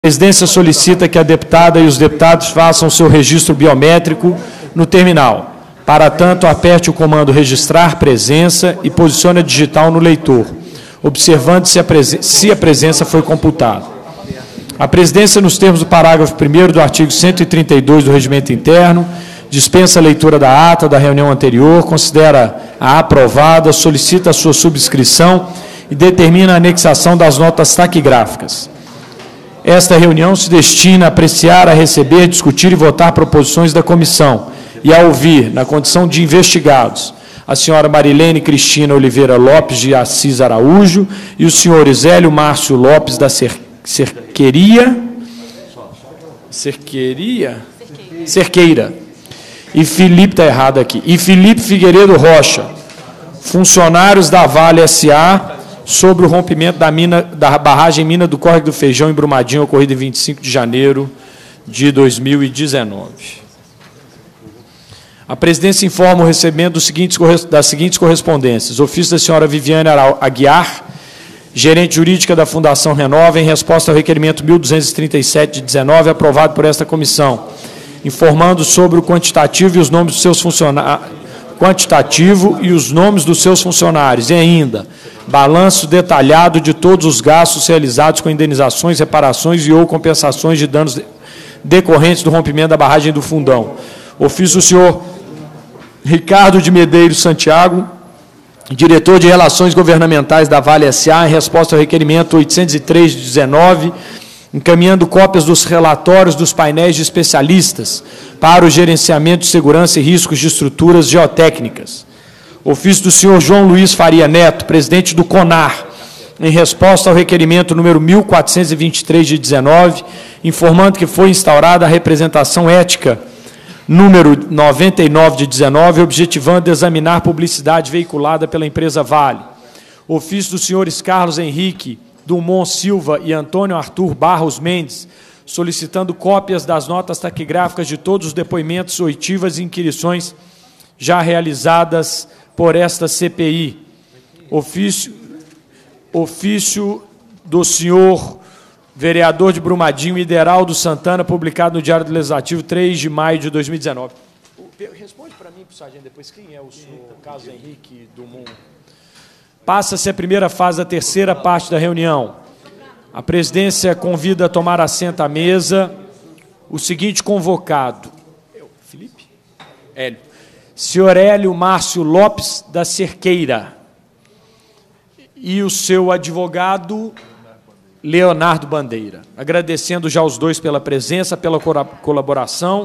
A presidência solicita que a deputada e os deputados façam seu registro biométrico no terminal. Para tanto, aperte o comando registrar presença e posicione a digital no leitor, observando se a presença foi computada. A presidência, nos termos do parágrafo 1º do artigo 132 do Regimento Interno, dispensa a leitura da ata da reunião anterior, considera-a aprovada, solicita a sua subscrição e determina a anexação das notas taquigráficas. Esta reunião se destina a apreciar, a receber, discutir e votar proposições da comissão e a ouvir, na condição de investigados, a senhora Marilene Cristina Oliveira Lopes de Assis Araújo e o senhor Isélio Márcio Lopes da Cerqueira e Felipe, está errado aqui, e Felipe Figueiredo Rocha, funcionários da Vale S.A., sobre o rompimento da barragem Mina do Córrego do Feijão, em Brumadinho, ocorrido em 25 de janeiro de 2019. A presidência informa o recebimento das seguintes correspondências. Ofício da senhora Viviane Aguiar, gerente jurídica da Fundação Renova, em resposta ao requerimento 1237 de 19, aprovado por esta comissão, informando sobre o quantitativo e os nomes dos seus funcionários, e ainda balanço detalhado de todos os gastos realizados com indenizações, reparações e ou compensações de danos decorrentes do rompimento da barragem do Fundão. Ofício do senhor Ricardo de Medeiros Santiago, diretor de Relações Governamentais da Vale S.A., em resposta ao requerimento 803 de 19, encaminhando cópias dos relatórios dos painéis de especialistas para o gerenciamento de segurança e riscos de estruturas geotécnicas. Ofício do senhor João Luiz Faria Neto, presidente do CONAR, em resposta ao requerimento número 1423 de 19, informando que foi instaurada a representação ética número 99 de 19, objetivando examinar publicidade veiculada pela empresa Vale. Ofício dos senhores Carlos Henrique Dumont Silva e Antônio Arthur Barros Mendes, solicitando cópias das notas taquigráficas de todos os depoimentos, oitivas e inquirições já realizadas por esta CPI. Ofício do senhor vereador de Brumadinho, Ideraldo Santana, publicado no Diário Legislativo, 3 de maio de 2019. Responde para mim, sargento, depois, quem é o senhor Carlos Henrique Dumont? Passa-se a primeira fase da terceira parte da reunião. A presidência convida a tomar assento à mesa o seguinte convocado. Felipe? Hélio. Senhor Hélio Márcio Lopes da Cerqueira e o seu advogado Leonardo Bandeira. Agradecendo já os dois pela presença, pela colaboração.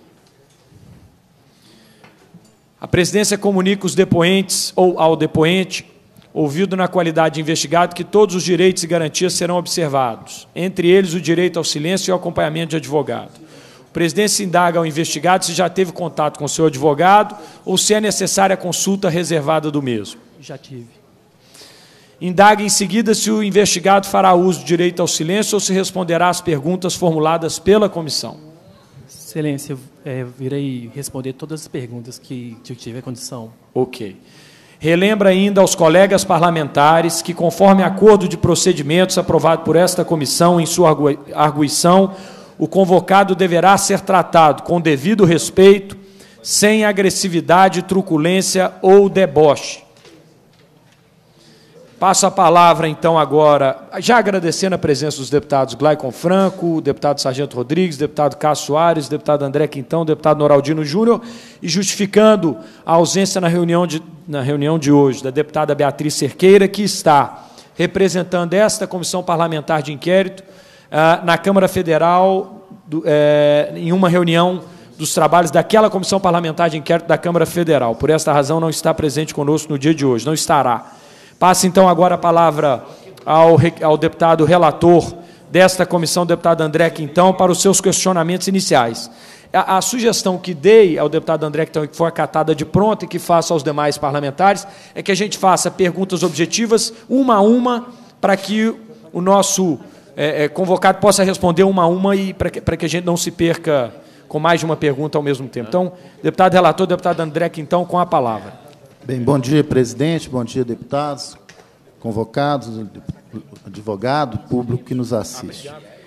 A presidência comunica os depoentes ou ao depoente, ouvido na qualidade de investigado, que todos os direitos e garantias serão observados, entre eles o direito ao silêncio e ao acompanhamento de advogado. A presidência indaga ao investigado se já teve contato com o seu advogado ou se é necessária a consulta reservada do mesmo. Já tive. Indaga em seguida se o investigado fará uso do direito ao silêncio ou se responderá às perguntas formuladas pela comissão. Excelência, virei responder todas as perguntas que tiver condição. Ok. Relembra ainda aos colegas parlamentares que, conforme acordo de procedimentos aprovado por esta comissão em sua arguição, o convocado deverá ser tratado com devido respeito, sem agressividade, truculência ou deboche. Passo a palavra, então, agora, já agradecendo a presença dos deputados Glaicon Franco, deputado Sargento Rodrigues, deputado Cássio Soares, deputado André Quintão, deputado Noraldino Júnior, e justificando a ausência na reunião de hoje da deputada Beatriz Cerqueira, que está representando esta comissão parlamentar de inquérito na Câmara Federal, em uma reunião dos trabalhos daquela comissão parlamentar de inquérito da Câmara Federal. Por esta razão, não está presente conosco no dia de hoje, não estará. Passa, então, agora a palavra ao deputado relator desta comissão, deputado André Quintão, para os seus questionamentos iniciais. A sugestão que dei ao deputado André Quintão, que foi acatada de pronto e que faço aos demais parlamentares, é que a gente faça perguntas objetivas, uma a uma, para que o nosso convocado possa responder uma a uma e para que a gente não se perca com mais de uma pergunta ao mesmo tempo. Então, deputado relator, deputado André Quintão, com a palavra. Bem, bom dia, presidente, bom dia, deputados, convocados, advogado, público que nos assiste.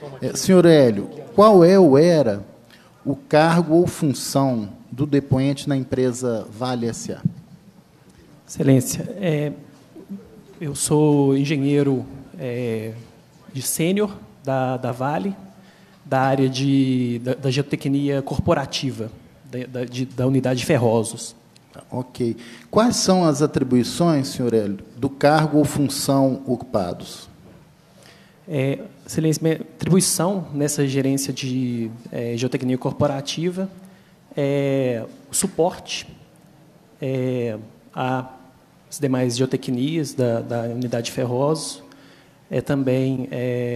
Senhor Hélio, qual é ou era o cargo ou função do depoente na empresa Vale S.A.? Excelência, eu sou engenheiro de sênior da Vale, da área da geotecnia corporativa, da unidade Ferrosos. Ok. Quais são as atribuições, senhor Hélio, do cargo ou função ocupados? Excelência, minha atribuição nessa gerência de geotecnia corporativa é o suporte às demais geotecnias da unidade Ferrosos, também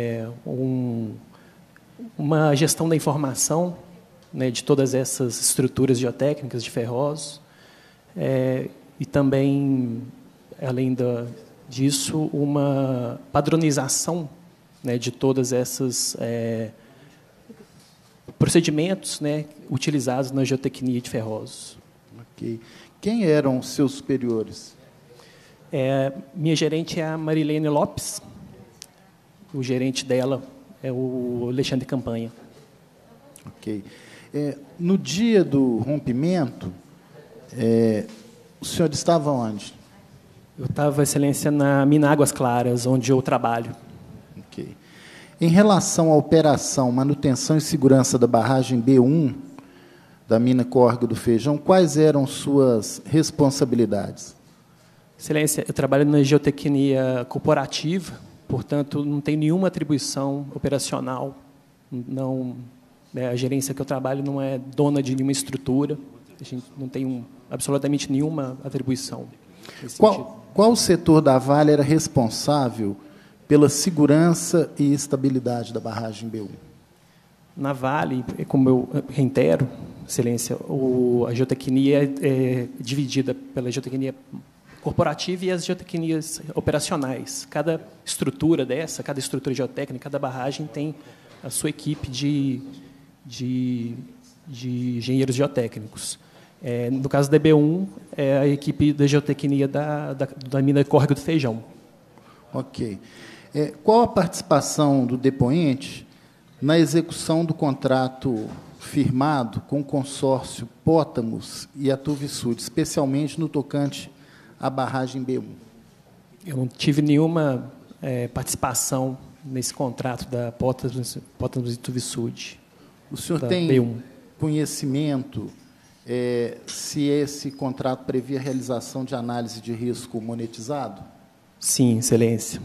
uma gestão da informação, né, de todas essas estruturas geotécnicas de Ferrosos, e também, além disso, uma padronização, né, de todas essas procedimentos, né, utilizados na geotecnia de Ferrosos. Ok. Quem eram os seus superiores? Minha gerente é a Marilene Lopes. O gerente dela é o Alexandre Campanha. Ok. No dia do rompimento, o senhor estava onde? Eu estava, excelência, na mina Águas Claras, onde eu trabalho. Ok. Em relação à operação, manutenção e segurança da barragem B1 da mina Córrego do Feijão, quais eram suas responsabilidades? Excelência, eu trabalho na geotecnia corporativa, portanto, não tenho nenhuma atribuição operacional. Não, a gerência que eu trabalho não é dona de nenhuma estrutura. A gente não tem absolutamente nenhuma atribuição. Qual setor da Vale era responsável pela segurança e estabilidade da barragem B1? Na Vale, como eu reitero, excelência, a geotecnia é dividida pela geotecnia corporativa e as geotecnias operacionais. Cada estrutura geotécnica, cada barragem tem a sua equipe de engenheiros geotécnicos. No caso da B1, é a equipe da geotecnia da mina Córrego do Feijão. Ok. Qual a participação do depoente na execução do contrato firmado com o consórcio Pótamos e a Tuvisud, especialmente no tocante à barragem B1? Eu não tive nenhuma participação nesse contrato da Pótamos e Tuvisud. O senhor tem B1 conhecimento se esse contrato previa a realização de análise de risco monetizado? Sim, excelência.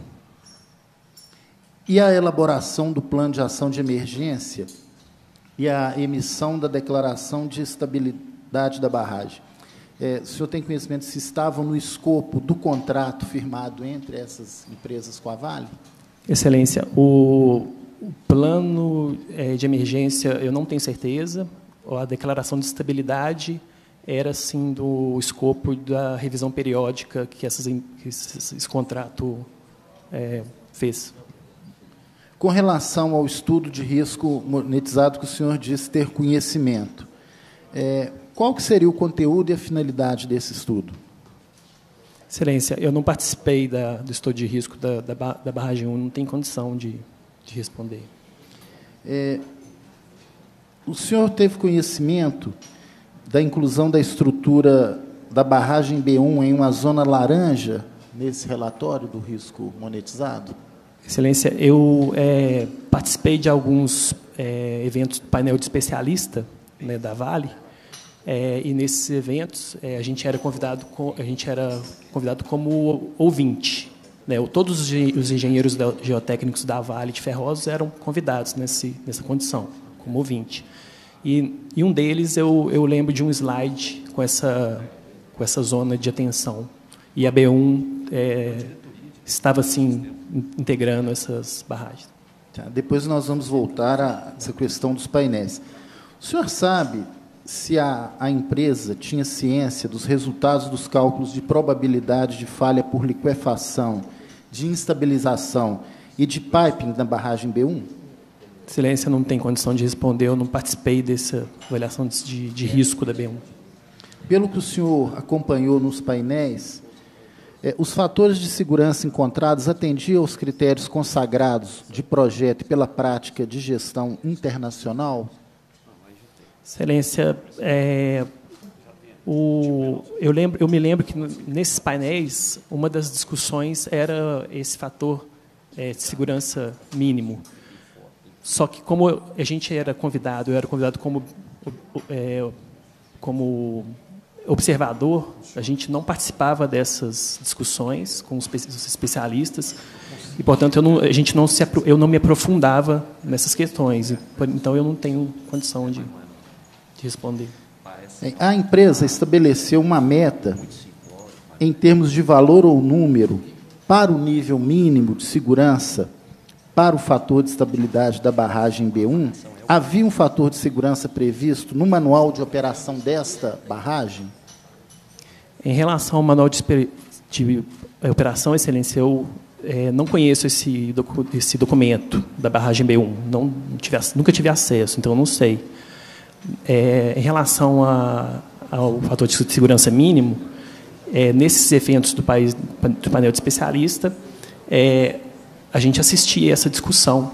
E a elaboração do plano de ação de emergência e a emissão da declaração de estabilidade da barragem? O senhor tem conhecimento se estavam no escopo do contrato firmado entre essas empresas com a Vale? Excelência, o plano de emergência eu não tenho certeza. A declaração de estabilidade era, sim, do escopo da revisão periódica que esse contrato fez. Com relação ao estudo de risco monetizado que o senhor disse ter conhecimento, qual que seria o conteúdo e a finalidade desse estudo? Excelência, eu não participei do estudo de risco da barragem 1, não tenho condição de responder. O senhor teve conhecimento da inclusão da estrutura da barragem B1 em uma zona laranja nesse relatório do risco monetizado? Excelência, eu participei de alguns eventos do painel de especialista, né, da Vale, e nesses eventos a gente era convidado como ouvinte, né? Todos os engenheiros geotécnicos da Vale de Ferrosos eram convidados nessa condição, como ouvinte. E um deles eu lembro de um slide com essa zona de atenção. E a B1 estava, assim, integrando essas barragens. Tá, depois nós vamos voltar a essa questão dos painéis. O senhor sabe se a empresa tinha ciência dos resultados dos cálculos de probabilidade de falha por liquefação, de instabilização e de piping na barragem B1? Excelência, não tem condição de responder, eu não participei dessa avaliação de risco da B1. Pelo que o senhor acompanhou nos painéis, Os fatores de segurança encontrados atendiam aos critérios consagrados de projeto e pela prática de gestão internacional? Excelência, eu me lembro que nesses painéis uma das discussões era esse fator de segurança mínimo. Só que como a gente era convidado, eu era convidado como observador, a gente não participava dessas discussões com os especialistas e, portanto, eu não me aprofundava nessas questões. Então, eu não tenho condição de responder. A empresa estabeleceu uma meta em termos de valor ou número para o nível mínimo de segurança para o fator de estabilidade da barragem B1? Havia um fator de segurança previsto no manual de operação desta barragem? Em relação ao manual de operação, Excelência, eu não conheço esse documento da barragem B1, nunca tive acesso, então eu não sei. Em relação ao fator de segurança mínimo, nesses eventos do painel de especialista, a gente assistia essa discussão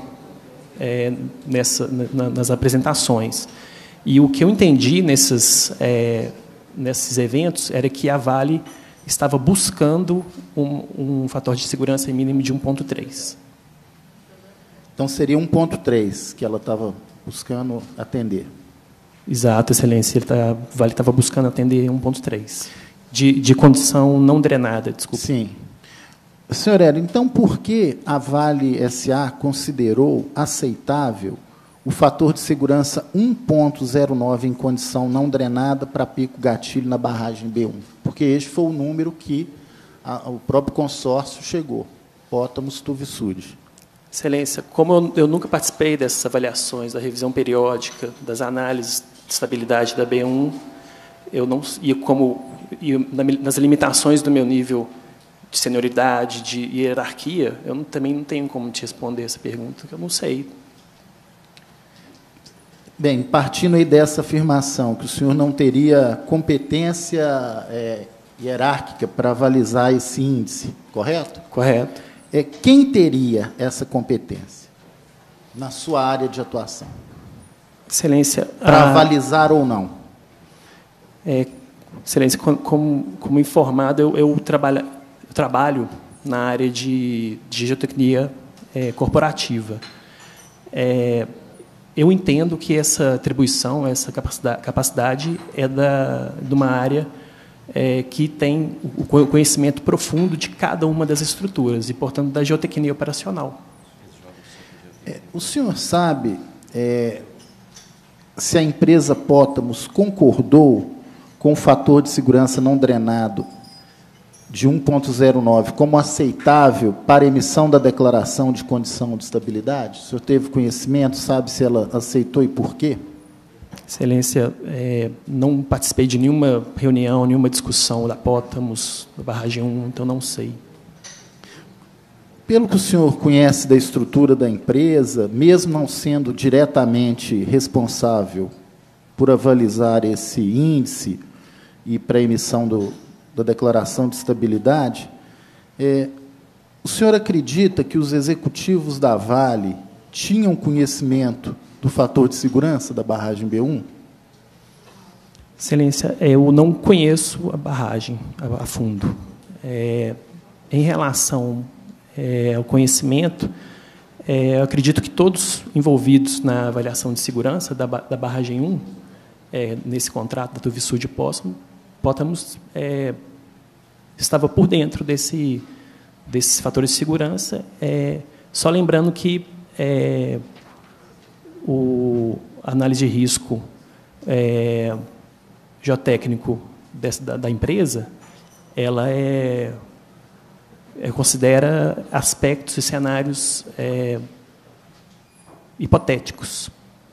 nas apresentações. E o que eu entendi nesses eventos era que a Vale estava buscando um fator de segurança mínimo de 1,3. Então, seria 1,3 que ela estava buscando atender. Exato, Excelência. A Vale estava buscando atender 1,3. De condição não drenada, desculpa. Sim. Senhor Hélio, então, por que a Vale S.A. considerou aceitável o fator de segurança 1,09 em condição não drenada para pico gatilho na barragem B1? Porque este foi o número que o próprio consórcio chegou, Pótamos Tuvisud. Excelência, como eu nunca participei dessas avaliações, da revisão periódica, das análises de estabilidade da B1, nas limitações do meu nível de senioridade, de hierarquia, eu também não tenho como te responder essa pergunta, que eu não sei. Bem, partindo aí dessa afirmação, que o senhor não teria competência hierárquica para avalizar esse índice, correto? Correto. Quem teria essa competência na sua área de atuação? Excelência... Para avalizar ou não? Excelência, como informado, eu trabalho na área de geotecnia corporativa. Eu entendo que essa atribuição, essa capacidade é de uma área que tem o conhecimento profundo de cada uma das estruturas e, portanto, da geotecnia operacional. O senhor sabe se a empresa Pótamos concordou com o fator de segurança não drenado de 1,09 como aceitável para a emissão da declaração de condição de estabilidade? O senhor teve conhecimento, sabe se ela aceitou e por quê? Excelência, não participei de nenhuma reunião, nenhuma discussão da Pótamos, da barragem 1, então não sei. Pelo que o senhor conhece da estrutura da empresa, mesmo não sendo diretamente responsável por avalizar esse índice e para a emissão da declaração de estabilidade, o senhor acredita que os executivos da Vale tinham conhecimento do fator de segurança da barragem B1? Excelência, eu não conheço a barragem a fundo. Em relação ao conhecimento, eu acredito que todos envolvidos na avaliação de segurança da barragem 1, nesse contrato da Tuvisud Pótamos, estava por dentro desses fatores de segurança, só lembrando que a análise de risco geotécnico da empresa, ela considera aspectos e cenários hipotéticos.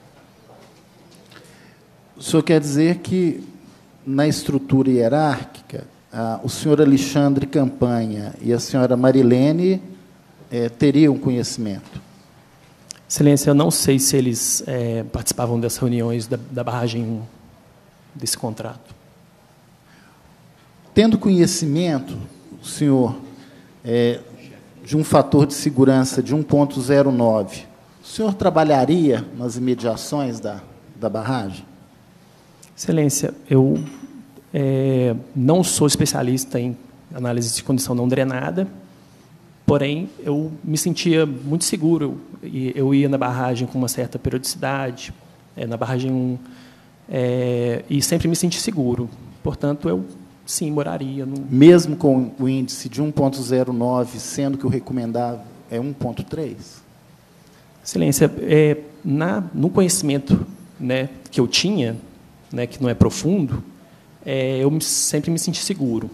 O senhor quer dizer que, na estrutura hierárquica, o senhor Alexandre Campanha e a senhora Marilene teriam conhecimento? Excelência, eu não sei se eles participavam das reuniões da barragem 1, desse contrato. Tendo conhecimento o senhor de um fator de segurança de 1,09, o senhor trabalharia nas imediações da barragem? Excelência, eu não sou especialista em análise de condição não drenada, porém, eu me sentia muito seguro. Eu ia na barragem com uma certa periodicidade, na barragem 1, e sempre me senti seguro. Portanto, eu, sim, moraria. Mesmo com o índice de 1,09, sendo que o recomendável é 1,3? Excelência, no conhecimento, né, que eu tinha, né, que não é profundo, eu sempre me senti seguro.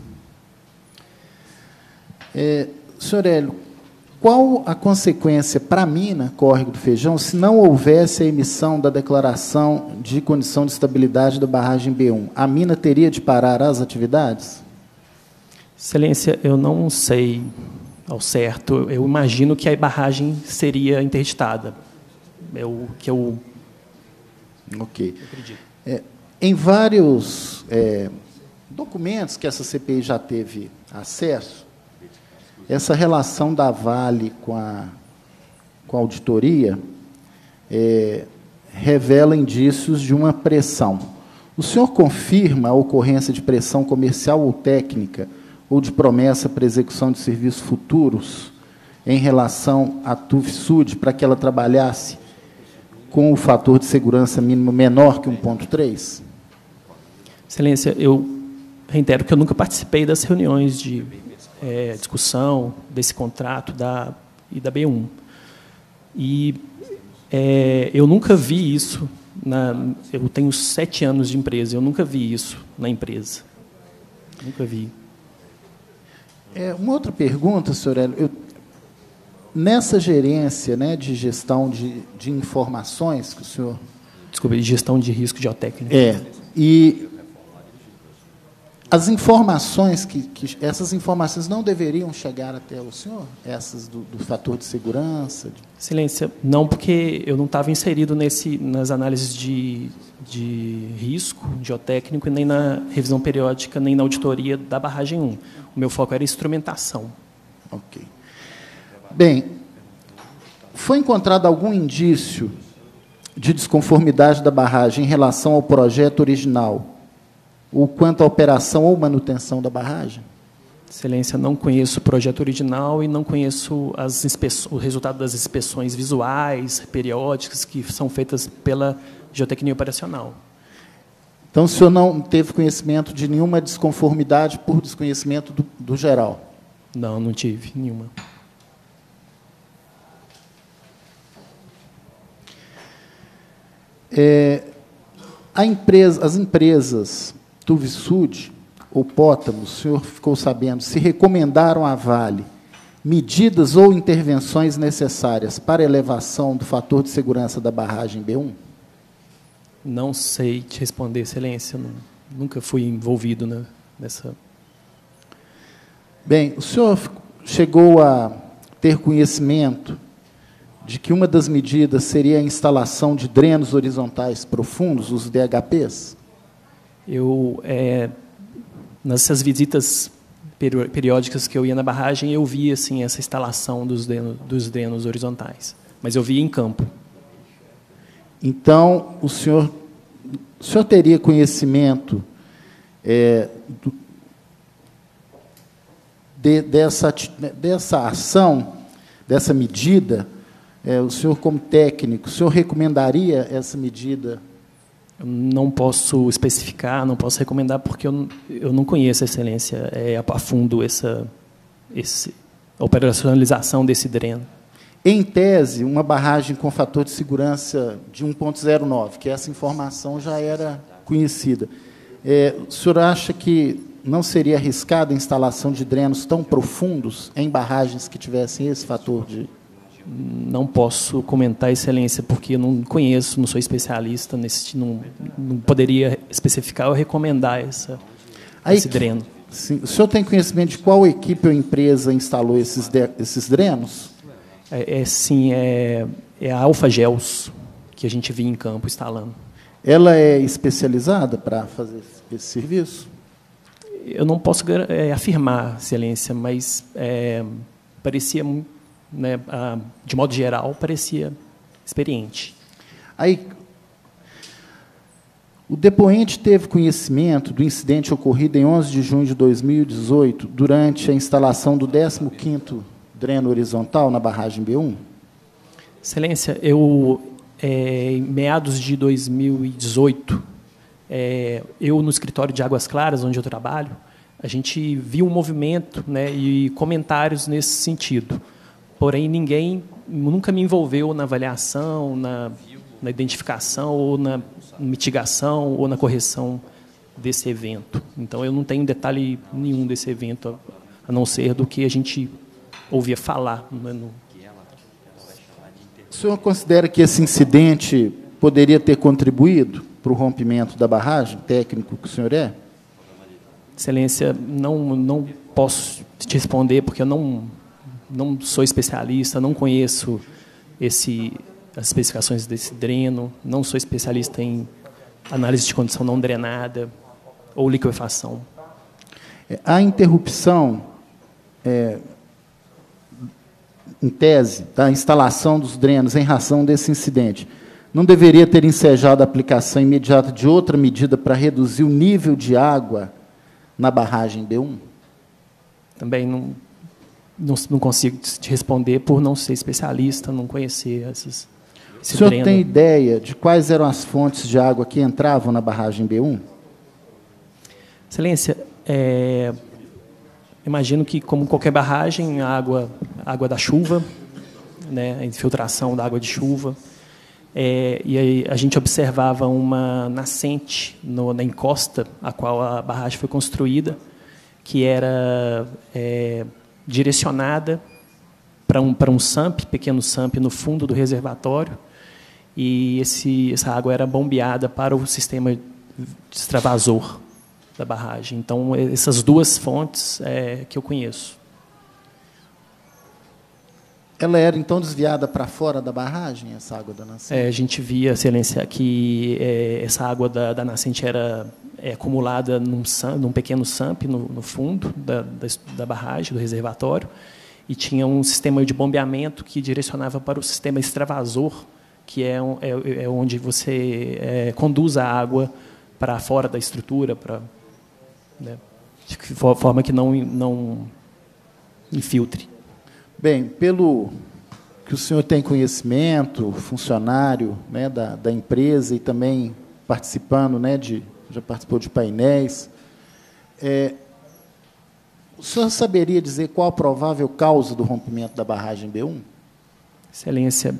Senhor Hélio, qual a consequência para a mina Córrego do Feijão se não houvesse a emissão da declaração de condição de estabilidade da barragem B1? A mina teria de parar as atividades? Excelência, eu não sei ao certo. Eu imagino que a barragem seria interditada. É o que eu acredito. Em vários documentos que essa CPI já teve acesso, essa relação da Vale com a auditoria revela indícios de uma pressão. O senhor confirma a ocorrência de pressão comercial ou técnica ou de promessa para execução de serviços futuros em relação à TUVSUD para que ela trabalhasse com o fator de segurança mínimo menor que 1,3? Excelência, eu reitero que eu nunca participei das reuniões de discussão desse contrato e da B1. E eu nunca vi isso. Eu tenho 7 anos de empresa, eu nunca vi isso na empresa. Nunca vi. Uma outra pergunta, senhor Hélio. Nessa gerência, né, de gestão de informações que o senhor... Desculpe, de gestão de risco geotécnico. E as informações essas informações não deveriam chegar até o senhor? Essas do fator de segurança? Excelência, não, porque eu não estava inserido nas análises de risco geotécnico, nem na revisão periódica, nem na auditoria da barragem 1. O meu foco era instrumentação. Ok. Bem, foi encontrado algum indício de desconformidade da barragem em relação ao projeto original, ou quanto à operação ou manutenção da barragem? Excelência, não conheço o projeto original e não conheço o resultado das inspeções visuais, periódicas, que são feitas pela Geotecnia Operacional. Então, o senhor não teve conhecimento de nenhuma desconformidade por desconhecimento do geral? Não, não tive nenhuma. As empresas TUVSUD ou Pótamo, o senhor ficou sabendo, se recomendaram à Vale medidas ou intervenções necessárias para a elevação do fator de segurança da barragem B1? Não sei te responder, Excelência. Nunca fui envolvido nessa... Bem, o senhor chegou a ter conhecimento de que uma das medidas seria a instalação de drenos horizontais profundos, os DHPs? Nessas visitas periódicas que eu ia na barragem, eu via assim, essa instalação dos drenos horizontais. Mas eu via em campo. Então, o senhor teria conhecimento dessa ação, dessa medida? O senhor, como técnico, o senhor recomendaria essa medida? Eu não posso especificar, não posso recomendar, porque eu não conheço, Excelência, a fundo a operacionalização desse dreno. Em tese, uma barragem com fator de segurança de 1,09, que essa informação já era conhecida. O senhor acha que não seria arriscada a instalação de drenos tão profundos em barragens que tivessem esse fator de... Não posso comentar, Excelência, porque eu não conheço, não sou especialista, não poderia especificar ou recomendar esse dreno. Sim. O senhor tem conhecimento de qual equipe ou empresa instalou esses drenos? Sim, é a Alfa Gels, que a gente via em campo instalando. Ela é especializada para fazer esse serviço? Eu não posso afirmar, Excelência, mas parecia, né, de modo geral, parecia experiente. Aí, o depoente teve conhecimento do incidente ocorrido em 11 de junho de 2018, durante a instalação do 15º dreno horizontal na barragem B1? Excelência, em meados de 2018, eu, no escritório de Águas Claras, onde eu trabalho, a gente viu um movimento, né, e comentários nesse sentido. Porém, ninguém nunca me envolveu na avaliação, na identificação, ou na mitigação, ou na correção desse evento. Então, eu não tenho detalhe nenhum desse evento, a não ser do que a gente ouvia falar. O senhor considera que esse incidente poderia ter contribuído para o rompimento da barragem, técnico que o senhor é? Excelência, não posso te responder, porque eu não sou especialista, não conheço as especificações desse dreno, não sou especialista em análise de condição não drenada ou liquefação. A interrupção, em tese, da instalação dos drenos em razão desse incidente, não deveria ter ensejado a aplicação imediata de outra medida para reduzir o nível de água na barragem B1? Também não consigo te responder por não ser especialista, não conhecer esse O senhor dreno. tem ideia de quais eram as fontes de água que entravam na barragem B1? Excelência, imagino que, como qualquer barragem, a água da chuva, né, a infiltração da água de chuva, e aí a gente observava uma nascente na encosta a qual a barragem foi construída, que era direcionada para um SAMP, pequeno SAMP, no fundo do reservatório, e essa água era bombeada para o sistema de extravasor da barragem. Então, essas duas fontes que eu conheço. Ela era, então, desviada para fora da barragem, essa água da nascente? A gente via, Excelência, que essa água da nascente era acumulada num pequeno SAMP no fundo da barragem, do reservatório, e tinha um sistema de bombeamento que direcionava para o sistema extravasor, que é onde você conduz a água para fora da estrutura, né, de forma que não infiltre. Bem, pelo que o senhor tem conhecimento, funcionário, né, da empresa, e também participando, né, já participou de painéis, o senhor saberia dizer qual a provável causa do rompimento da barragem B1? Excelência,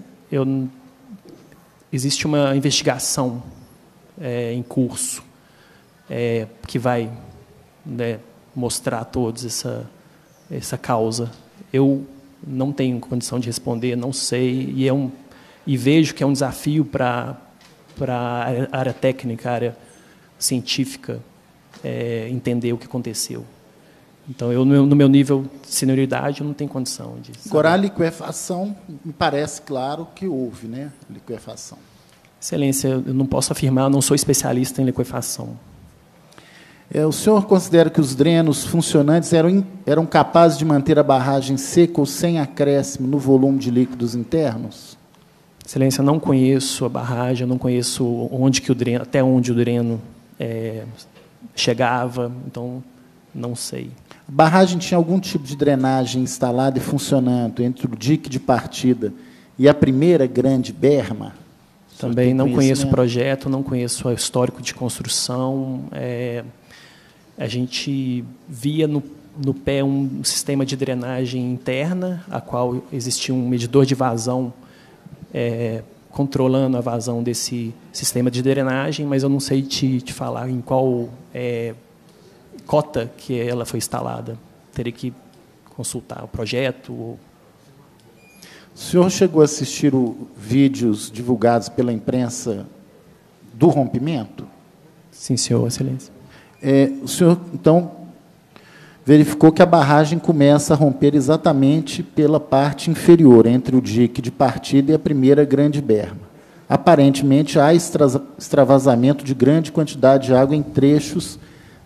existe uma investigação em curso que vai, né, mostrar a todos essa causa. Eu não tenho condição de responder, não sei, e vejo que é um desafio para a área técnica, a área científica, entender o que aconteceu. Então, no meu nível de senioridade, eu não tenho condição de saber. Agora, a liquefação, me parece claro que houve, né? Liquefação. Excelência, eu não posso afirmar, eu não sou especialista em liquefação. O senhor considera que os drenos funcionantes eram capazes de manter a barragem seca ou sem acréscimo no volume de líquidos internos? Excelência, não conheço a barragem, não conheço até onde o dreno chegava, então não sei. A barragem tinha algum tipo de drenagem instalada e funcionando entre o dique de partida e a primeira grande berma? Também não conheço o projeto, não conheço o histórico de construção. A gente via no pé um sistema de drenagem interna, a qual existia um medidor de vazão controlando a vazão desse sistema de drenagem, mas eu não sei te falar em qual cota que ela foi instalada. Teria que consultar o projeto. O senhor chegou a assistir vídeos divulgados pela imprensa do rompimento? Sim, senhor, Excelência. O senhor, então, verificou que a barragem começa a romper exatamente pela parte inferior, entre o dique de partida e a primeira grande berma. Aparentemente, há extravasamento de grande quantidade de água em trechos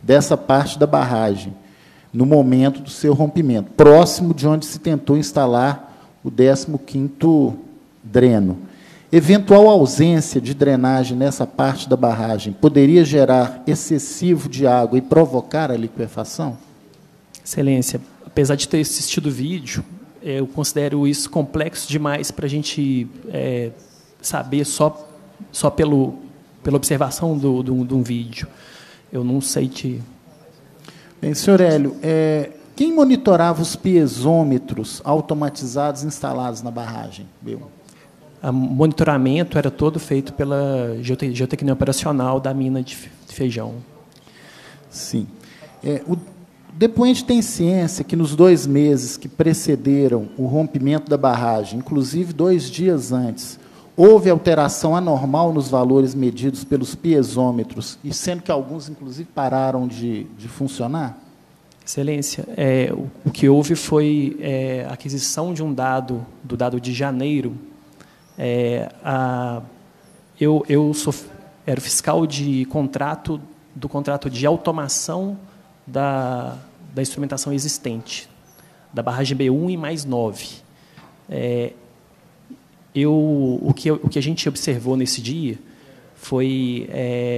dessa parte da barragem, no momento do seu rompimento, próximo de onde se tentou instalar o 15º dreno. Eventual ausência de drenagem nessa parte da barragem poderia gerar excessivo de água e provocar a liquefação? Excelência, apesar de ter assistido o vídeo, eu considero isso complexo demais para a gente saber só pela observação de um vídeo. Eu não sei te... Bem, senhor Hélio, quem monitorava os piezômetros automatizados instalados na barragem? O monitoramento era todo feito pela geotecnia operacional da mina de Feijão. Sim. O depoente tem ciência que, nos 2 meses que precederam o rompimento da barragem, inclusive 2 dias antes, houve alteração anormal nos valores medidos pelos piezômetros, e sendo que alguns, inclusive, pararam de funcionar? Excelência, o que houve foi a aquisição de um dado, do dado de janeiro. Eu era fiscal de contrato, do contrato de automação da instrumentação existente, da barragem B1 e mais 9. O que a gente observou nesse dia foi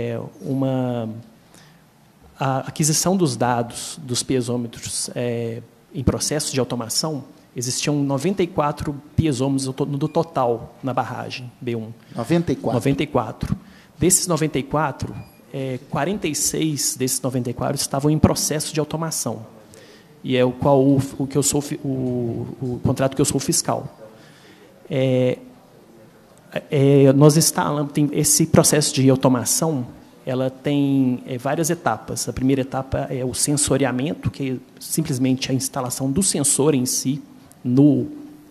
a aquisição dos dados dos piezômetros em processo de automação. Existiam 94 piezômetros no total na barragem B1. 94. Desses 94, 46 desses 94 estavam em processo de automação. E é o contrato que eu sou fiscal. Nós instalamos, esse processo de automação, ela tem várias etapas. A primeira etapa é o sensoriamento, que é simplesmente a instalação do sensor em si no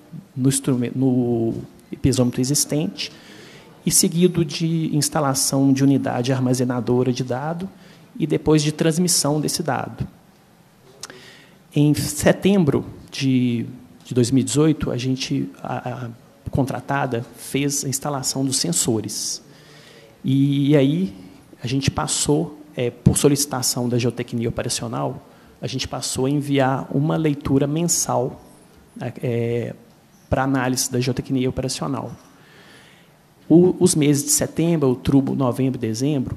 piezômetro existente, e seguido de instalação de unidade armazenadora de dado e depois de transmissão desse dado. Em setembro de 2018, a contratada fez a instalação dos sensores. E aí a gente passou, por solicitação da geotecnia operacional, a gente passou a enviar uma leitura mensal para análise da geotecnia operacional. Os meses de setembro, outubro, novembro, dezembro,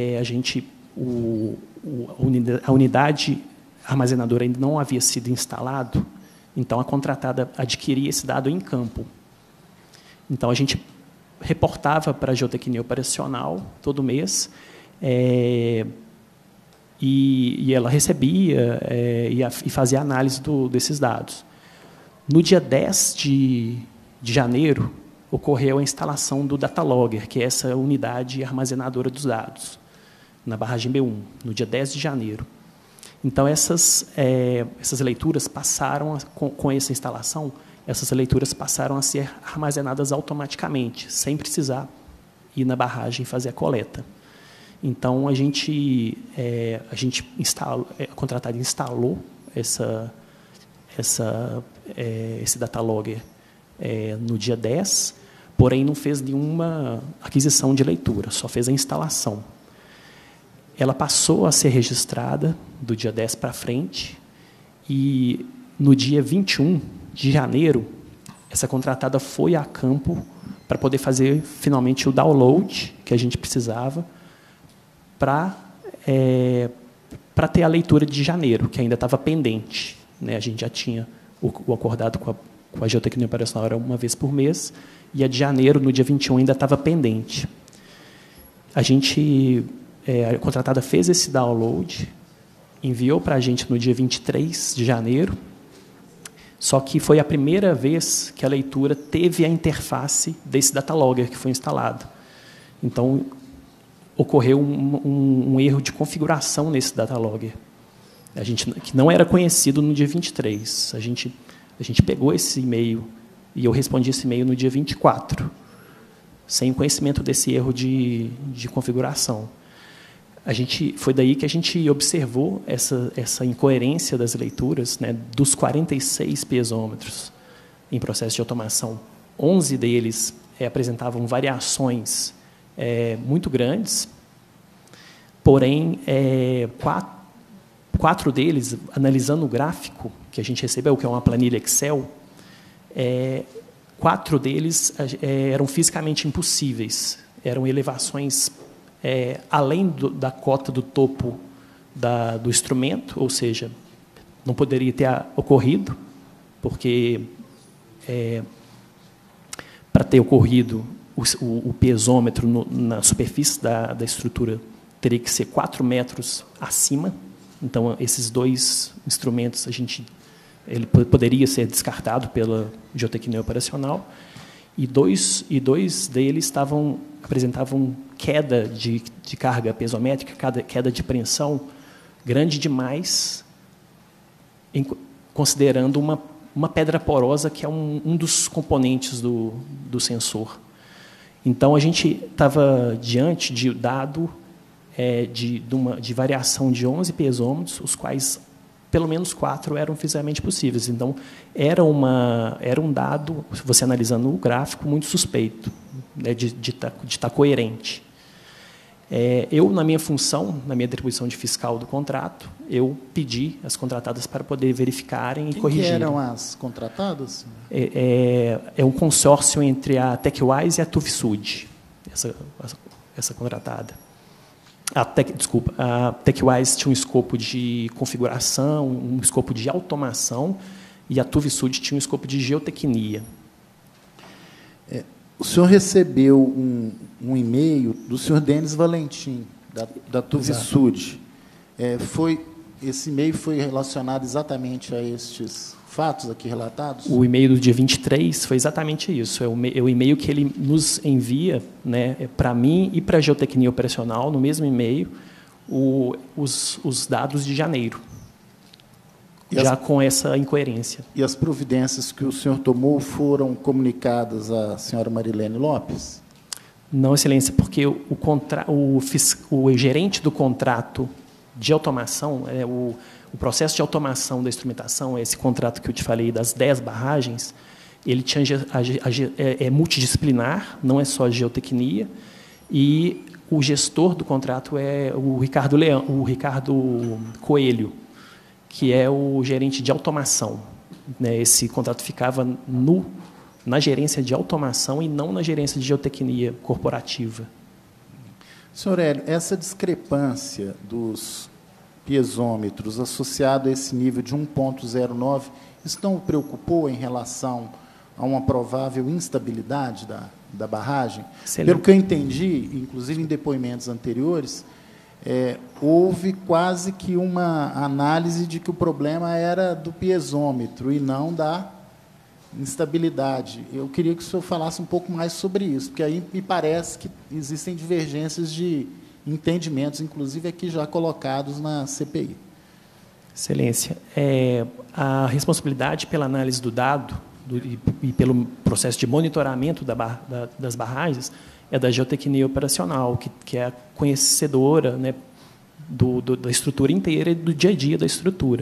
a unidade armazenadora ainda não havia sido instalado, então a contratada adquiria esse dado em campo. Então a gente reportava para a geotecnia operacional todo mês, e ela recebia e fazia análise desses dados. No dia 10 de janeiro, ocorreu a instalação do Datalogger, que é essa unidade armazenadora dos dados, na barragem B1, no dia 10 de janeiro. Então, essas leituras passaram, com essa instalação, essas leituras passaram a ser armazenadas automaticamente, sem precisar ir na barragem fazer a coleta. Então, a contratada instalou esse Datalogger no dia 10, porém não fez nenhuma aquisição de leitura, só fez a instalação. Ela passou a ser registrada do dia 10 para frente, e no dia 21 de janeiro, essa contratada foi a campo para poder fazer finalmente o download que a gente precisava para ter a leitura de janeiro, que ainda estava pendente, né? A gente já tinha o acordado com a geotecnia operacional, era uma vez por mês, e a de janeiro, no dia 21, ainda estava pendente. A contratada fez esse download, enviou para a gente no dia 23 de janeiro, só que foi a primeira vez que a leitura teve a interface desse Datalogger que foi instalado. Então, ocorreu um erro de configuração nesse Datalogger, que não era conhecido no dia 23. A gente pegou esse e-mail, e eu respondi esse e-mail no dia 24, sem conhecimento desse erro de configuração. Foi daí que a gente observou essa incoerência das leituras, né, dos 46 piezômetros em processo de automação. 11 deles apresentavam variações muito grandes, porém, 4 deles, analisando o gráfico que a gente recebeu, que é uma planilha Excel, 4 deles eram fisicamente impossíveis. Eram elevações além da cota do topo do instrumento, ou seja, não poderia ter ocorrido, porque para ter ocorrido o pesômetro na superfície da estrutura teria que ser 4 metros acima. Então, esses 2 instrumentos, ele poderia ser descartado pela geotecnia operacional, e dois deles apresentavam queda de carga pesométrica, queda de pressão grande demais, considerando uma pedra porosa, que é um dos componentes do sensor. Então, a gente estava diante de dado de variação de 11 pesômetros, os quais pelo menos 4 eram fisicamente possíveis. Então, era um dado, você analisando o gráfico, muito suspeito, né, de estar coerente. Eu, na minha função, na minha atribuição de fiscal do contrato, eu pedi às contratadas para poder verificarem e corrigirem. Quem eram as contratadas? É um consórcio entre a TechWise e a TUVSUD, essa contratada. A TechWise tinha um escopo de configuração, um escopo de automação, e a TUVSUD tinha um escopo de geotecnia. O senhor recebeu um e-mail do senhor Denis Valentim, da TUVSUD. Esse e-mail foi relacionado exatamente a estes fatos aqui relatados? O e-mail do dia 23 foi exatamente isso. É o e-mail que ele nos envia, né, para mim e para a geotecnia operacional, no mesmo e-mail, os dados de janeiro, com essa incoerência. E as providências que o senhor tomou foram comunicadas à senhora Marilene Lopes? Não, Excelência, porque o gerente do contrato de automação, o processo de automação da instrumentação, esse contrato que eu te falei das 10 barragens, ele é multidisciplinar, não é só geotecnia, e o gestor do contrato é o Ricardo Coelho, que é o gerente de automação. Esse contrato ficava na gerência de automação e não na gerência de geotecnia corporativa. Senhor Hélio, essa discrepância dos piezômetros associado a esse nível de 1,09, isso não o preocupou em relação a uma provável instabilidade da barragem? Excelente. Pelo que eu entendi, inclusive em depoimentos anteriores, houve quase que uma análise de que o problema era do piezômetro e não da instabilidade. Eu queria que o senhor falasse um pouco mais sobre isso, porque aí me parece que existem divergências de entendimentos, inclusive aqui já colocados na CPI. Excelência, a responsabilidade pela análise do dado e pelo processo de monitoramento das barragens é da geotecnia operacional, que é a conhecedora, né, da estrutura inteira e do dia a dia da estrutura.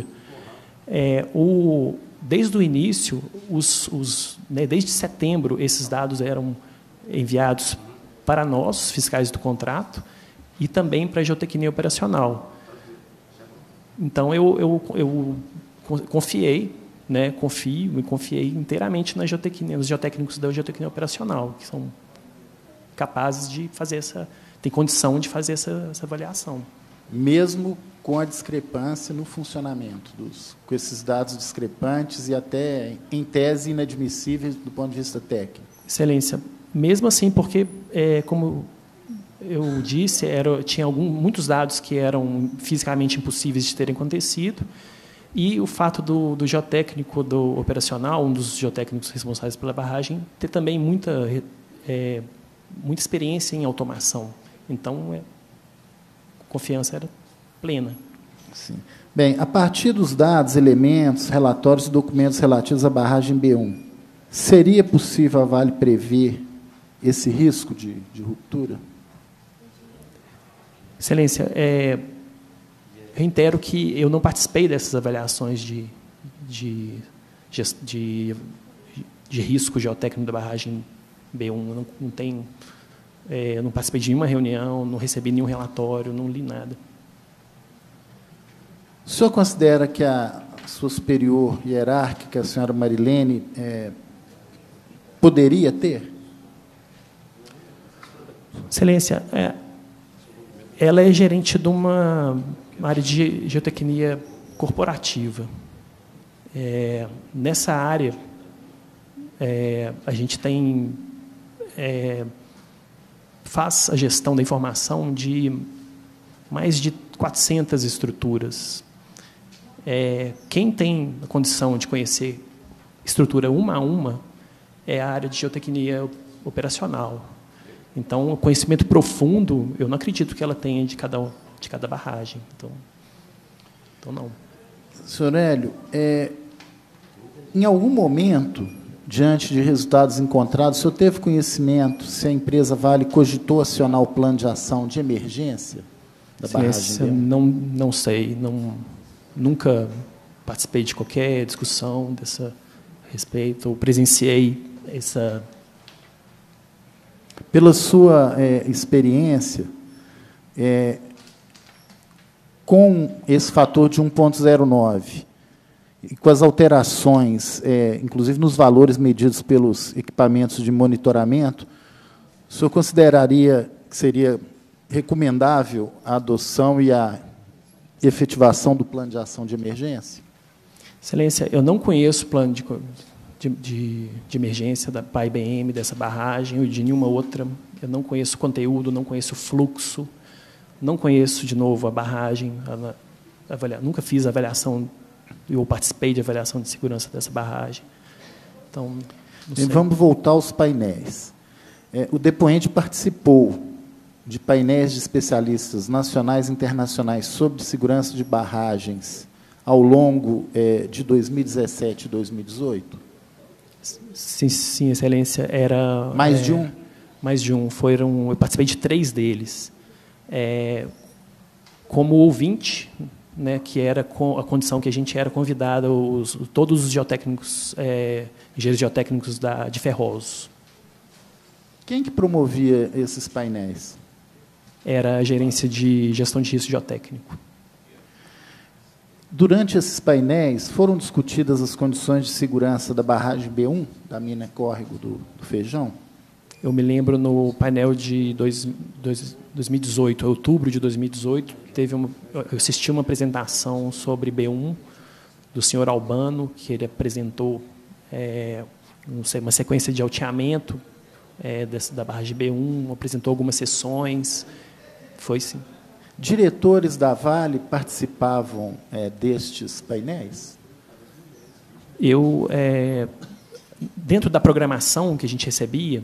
Desde o início, desde setembro, esses dados eram enviados para nós, fiscais do contrato, e também para a geotecnia operacional. Então, eu confiei, né, confio e confiei inteiramente nos geotécnicos da geotecnia operacional, que são capazes de fazer tem condição de fazer essa avaliação. Mesmo com a discrepância no funcionamento, com esses dados discrepantes e até, em tese, inadmissíveis do ponto de vista técnico? Excelência, mesmo assim, porque, como eu disse, tinha muitos dados que eram fisicamente impossíveis de terem acontecido, e o fato do geotécnico operacional, um dos geotécnicos responsáveis pela barragem, ter também muita experiência em automação. Então, a confiança era plena. Sim. Bem, a partir dos dados, elementos, relatórios e documentos relativos à barragem B1, seria possível a Vale prever esse risco de ruptura? Excelência, reitero que eu não participei dessas avaliações de risco geotécnico da barragem B1. Eu não participei de nenhuma reunião, não recebi nenhum relatório, não li nada. O senhor considera que a sua superior hierárquica, a senhora Marilene, poderia ter? Excelência, ela é gerente de uma área de geotecnia corporativa. Nessa área, a gente faz a gestão da informação de mais de 400 estruturas. Quem tem a condição de conhecer estrutura uma a uma é a área de geotecnia operacional. Então, o conhecimento profundo, eu não acredito que ela tenha de cada barragem. Então não. Senhor Hélio, em algum momento, diante de resultados encontrados, o senhor teve conhecimento se a empresa Vale cogitou acionar o plano de ação de emergência da barragem? Não sei. Nunca participei de qualquer discussão dessa respeito, ou presenciei essa... Pela sua experiência, com esse fator de 1,09 e com as alterações, inclusive nos valores medidos pelos equipamentos de monitoramento, o senhor consideraria que seria recomendável a adoção e a efetivação do plano de ação de emergência? Excelência, eu não conheço o plano de emergência da PAI-BM, dessa barragem, ou de nenhuma outra. Eu não conheço o conteúdo, não conheço o fluxo, não conheço, de novo, a barragem. Nunca fiz avaliação, eu participei de avaliação de segurança dessa barragem. Então, não sei. Vamos voltar aos painéis. O depoente participou de painéis de especialistas nacionais e internacionais sobre segurança de barragens ao longo de 2017 e 2018? Sim, Excelência. Era mais de um? Mais de um. Eu participei de 3 deles. Como ouvinte, né, que era a condição que a gente era convidado, todos os geotécnicos, engenheiros geotécnicos de Ferroso. Quem que promovia esses painéis? Era a gerência de gestão de risco geotécnico. Durante esses painéis, foram discutidas as condições de segurança da barragem B1, da mina Córrego do Feijão? Eu me lembro, no painel de 2018, outubro de 2018, eu assisti uma apresentação sobre B1 do senhor Albano, que ele apresentou uma sequência de alteamento da barragem B1, apresentou algumas sessões. Foi, sim. Diretores da Vale participavam destes painéis? Dentro da programação que a gente recebia,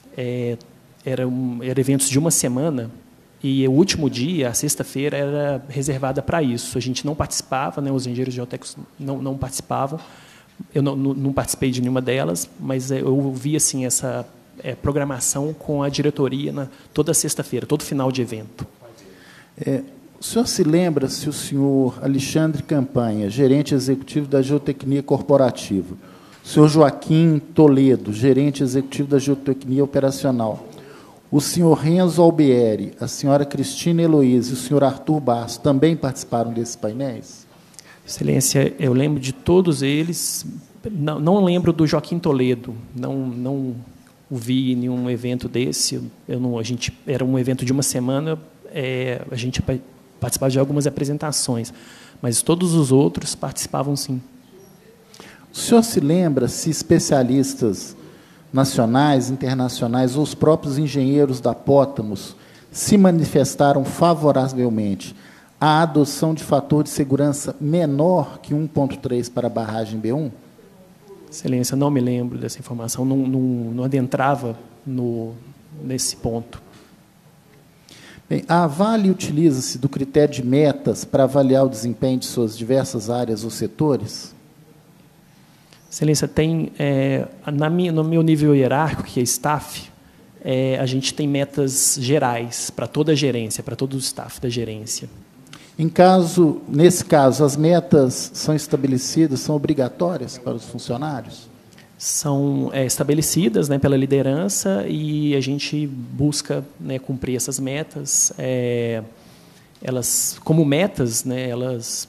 eram eventos de uma semana, e o último dia, a sexta-feira, era reservada para isso. A gente não participava, né, os engenheiros geotécnicos não participavam. Eu não participei de nenhuma delas, mas eu vi assim, essa programação com a diretoria toda sexta-feira, todo final de evento. O senhor se lembra se o senhor Alexandre Campanha, gerente executivo da Geotecnia Corporativa, o senhor Joaquim Toledo, gerente executivo da Geotecnia Operacional, o senhor Renzo Albieri, a senhora Cristina Heloísa e o senhor Arthur Basso também participaram desses painéis? Excelência, eu lembro de todos eles. Não lembro do Joaquim Toledo. Não vi nenhum evento desse. Era um evento de uma semana. A gente participava de algumas apresentações, mas todos os outros participavam, sim. O senhor se lembra se especialistas nacionais, internacionais ou os próprios engenheiros da Pótamos se manifestaram favoravelmente à adoção de fator de segurança menor que 1,3 para a barragem B1? Excelência, não me lembro dessa informação, não adentrava nesse ponto. Bem, a Vale utiliza-se do critério de metas para avaliar o desempenho de suas diversas áreas ou setores? Excelência, tem, no meu nível hierárquico, que é staff, a gente tem metas gerais para toda a gerência, para todo o staff da gerência. Nesse caso, as metas são estabelecidas, são obrigatórias para os funcionários? São estabelecidas, né, pela liderança, e a gente busca, né, cumprir essas metas. Elas, como metas, né, elas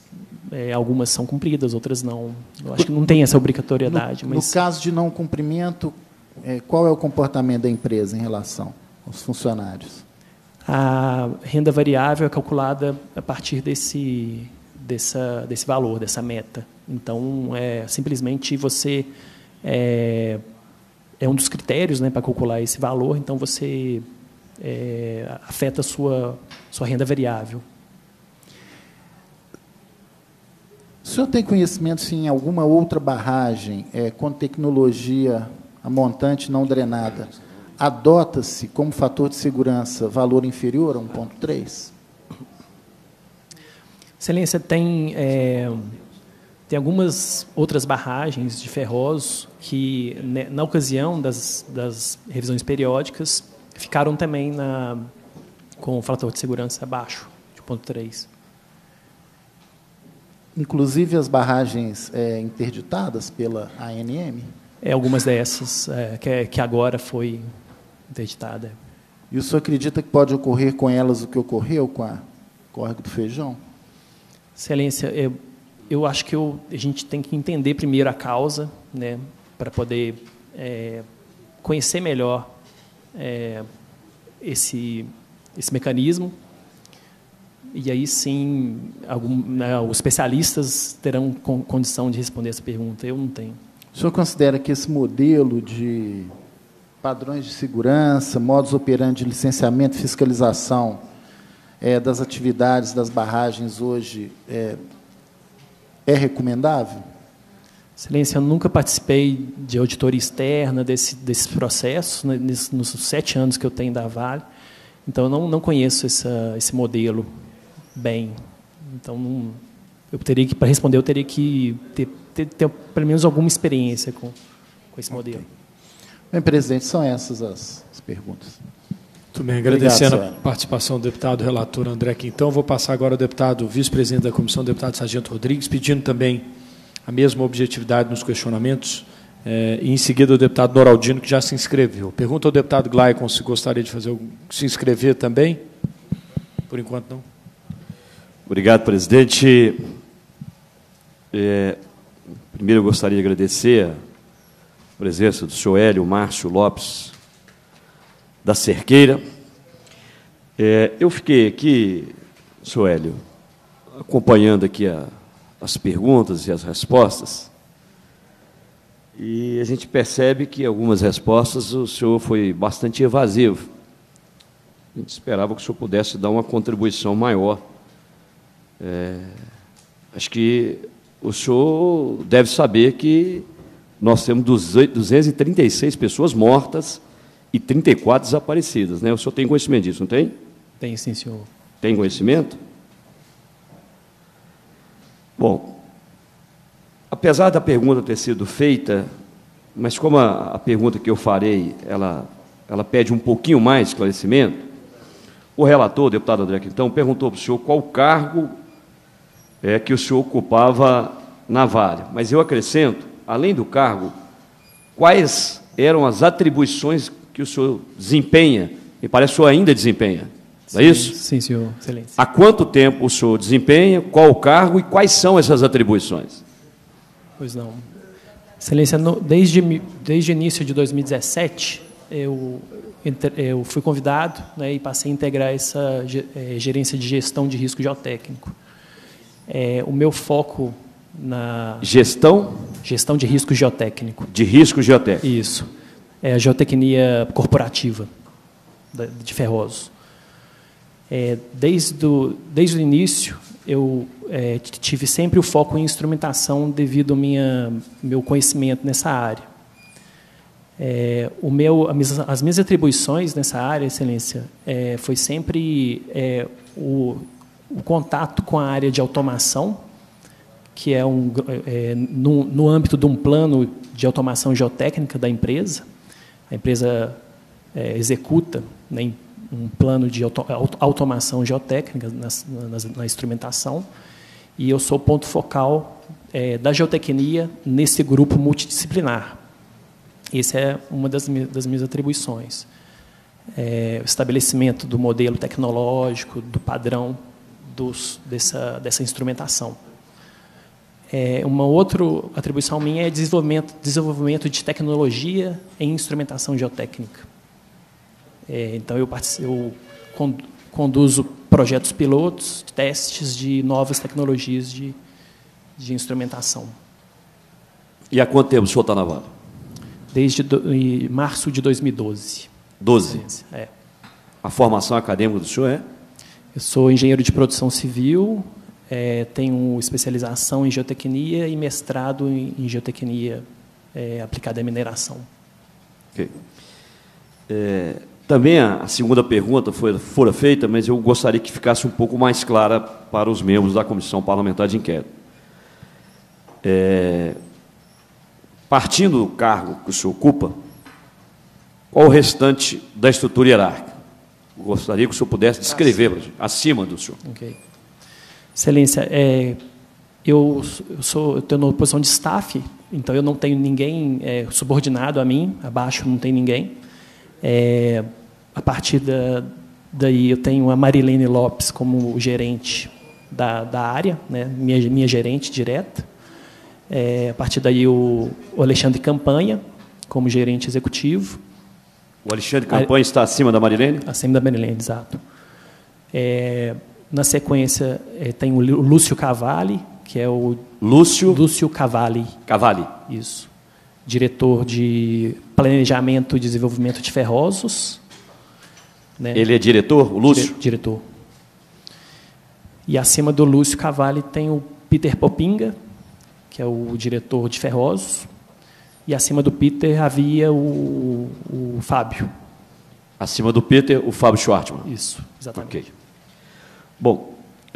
algumas são cumpridas, outras não. Eu acho que não tem essa obrigatoriedade. No caso de não cumprimento, qual é o comportamento da empresa em relação aos funcionários? A renda variável é calculada a partir desse valor, dessa meta. Então, simplesmente você é um dos critérios, né, para calcular esse valor. Então, você afeta a sua renda variável. O senhor tem conhecimento se em alguma outra barragem com tecnologia a montante não drenada adota-se como fator de segurança valor inferior a 1,3? Excelência, tem algumas outras barragens de ferrosos que, na ocasião das revisões periódicas, ficaram também com o fator de segurança abaixo de 1,3. Inclusive as barragens interditadas pela ANM? Algumas dessas, que agora foi interditada. E o senhor acredita que pode ocorrer com elas o que ocorreu com a Córrego do Feijão? Excelência, eu acho que a gente tem que entender primeiro a causa, né, para poder conhecer melhor esse mecanismo. E aí sim, os especialistas terão condição de responder essa pergunta. Eu não tenho. O senhor considera que esse modelo de padrões de segurança, modus operandi de licenciamento e fiscalização das atividades das barragens hoje é recomendável? Excelência, eu nunca participei de auditoria externa desses processos, né, nos 7 anos que eu tenho da Vale. Então, eu não conheço esse modelo bem. Então, para responder, eu teria que ter pelo menos alguma experiência com esse modelo. Okay. Bem, presidente, são essas as perguntas. Muito bem, agradecendo a participação do deputado relator André Quintão. Vou passar agora ao deputado vice-presidente da comissão, deputado Sargento Rodrigues, pedindo também a mesma objetividade nos questionamentos, e em seguida o deputado Noraldino, que já se inscreveu. Pergunta ao deputado Glaicon se gostaria de se inscrever também. Por enquanto, não. Obrigado, presidente. Primeiro, eu gostaria de agradecer a presença do senhor Hélio Márcio Lopes da Cerqueira. Eu fiquei aqui, senhor Hélio, acompanhando aqui as perguntas e as respostas, e a gente percebe que algumas respostas o senhor foi bastante evasivo. A gente esperava que o senhor pudesse dar uma contribuição maior. Acho que o senhor deve saber que nós temos 236 pessoas mortas e 34 desaparecidas, né? O senhor tem conhecimento disso, não tem? Tem, sim, senhor. Tem conhecimento? Bom, apesar da pergunta ter sido feita, mas como a pergunta que eu farei, ela pede um pouquinho mais de esclarecimento, o relator, o deputado André Quintão, perguntou para o senhor qual cargo que o senhor ocupava na Vale. Mas eu acrescento, além do cargo, quais eram as atribuições que o senhor desempenha, e parece que o senhor ainda desempenha, não é isso? Sim, senhor. Excelência. Há quanto tempo o senhor desempenha, qual o cargo e quais são essas atribuições? Pois não. Excelência, desde o início de 2017, eu fui convidado, né, e passei a integrar essa gerência de gestão de risco geotécnico. O meu foco na... Gestão de risco geotécnico. De risco geotécnico. Isso. A geotecnia corporativa de ferrosos. Desde o início, eu tive sempre o foco em instrumentação devido ao meu conhecimento nessa área. As minhas atribuições nessa área, Excelência, foi sempre o contato com a área de automação, que é no âmbito de um plano de automação geotécnica da empresa. A empresa executa, né, um plano de automação geotécnica na instrumentação, e eu sou ponto focal da geotecnia nesse grupo multidisciplinar. Essa é uma das minhas atribuições. O estabelecimento do modelo tecnológico, do padrão dessa instrumentação. Uma outra atribuição minha é desenvolvimento de tecnologia em instrumentação geotécnica. Então, eu conduzo projetos pilotos, testes de novas tecnologias de instrumentação. E há quanto tempo o senhor está na Vale? Desde março de 2012. 12? É. A formação acadêmica do senhor é? Eu sou engenheiro de produção civil, tenho especialização em geotecnia e mestrado em geotecnia aplicada à mineração. Ok. Também a segunda pergunta fora feita, mas eu gostaria que ficasse um pouco mais clara para os membros da Comissão Parlamentar de Inquérito. Partindo do cargo que o senhor ocupa, qual o restante da estrutura hierárquica? Eu gostaria que o senhor pudesse descrever para a gente, acima do senhor. Ok. Excelência, eu estou na posição de staff, então eu não tenho ninguém subordinado a mim, abaixo não tem ninguém. A partir daí eu tenho a Marilene Lopes como gerente da área, né, minha gerente direta. A partir daí o Alexandre Campanha como gerente executivo. O Alexandre Campanha está acima da Marilene? Acima da Marilene, exato. Na sequência, tem o Lúcio Cavalli, que é o... Lúcio Cavalli. Cavalli. Isso. Diretor de Planejamento e Desenvolvimento de Ferrosos. Né? Ele é diretor, o Lúcio? Diretor. E acima do Lúcio Cavalli tem o Peter Popinga, que é o diretor de Ferrosos. E acima do Peter havia o Fábio. Acima do Peter, o Fábio Schwartzman. Isso, exatamente. Okay. Bom,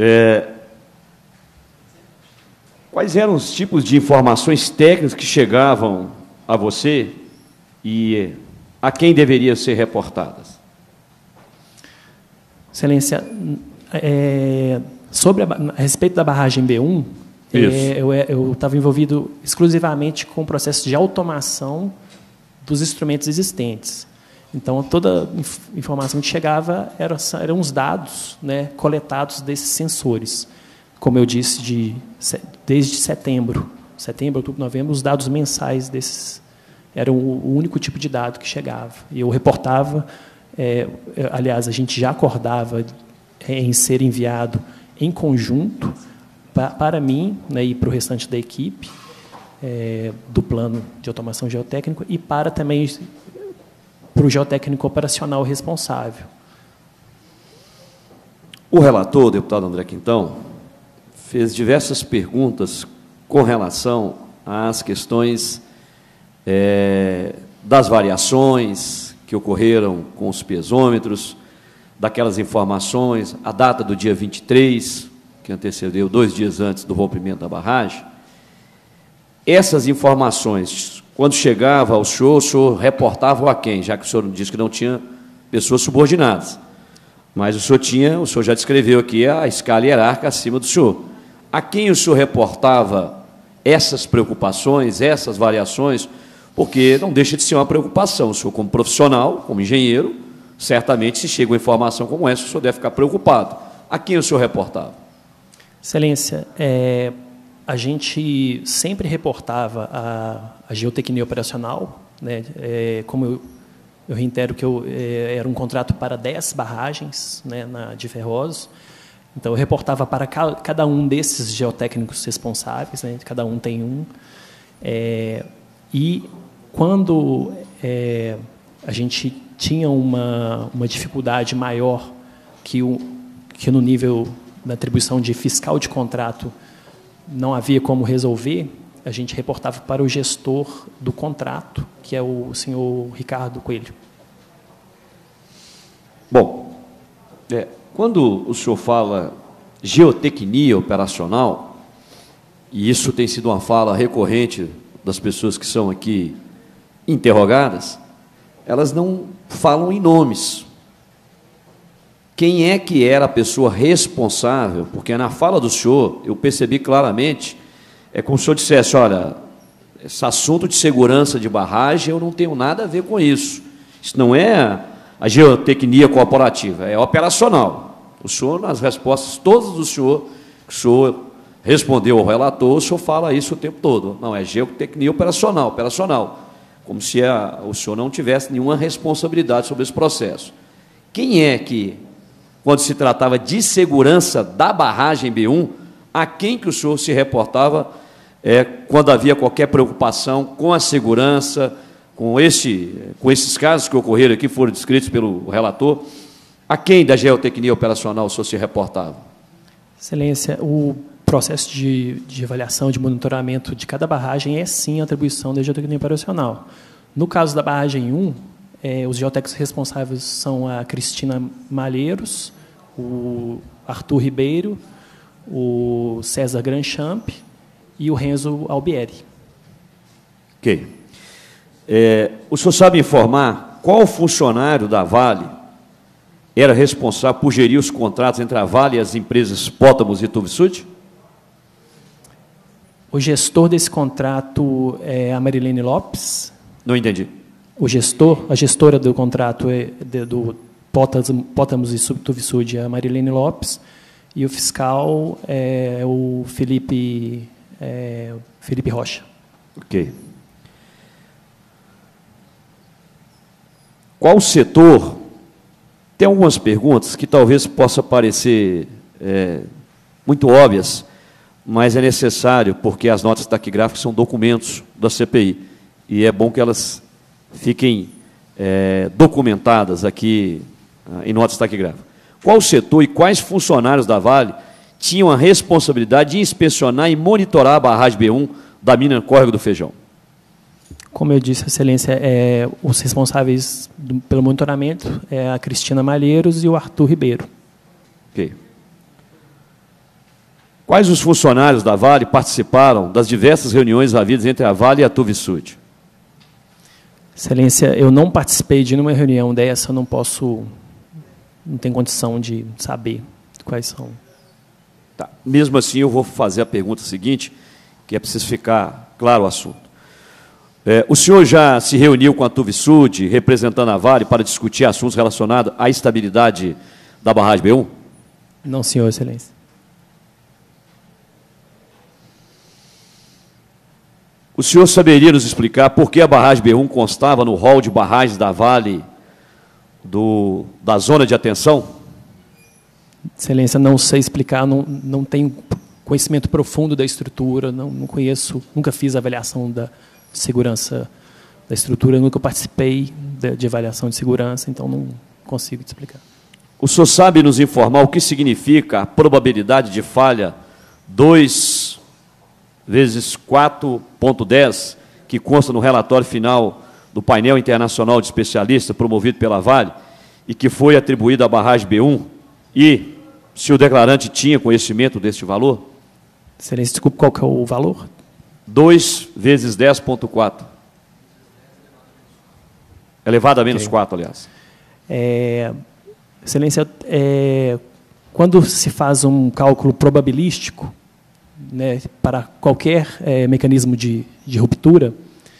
quais eram os tipos de informações técnicas que chegavam a você e a quem deveriam ser reportadas? Excelência, a respeito da barragem B1, eu estava envolvido exclusivamente com o processo de automação dos instrumentos existentes. Então, toda informação que chegava eram os dados, né, coletados desses sensores. Como eu disse, desde setembro, outubro, novembro, os dados mensais desses eram o único tipo de dado que chegava. E eu reportava, aliás, a gente já acordava em ser enviado em conjunto para mim, né, e para o restante da equipe do plano de automação geotécnico e também para o geotécnico operacional responsável. O relator, o deputado André Quintão, fez diversas perguntas com relação às questões das variações que ocorreram com os piezômetros, daquelas informações, a data do dia 23, que antecedeu 2 dias antes do rompimento da barragem. Essas informações, quando chegava ao senhor, o senhor reportava a quem? Já que o senhor disse que não tinha pessoas subordinadas. Mas o senhor já descreveu aqui a escala hierárquica acima do senhor. A quem o senhor reportava essas preocupações, essas variações? Porque não deixa de ser uma preocupação. O senhor, como profissional, como engenheiro, certamente, se chega uma informação como essa, o senhor deve ficar preocupado. A quem o senhor reportava? Excelência, a gente sempre reportava a geotecnia operacional, né? Como eu reitero que era um contrato para 10 barragens, né, de Ferrosos. Então, eu reportava para cada um desses geotécnicos responsáveis, né? Cada um tem um. E quando a gente tinha uma dificuldade maior que no nível da atribuição de fiscal de contrato não havia como resolver, a gente reportava para o gestor do contrato, que é o senhor Ricardo Coelho. Bom, quando o senhor fala geotecnia operacional, e isso tem sido uma fala recorrente das pessoas que são aqui interrogadas, elas não falam em nomes. Quem é que era a pessoa responsável? Porque na fala do senhor, eu percebi claramente, como se o senhor dissesse, olha, esse assunto de segurança de barragem, eu não tenho nada a ver com isso. Isso não é a geotecnia corporativa, é operacional. O senhor, nas respostas todas do senhor, que o senhor respondeu ao relator, o senhor fala isso o tempo todo. Não, é geotecnia operacional, como se o senhor não tivesse nenhuma responsabilidade sobre esse processo. Quem é que, quando se tratava de segurança da barragem B1, a quem que o senhor se reportava quando havia qualquer preocupação com a segurança, com esses casos que ocorreram aqui, foram descritos pelo relator, a quem da geotecnia operacional o senhor se reportava? Excelência, o processo de avaliação, de monitoramento de cada barragem é, sim, a atribuição da geotecnia operacional. No caso da barragem 1, os geotécnicos responsáveis são a Cristina Malheiros, o Arthur Ribeiro, o César Granchamp e o Renzo Albieri. Ok. O senhor sabe informar qual funcionário da Vale era responsável por gerir os contratos entre a Vale e as empresas Pótamos e Tuvisud? O gestor desse contrato é a Marilene Lopes. Não entendi. A gestora do contrato do Pótamos e Tuvisud é a Marilene Lopes, e o fiscal é o Felipe Rocha. Ok. Qual setor? Tem algumas perguntas que talvez possa parecer muito óbvias, mas é necessário, porque as notas taquigráficas são documentos da CPI, e é bom que elas fiquem documentadas aqui em notas taquigráficas. Qual setor e quais funcionários da Vale tinham a responsabilidade de inspecionar e monitorar a barragem B1 da mina Córrego do Feijão? Como eu disse, Excelência, os responsáveis pelo monitoramento é a Cristina Malheiros e o Arthur Ribeiro. Ok. Quais os funcionários da Vale participaram das diversas reuniões havidas entre a Vale e a Tuvisud? Excelência, eu não participei de nenhuma reunião dessa, não tenho condição de saber quais são. Tá. Mesmo assim, eu vou fazer a pergunta seguinte, que é preciso ficar claro o assunto. O senhor já se reuniu com a Tuvisud, representando a Vale, para discutir assuntos relacionados à estabilidade da barragem B1? Não, senhor, Excelência. O senhor saberia nos explicar por que a barragem B1 constava no rol de barragens da Vale da zona de atenção? Excelência, não sei explicar, não tenho conhecimento profundo da estrutura, não conheço, nunca fiz avaliação da segurança da estrutura, nunca participei de avaliação de segurança, então não consigo te explicar. O senhor sabe nos informar o que significa a probabilidade de falha 2 vezes 4.10, que consta no relatório final do painel internacional de especialistas promovido pela Vale e que foi atribuído à barragem B1, e se o declarante tinha conhecimento deste valor? Excelência, desculpe, qual que é o valor? 2 vezes 10.4. Elevado a menos 4, aliás. Excelência, quando se faz um cálculo probabilístico, né, para qualquer mecanismo de ruptura,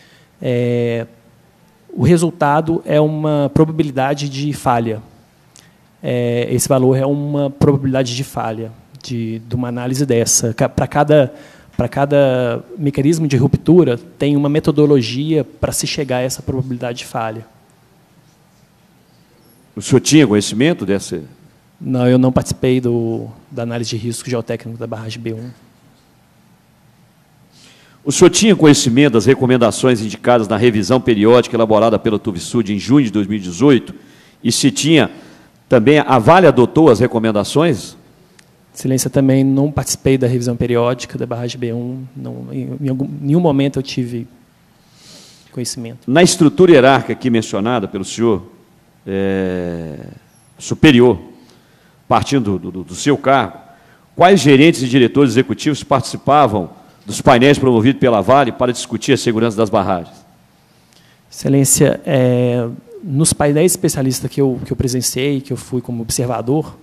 o resultado é uma probabilidade de falha. Esse valor é uma probabilidade de falha de uma análise dessa. Para cada mecanismo de ruptura, tem uma metodologia para se chegar a essa probabilidade de falha. O senhor tinha conhecimento dessa? Não, eu não participei da análise de risco geotécnico da barragem B1. O senhor tinha conhecimento das recomendações indicadas na revisão periódica elaborada pela Tuvisud em junho de 2018? E se tinha, também a Vale adotou as recomendações? Excelência, também não participei da revisão periódica da barragem B1. Em nenhum momento eu tive conhecimento. Na estrutura hierárquica aqui mencionada pelo senhor, superior, partindo do seu cargo, quais gerentes e diretores executivos participavam dos painéis promovidos pela Vale para discutir a segurança das barragens? Excelência, nos painéis especialistas que eu presenciei, que eu fui como observador,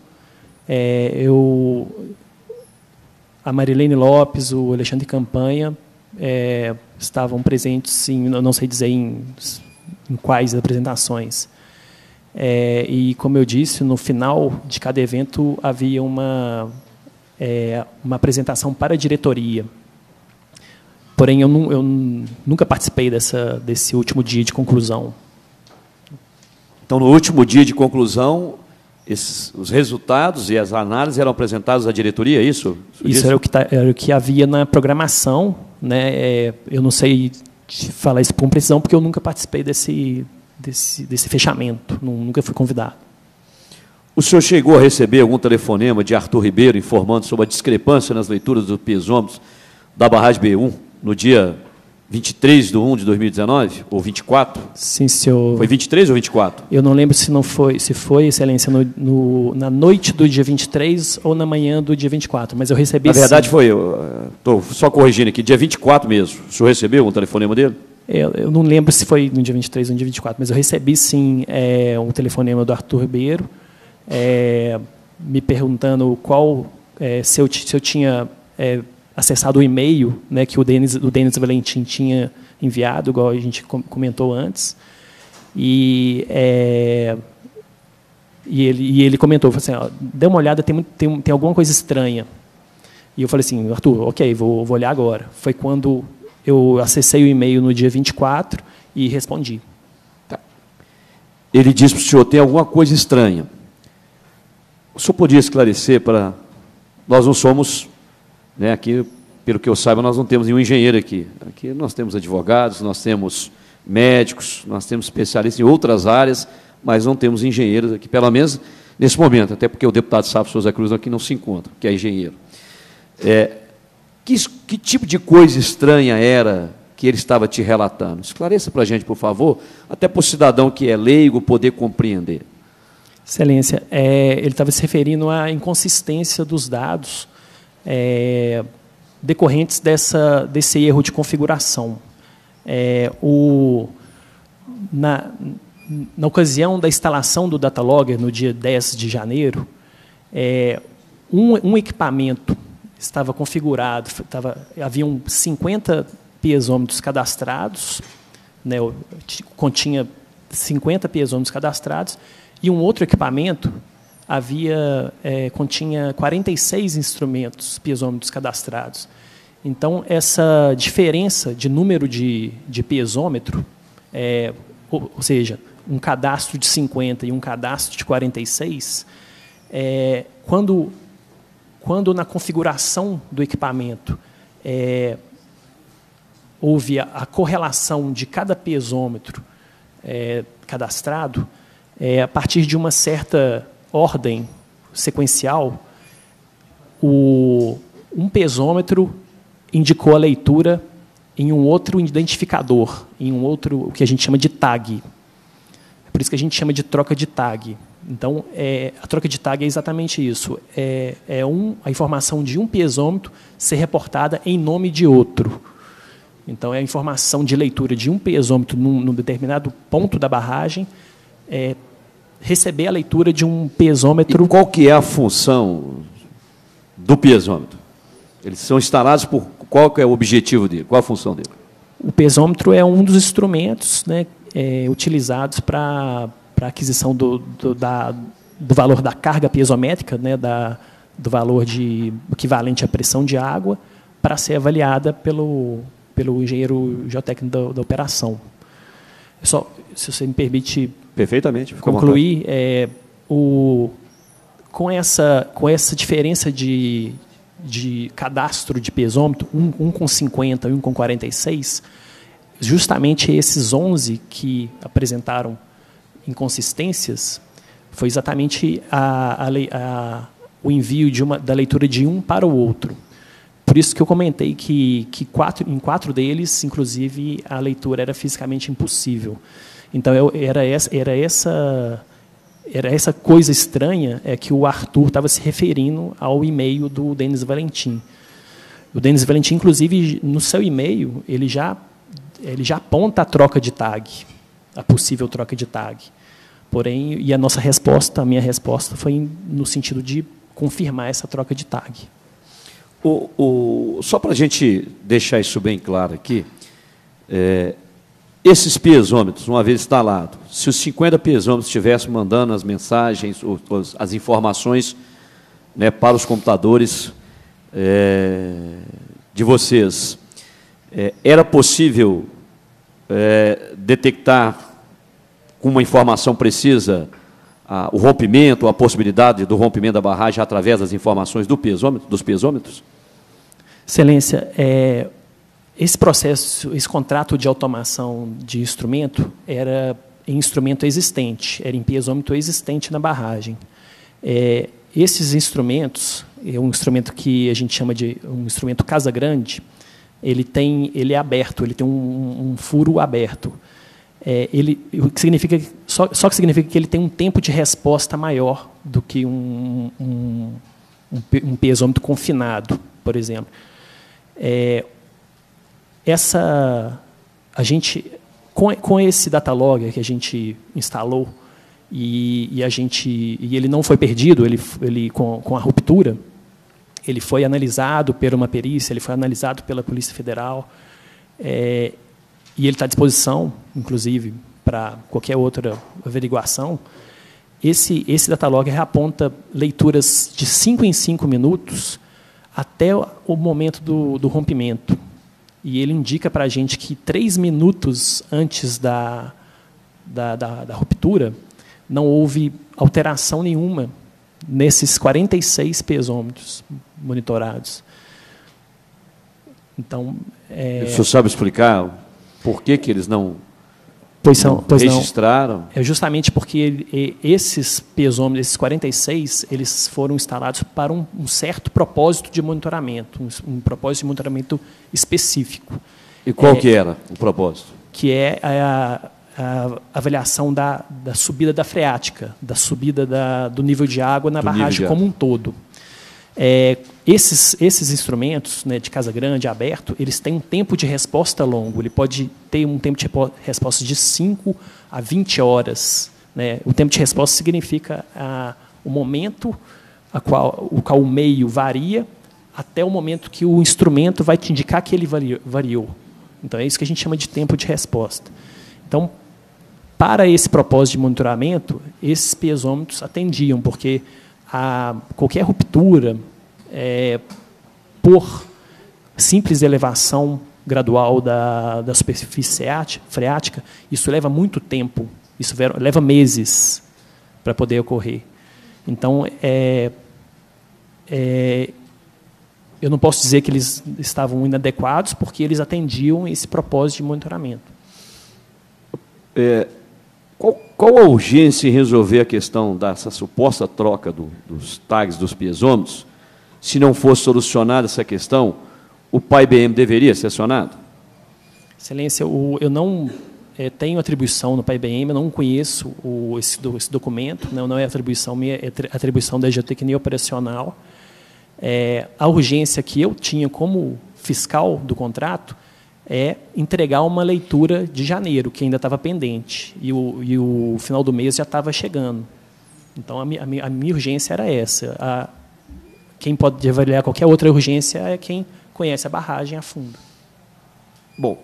a Marilene Lopes, o Alexandre Campanha estavam presentes, sim, não sei dizer em quais apresentações. E, como eu disse, no final de cada evento havia uma apresentação para a diretoria. Porém, eu nunca participei desse último dia de conclusão. Então, no último dia de conclusão, os resultados e as análises eram apresentados à diretoria, é isso? Isso era o que havia na programação, né? Eu não sei falar isso com precisão, porque eu nunca participei desse fechamento, nunca fui convidado. O senhor chegou a receber algum telefonema de Arthur Ribeiro informando sobre a discrepância nas leituras dos pesômetros da barragem B1 no dia 23/1 de 2019, ou 24? Sim, senhor. Foi 23 ou 24? Eu não lembro se foi, Excelência, na noite do dia 23 ou na manhã do dia 24, mas eu recebi. Na verdade, sim. Estou só corrigindo aqui, dia 24 mesmo. O senhor recebeu um telefonema dele? Eu não lembro se foi no dia 23 ou no dia 24, mas eu recebi, sim, um telefonema do Arthur Ribeiro, me perguntando se eu tinha acessado o e-mail, né, que o Denis Valentim tinha enviado, igual a gente comentou antes, e ele comentou, falou assim, dê uma olhada, tem alguma coisa estranha. E eu falei assim, Arthur, ok, vou olhar agora. Foi quando eu acessei o e-mail no dia 24 e respondi. Tá. Ele disse para o senhor, tem alguma coisa estranha. O senhor podia esclarecer para... Nós não somos... Né, aqui, pelo que eu saiba, nós não temos nenhum engenheiro aqui. Aqui nós temos advogados, nós temos médicos, nós temos especialistas em outras áreas, mas não temos engenheiros aqui, pelo menos nesse momento, até porque o deputado Sávio Souza Cruz aqui não se encontra, que é engenheiro. Que tipo de coisa estranha era que ele estava te relatando? Esclareça para a gente, por favor, até para o cidadão que é leigo poder compreender. Excelência, ele estava se referindo à inconsistência dos dados decorrentes desse erro de configuração. Na ocasião da instalação do Datalogger, no dia 10 de janeiro, um equipamento estava configurado, haviam 50 piezômetros cadastrados, né, continha 50 piezômetros cadastrados, e um outro equipamento continha 46 instrumentos piezômetros cadastrados. Então, essa diferença de número de piezômetro, ou seja, um cadastro de 50 e um cadastro de 46, quando na configuração do equipamento houve a correlação de cada piezômetro cadastrado, a partir de uma certa ordem sequencial, um piezômetro indicou a leitura em um outro identificador, em um outro, o que a gente chama de tag. É por isso que a gente chama de troca de tag. Então, a troca de tag é exatamente isso. A informação de um piezômetro ser reportada em nome de outro. Então, é a informação de leitura de um piezômetro num determinado ponto da barragem, receber a leitura de um piezômetro. E qual que é a função do piezômetro? Eles são instalados por... Qual que é o objetivo dele? Qual a função dele? O piezômetro é um dos instrumentos, né, utilizados para a aquisição do valor da carga piezométrica, né, do valor equivalente à pressão de água, para ser avaliada pelo engenheiro geotécnico da operação. Se você me permite perfeitamente concluir, com essa diferença de cadastro de piezômetro, um com 50 e um com 46, justamente esses 11 que apresentaram inconsistências, foi exatamente o envio da leitura de um para o outro. Por isso que eu comentei que em 4 deles, inclusive, a leitura era fisicamente impossível. Então, era essa coisa estranha que o Arthur estava se referindo ao e-mail do Denis Valentim. O Denis Valentim, inclusive, no seu e-mail, ele já aponta a troca de tag, a possível troca de tag. Porém, a minha resposta foi no sentido de confirmar essa troca de tag. Só para a gente deixar isso bem claro aqui, esses piezômetros, uma vez instalados, se os 50 piezômetros estivessem mandando as mensagens, as informações, né, para os computadores, de vocês, era possível detectar com uma informação precisa o rompimento, a possibilidade do rompimento da barragem através das informações dos pesômetros? Excelência, esse processo, esse contrato de automação de instrumento era em instrumento existente, era em pesômetro existente na barragem. Esses instrumentos, um instrumento que a gente chama de um instrumento Casa Grande, ele é aberto, ele tem um furo aberto. O que significa, só que significa que ele tem um tempo de resposta maior do que um pesômetro confinado, por exemplo. A gente, com esse data logger que a gente instalou e ele não foi perdido, ele com a ruptura, ele foi analisado por uma perícia, ele foi analisado pela Polícia Federal, e ele está à disposição, inclusive, para qualquer outra averiguação. Esse data logger aponta leituras de 5 em 5 minutos até o momento do rompimento. E ele indica para a gente que 3 minutos antes da ruptura não houve alteração nenhuma nesses 46 pesômetros monitorados. Então, o senhor sabe explicar por que eles não registraram? É justamente porque esses pesômetros, esses 46, eles foram instalados para um certo propósito de monitoramento, um propósito de monitoramento específico. E qual que era o propósito? Que é a avaliação da subida da freática, da subida do nível de água na barragem como um todo. Esses instrumentos, né, de Casa Grande, aberto, eles têm um tempo de resposta longo. Ele pode ter um tempo de resposta de 5 a 20 horas. Né? O tempo de resposta significa o momento o qual o meio varia até o momento que o instrumento vai te indicar que ele variou. Então, é isso que a gente chama de tempo de resposta. Então, para esse propósito de monitoramento, esses pesômetros atendiam, porque qualquer ruptura, por simples elevação gradual da superfície freática, isso leva muito tempo, isso leva meses para poder ocorrer. Então, eu não posso dizer que eles estavam inadequados, porque eles atendiam esse propósito de monitoramento. Qual a urgência em resolver a questão dessa suposta troca dos tags dos pesômetros? Se não fosse solucionada essa questão, o PAI-BM deveria ser acionado? Excelência, eu não tenho atribuição no PAI-BM, eu não conheço esse documento, não é atribuição minha, é atribuição da Geotecnia Operacional. A urgência que eu tinha como fiscal do contrato é entregar uma leitura de janeiro, que ainda estava pendente, e o final do mês já estava chegando. Então, a minha urgência era essa. Quem pode avaliar qualquer outra urgência é quem conhece a barragem a fundo. Bom,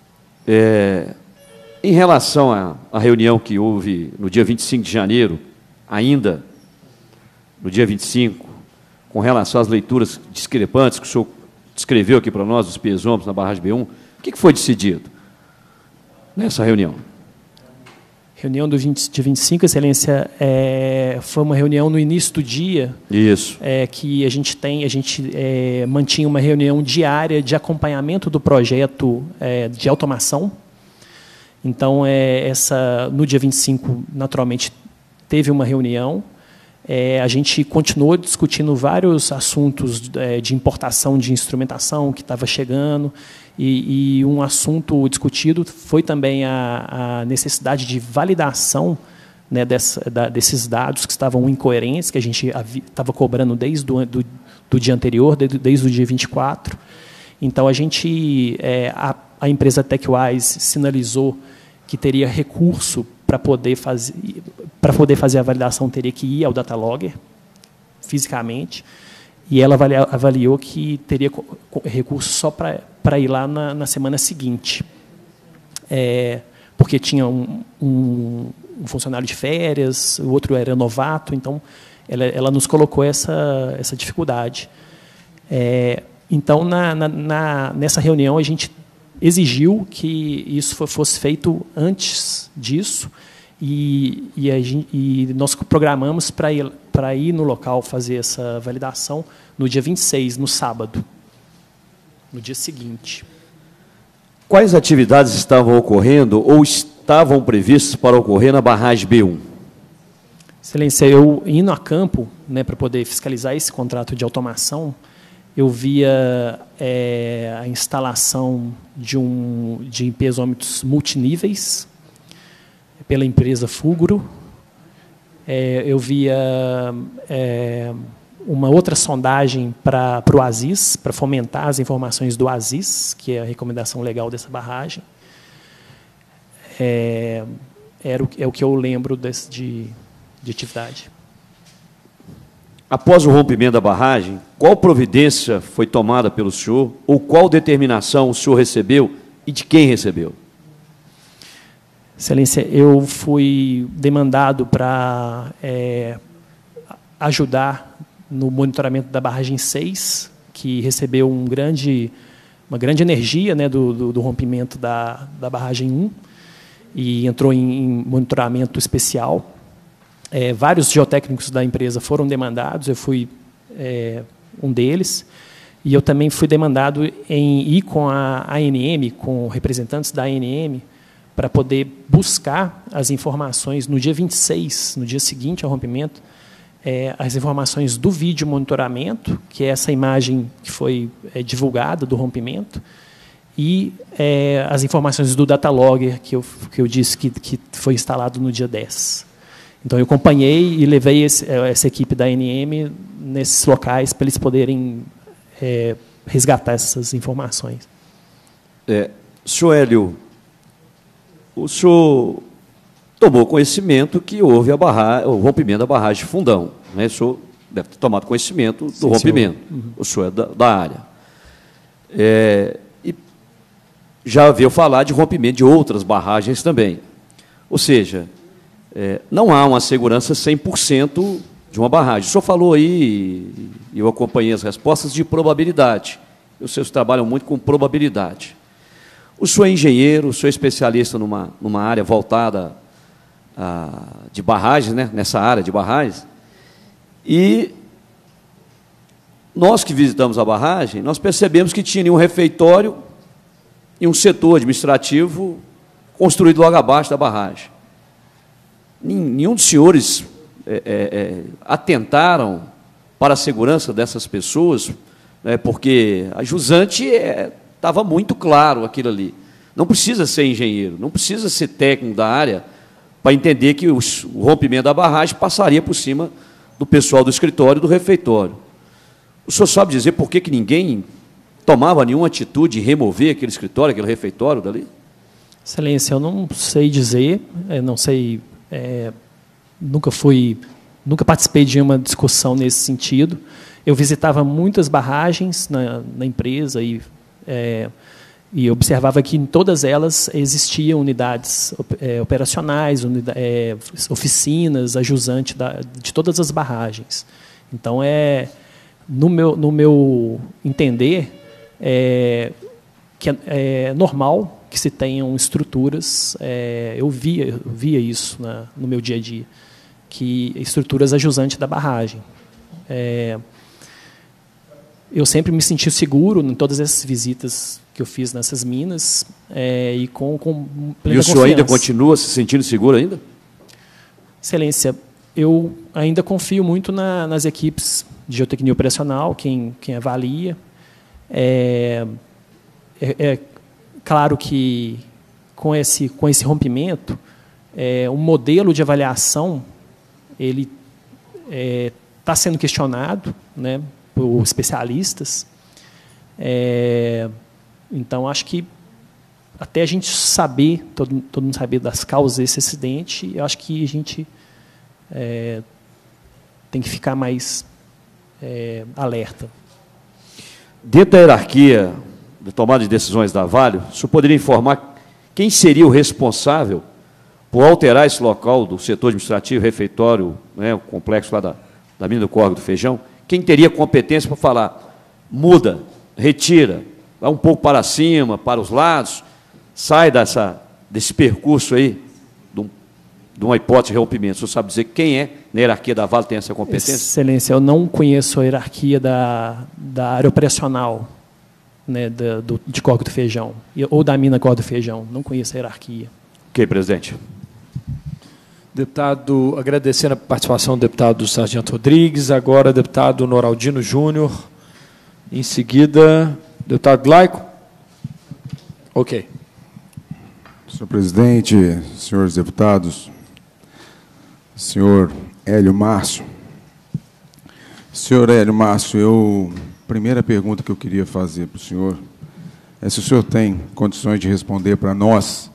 em relação à reunião que houve no dia 25 de janeiro, ainda no dia 25, com relação às leituras discrepantes que o senhor descreveu aqui para nós, dos pesômetros na barragem B1, o que foi decidido nessa reunião? Reunião de 25, Excelência, foi uma reunião no início do dia. Isso. Que a gente mantinha uma reunião diária de acompanhamento do projeto de automação. Então, no dia 25, naturalmente, teve uma reunião. A gente continuou discutindo vários assuntos de importação de instrumentação que estava chegando, e um assunto discutido foi também a necessidade de validação, né, desses dados que estavam incoerentes, que a gente estava cobrando desde do dia anterior, desde o dia 24. Então, a empresa TechWise sinalizou que teria recurso para poder fazer a validação, teria que ir ao data logger fisicamente, e ela avaliou que teria recurso só para ir lá na semana seguinte, porque tinha um funcionário de férias, o outro era novato, então ela nos colocou essa dificuldade. Então, nessa reunião, a gente exigiu que isso fosse feito antes disso, e nós programamos para ir no local fazer essa validação no dia 26, no sábado, no dia seguinte. Quais atividades estavam ocorrendo ou estavam previstas para ocorrer na barragem B1? Excelência, eu indo a campo, né, para poder fiscalizar esse contrato de automação, eu via a instalação de pesômetros multiníveis pela empresa Fulgro. Eu via uma outra sondagem para o ASIS, para fomentar as informações do ASIS, que é a recomendação legal dessa barragem. É o que eu lembro de atividade. Após o rompimento da barragem, qual providência foi tomada pelo senhor, ou qual determinação o senhor recebeu e de quem recebeu? Excelência, eu fui demandado para ajudar no monitoramento da barragem 6, que recebeu uma grande energia, né, do rompimento da barragem 1, e entrou em monitoramento especial. Vários geotécnicos da empresa foram demandados, eu fui um deles, e eu também fui demandado em ir com a ANM, com representantes da ANM, para poder buscar as informações no dia 26, no dia seguinte ao rompimento, as informações do vídeo monitoramento, que é essa imagem que foi divulgada do rompimento, e as informações do datalogger, que eu disse que foi instalado no dia 10. Então, eu acompanhei e levei essa equipe da ANM nesses locais para eles poderem resgatar essas informações. Senhor Hélio, o senhor tomou conhecimento que houve o rompimento da barragem Fundão, né? O senhor deve ter tomado conhecimento do rompimento. Uhum. O senhor é da área. E já veio falar de rompimento de outras barragens também. Ou seja, não há uma segurança 100% de uma barragem. O senhor falou aí, e eu acompanhei as respostas, de probabilidade. Os seus trabalham muito com probabilidade. O senhor é engenheiro, o senhor é especialista numa área voltada de barragens, né? Nessa área de barragens, e nós que visitamos a barragem, nós percebemos que tinha um refeitório e um setor administrativo construído logo abaixo da barragem. Nenhum dos senhores atentaram para a segurança dessas pessoas, né, porque a jusante estava muito claro aquilo ali. Não precisa ser engenheiro, não precisa ser técnico da área para entender que o rompimento da barragem passaria por cima do pessoal do escritório e do refeitório. O senhor sabe dizer por que ninguém tomava nenhuma atitude de remover aquele escritório, aquele refeitório dali? Excelência, eu não sei dizer, não sei, nunca participei de uma discussão nesse sentido. Eu visitava muitas barragens na empresa e observava que em todas elas existiam unidades operacionais, oficinas, a jusante de todas as barragens. Então, no meu entender, que é normal que se tenham estruturas, eu via isso no meu dia a dia, que estruturas a jusante da barragem. Eu sempre me senti seguro em todas essas visitas que eu fiz nessas minas, e com plena confiança. E o senhor ainda continua se sentindo seguro ainda? Excelência, eu ainda confio muito nas equipes de geotecnia operacional, quem avalia. É claro que com esse rompimento, o modelo de avaliação ele está sendo questionado, né, por especialistas. Então, acho que até a gente saber, todo mundo saber das causas desse acidente, eu acho que a gente tem que ficar mais alerta. Dentro da hierarquia da tomada de decisões da Vale, o senhor poderia informar quem seria o responsável por alterar esse local do setor administrativo, refeitório, né, o complexo lá da mina do Córrego do Feijão? Quem teria competência para falar, muda, retira, vai um pouco para cima, para os lados, sai desse percurso aí, de uma hipótese de rompimento. O senhor sabe dizer quem é, na hierarquia da Vale, tem essa competência? Excelência, eu não conheço a hierarquia da área operacional, né, de Córrego do Feijão, ou da mina Córrego do Feijão. Não conheço a hierarquia. Ok, presidente. Deputado, agradecendo a participação do deputado Sargento Rodrigues, agora deputado Noraldino Júnior, em seguida, deputado Glaico. Ok. Senhor presidente, senhores deputados, senhor Hélio Márcio. Senhor Hélio Márcio, primeira pergunta que eu queria fazer para o senhor é se o senhor tem condições de responder para nós.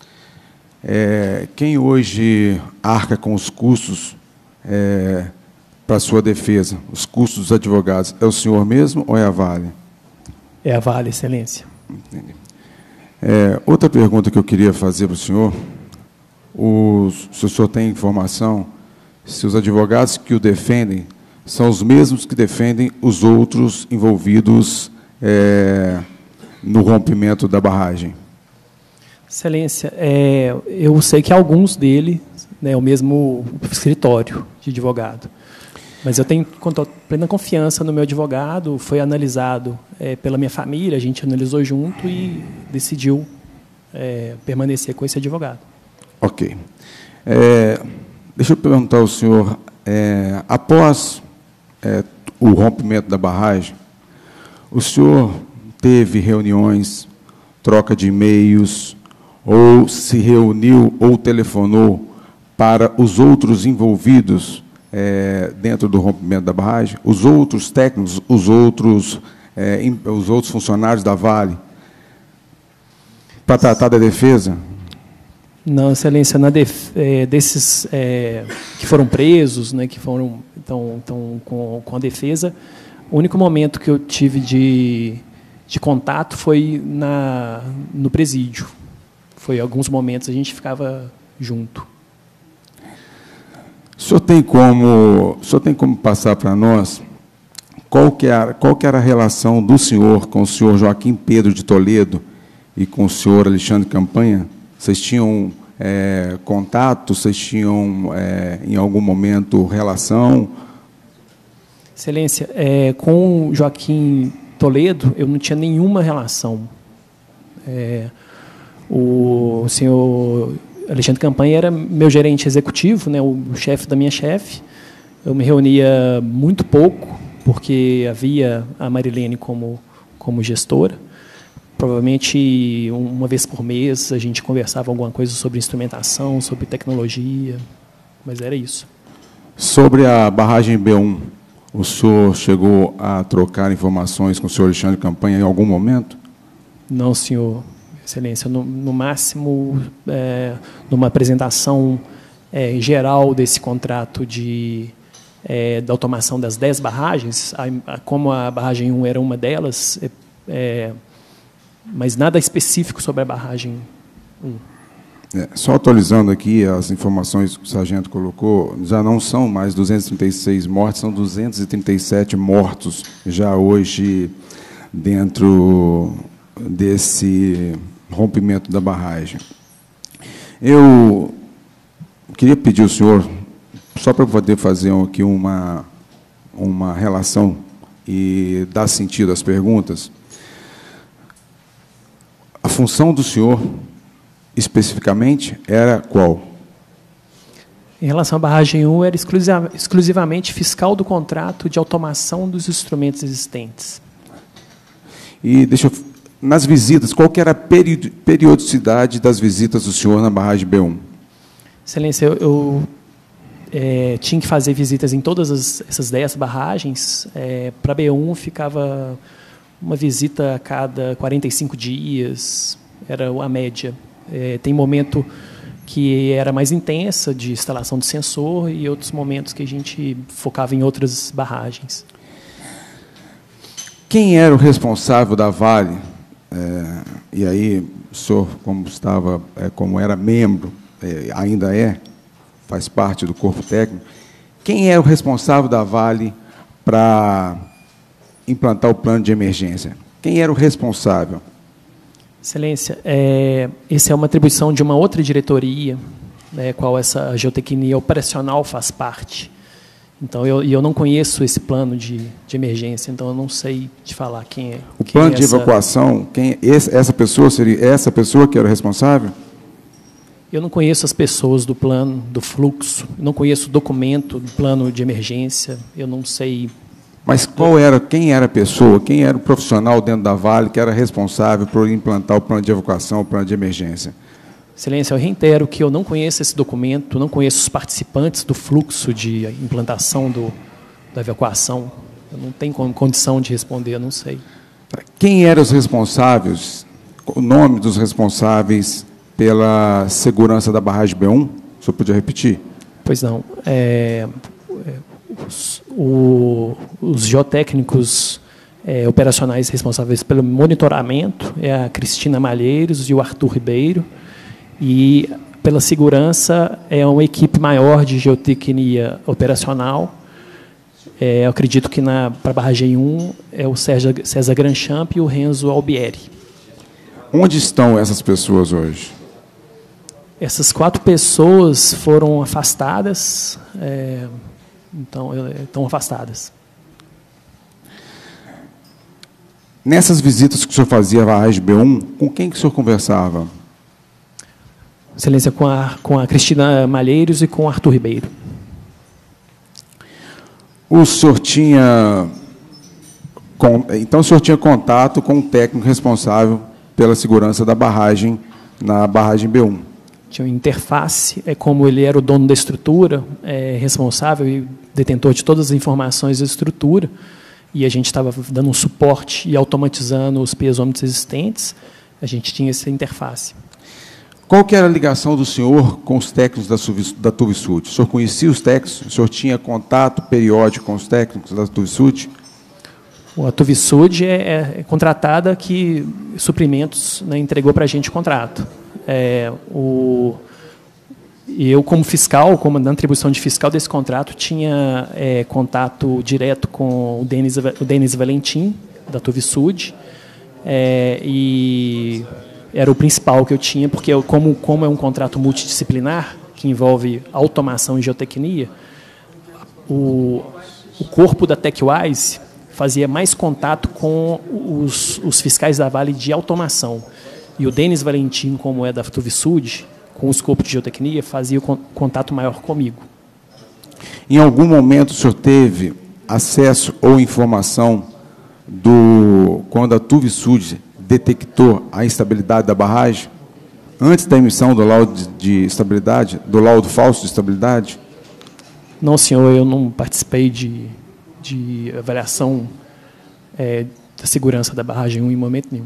Quem hoje arca com os custos para a sua defesa, os custos dos advogados, é o senhor mesmo ou é a Vale? É a Vale, excelência. Entendi. Outra pergunta que eu queria fazer para o senhor, se o senhor tem informação se os advogados que o defendem são os mesmos que defendem os outros envolvidos no rompimento da barragem. Excelência, eu sei que alguns deles, né, o mesmo escritório de advogado, mas eu tenho plena confiança no meu advogado, foi analisado pela minha família, a gente analisou junto e decidiu permanecer com esse advogado. Ok. Deixa eu perguntar ao senhor, após o rompimento da barragem, o senhor teve reuniões, troca de e-mails, ou se reuniu ou telefonou para os outros envolvidos dentro do rompimento da barragem, os outros técnicos, os outros funcionários da Vale, para tratar da defesa? Não, excelência, desses que foram presos, né, que estão com a defesa, o único momento que eu tive de contato foi no presídio. Foi alguns momentos a gente ficava junto. O senhor tem como passar para nós qual que era a relação do senhor com o senhor Joaquim Pedro de Toledo e com o senhor Alexandre Campanha? Vocês tinham contato? Vocês tinham, em algum momento, relação? Excelência, com o Joaquim Toledo, eu não tinha nenhuma relação. O senhor Alexandre Campanha era meu gerente executivo, né, o chefe da minha chefe. Eu me reunia muito pouco, porque havia a Marilene como gestora. Provavelmente, uma vez por mês, a gente conversava alguma coisa sobre instrumentação, sobre tecnologia, mas era isso. Sobre a barragem B1, o senhor chegou a trocar informações com o senhor Alexandre Campanha em algum momento? Não, senhor. Excelência, no máximo, numa apresentação geral desse contrato da automação das 10 barragens, como a barragem 1 era uma delas, mas nada específico sobre a barragem 1. Só atualizando aqui as informações que o sargento colocou, já não são mais 236 mortes, são 237 mortos já hoje dentro desse rompimento da barragem. Eu queria pedir ao senhor, só para poder fazer aqui uma relação e dar sentido às perguntas, a função do senhor, especificamente, era qual? Em relação à barragem 1, era exclusivamente fiscal do contrato de automação dos instrumentos existentes. E nas visitas, qual que era a periodicidade das visitas do senhor na barragem B1? Excelência, eu tinha que fazer visitas em todas essas 10 barragens. Para a B1, ficava uma visita a cada 45 dias, era a média. Tem momento que era mais intensa, de instalação de sensor, e outros momentos que a gente focava em outras barragens. Quem era o responsável da Vale? E aí, o senhor, como era membro, ainda faz parte do corpo técnico, quem é o responsável da Vale para implantar o plano de emergência? Quem era o responsável? Excelência, essa é uma atribuição de uma outra diretoria, né, qual essa geotecnia operacional faz parte. Então, eu não conheço esse plano de emergência, então eu não sei te falar quem é. O plano de evacuação, essa pessoa seria essa pessoa que era o responsável? Eu não conheço as pessoas do plano, do fluxo, não conheço o documento do plano de emergência, eu não sei. Mas quem era a pessoa, quem era o profissional dentro da Vale que era responsável por implantar o plano de evacuação, o plano de emergência? Excelência, eu reitero que eu não conheço esse documento, não conheço os participantes do fluxo de implantação da evacuação. Eu não tenho condição de responder, eu não sei. Quem eram os responsáveis, o nome dos responsáveis pela segurança da barragem B1? O senhor podia repetir? Pois não. Os geotécnicos operacionais responsáveis pelo monitoramento é a Cristina Malheiros e o Arthur Ribeiro. E, pela segurança, é uma equipe maior de geotecnia operacional. Eu acredito que para a barragem 1 é o César Granchamp e o Renzo Albieri. Onde estão essas pessoas hoje? Essas 4 pessoas foram afastadas, estão afastadas. Nessas visitas que o senhor fazia à barragem B1, com quem que o senhor conversava? Excelência, com a Cristina Malheiros e com o Arthur Ribeiro. O senhor então o senhor tinha contato com o técnico responsável pela segurança da barragem, na barragem B1? Tinha uma interface, como ele era o dono da estrutura, responsável e detentor de todas as informações da estrutura, e a gente estava dando um suporte e automatizando os piezômetros existentes, a gente tinha essa interface. Qual que era a ligação do senhor com os técnicos da Tuvisud? O senhor conhecia os técnicos? O senhor tinha contato periódico com os técnicos da Tuvisud? A Tuvisud é contratada que suprimentos, né, entregou para a gente o contrato. Eu, como fiscal, comandante de atribuição de fiscal desse contrato, tinha contato direto com o Denis Valentim, da Tuvisud, e era o principal que eu tinha, porque como é um contrato multidisciplinar, que envolve automação e geotecnia, o corpo da TechWise fazia mais contato com os fiscais da Vale de automação. E o Denis Valentim, como é da Tuvisud, com o escopo de geotecnia, fazia o contato maior comigo. Em algum momento o senhor teve acesso ou informação quando a Tuvisud detectou a instabilidade da barragem, antes da emissão do laudo de estabilidade, do laudo falso de estabilidade? Não, senhor, eu não participei de avaliação da segurança da barragem 1 em momento nenhum.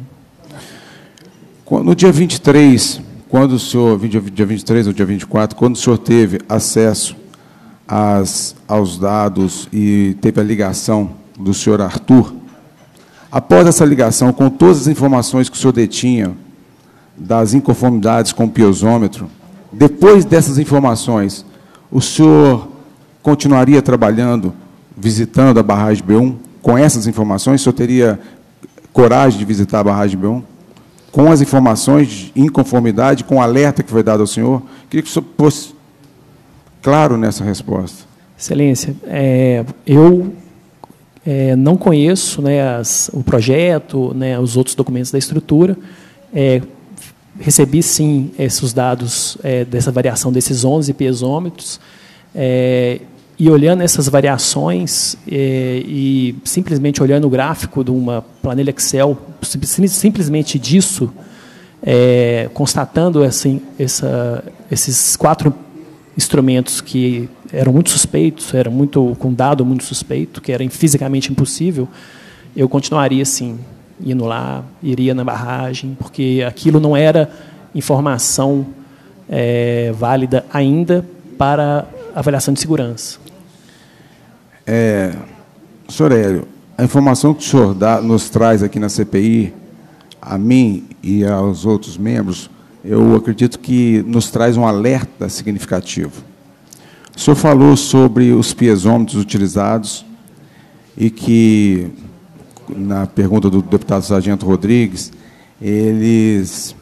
No dia 23, dia 23 ou dia 24, quando o senhor teve acesso aos dados e teve a ligação do senhor Arthur, após essa ligação, com todas as informações que o senhor detinha das inconformidades com o piezômetro, depois dessas informações, o senhor continuaria trabalhando, visitando a barragem B1, com essas informações? O senhor teria coragem de visitar a barragem B1? Com as informações de inconformidade, com o alerta que foi dado ao senhor? Queria que o senhor fosse claro nessa resposta. Excelência, eu não conheço, né, o projeto, né, os outros documentos da estrutura. Recebi, sim, esses dados dessa variação desses 11 piezômetros, e olhando essas variações e simplesmente olhando o gráfico de uma planilha Excel, simplesmente disso, constatando esses 4 instrumentos que eram muito suspeitos, com dado muito suspeito, que era fisicamente impossível, eu continuaria, sim, indo lá, iria na barragem, porque aquilo não era informação válida ainda para avaliação de segurança. Senhor Hélio, a informação que o senhor nos traz aqui na CPI, a mim e aos outros membros, eu acredito que nos traz um alerta significativo. O senhor falou sobre os piezômetros utilizados e que na pergunta do deputado Sargento Rodrigues, eles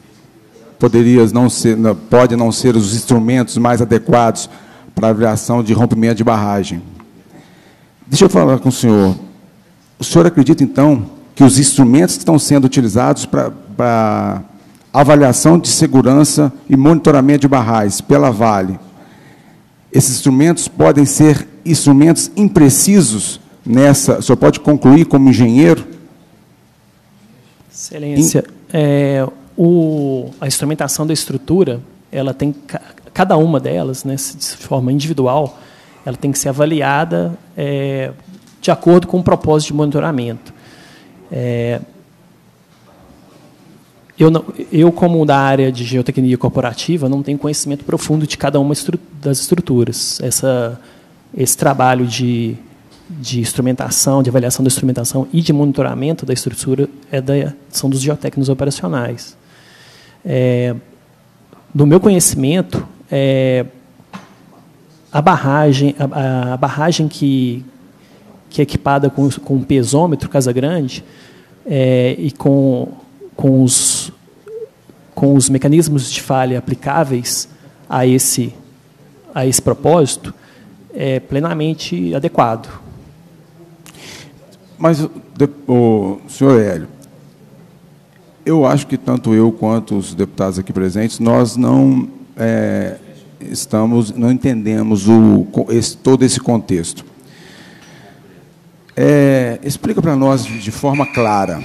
podem não ser os instrumentos mais adequados para a avaliação de rompimento de barragem. Deixa eu falar com o senhor. O senhor acredita, então, que os instrumentos que estão sendo utilizados para avaliação de segurança e monitoramento de barragens pela Vale, esses instrumentos podem ser instrumentos imprecisos nessa... O senhor pode concluir como engenheiro? Excelência, a instrumentação da estrutura, ela tem, cada uma delas, né, de forma individual, ela tem que ser avaliada de acordo com o propósito de monitoramento. Eu, como da área de geotecnia corporativa, não tenho conhecimento profundo de cada uma das estruturas. Esse trabalho de instrumentação, de avaliação da instrumentação e de monitoramento da estrutura são dos geotécnicos operacionais. Do meu conhecimento, a barragem que é equipada com um pesômetro Casa Grande e com os mecanismos de falha aplicáveis a esse propósito, é plenamente adequado. Mas, o senhor Hélio, eu acho que tanto eu quanto os deputados aqui presentes, nós não entendemos todo esse contexto. Explica para nós de forma clara.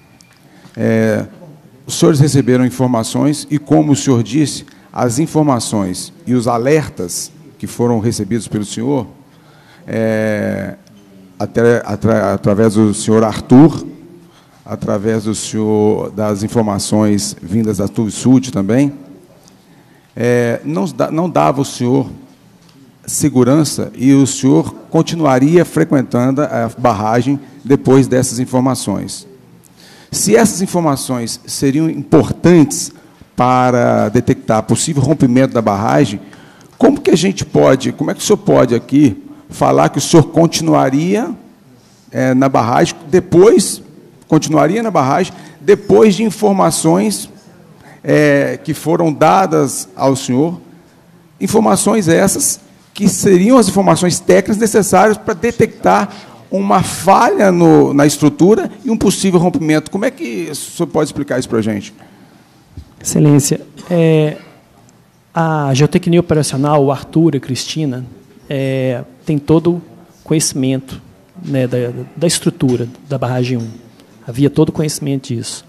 Os senhores receberam informações e, como o senhor disse, as informações e os alertas que foram recebidos pelo senhor, através do senhor Arthur, através das informações vindas da TUVSUD também, não dava ao senhor segurança e o senhor continuaria frequentando a barragem depois dessas informações. Se essas informações seriam importantes para detectar possível rompimento da barragem, como é que o senhor pode aqui falar que o senhor continuaria na barragem depois de informações que foram dadas ao senhor, informações essas que seriam as informações técnicas necessárias para detectar uma falha na estrutura e um possível rompimento. Como é que o senhor pode explicar isso para a gente? Excelência, a geotecnia operacional, o Arthur e a Cristina, tem todo o conhecimento, né, da estrutura da barragem 1. Havia todo o conhecimento disso.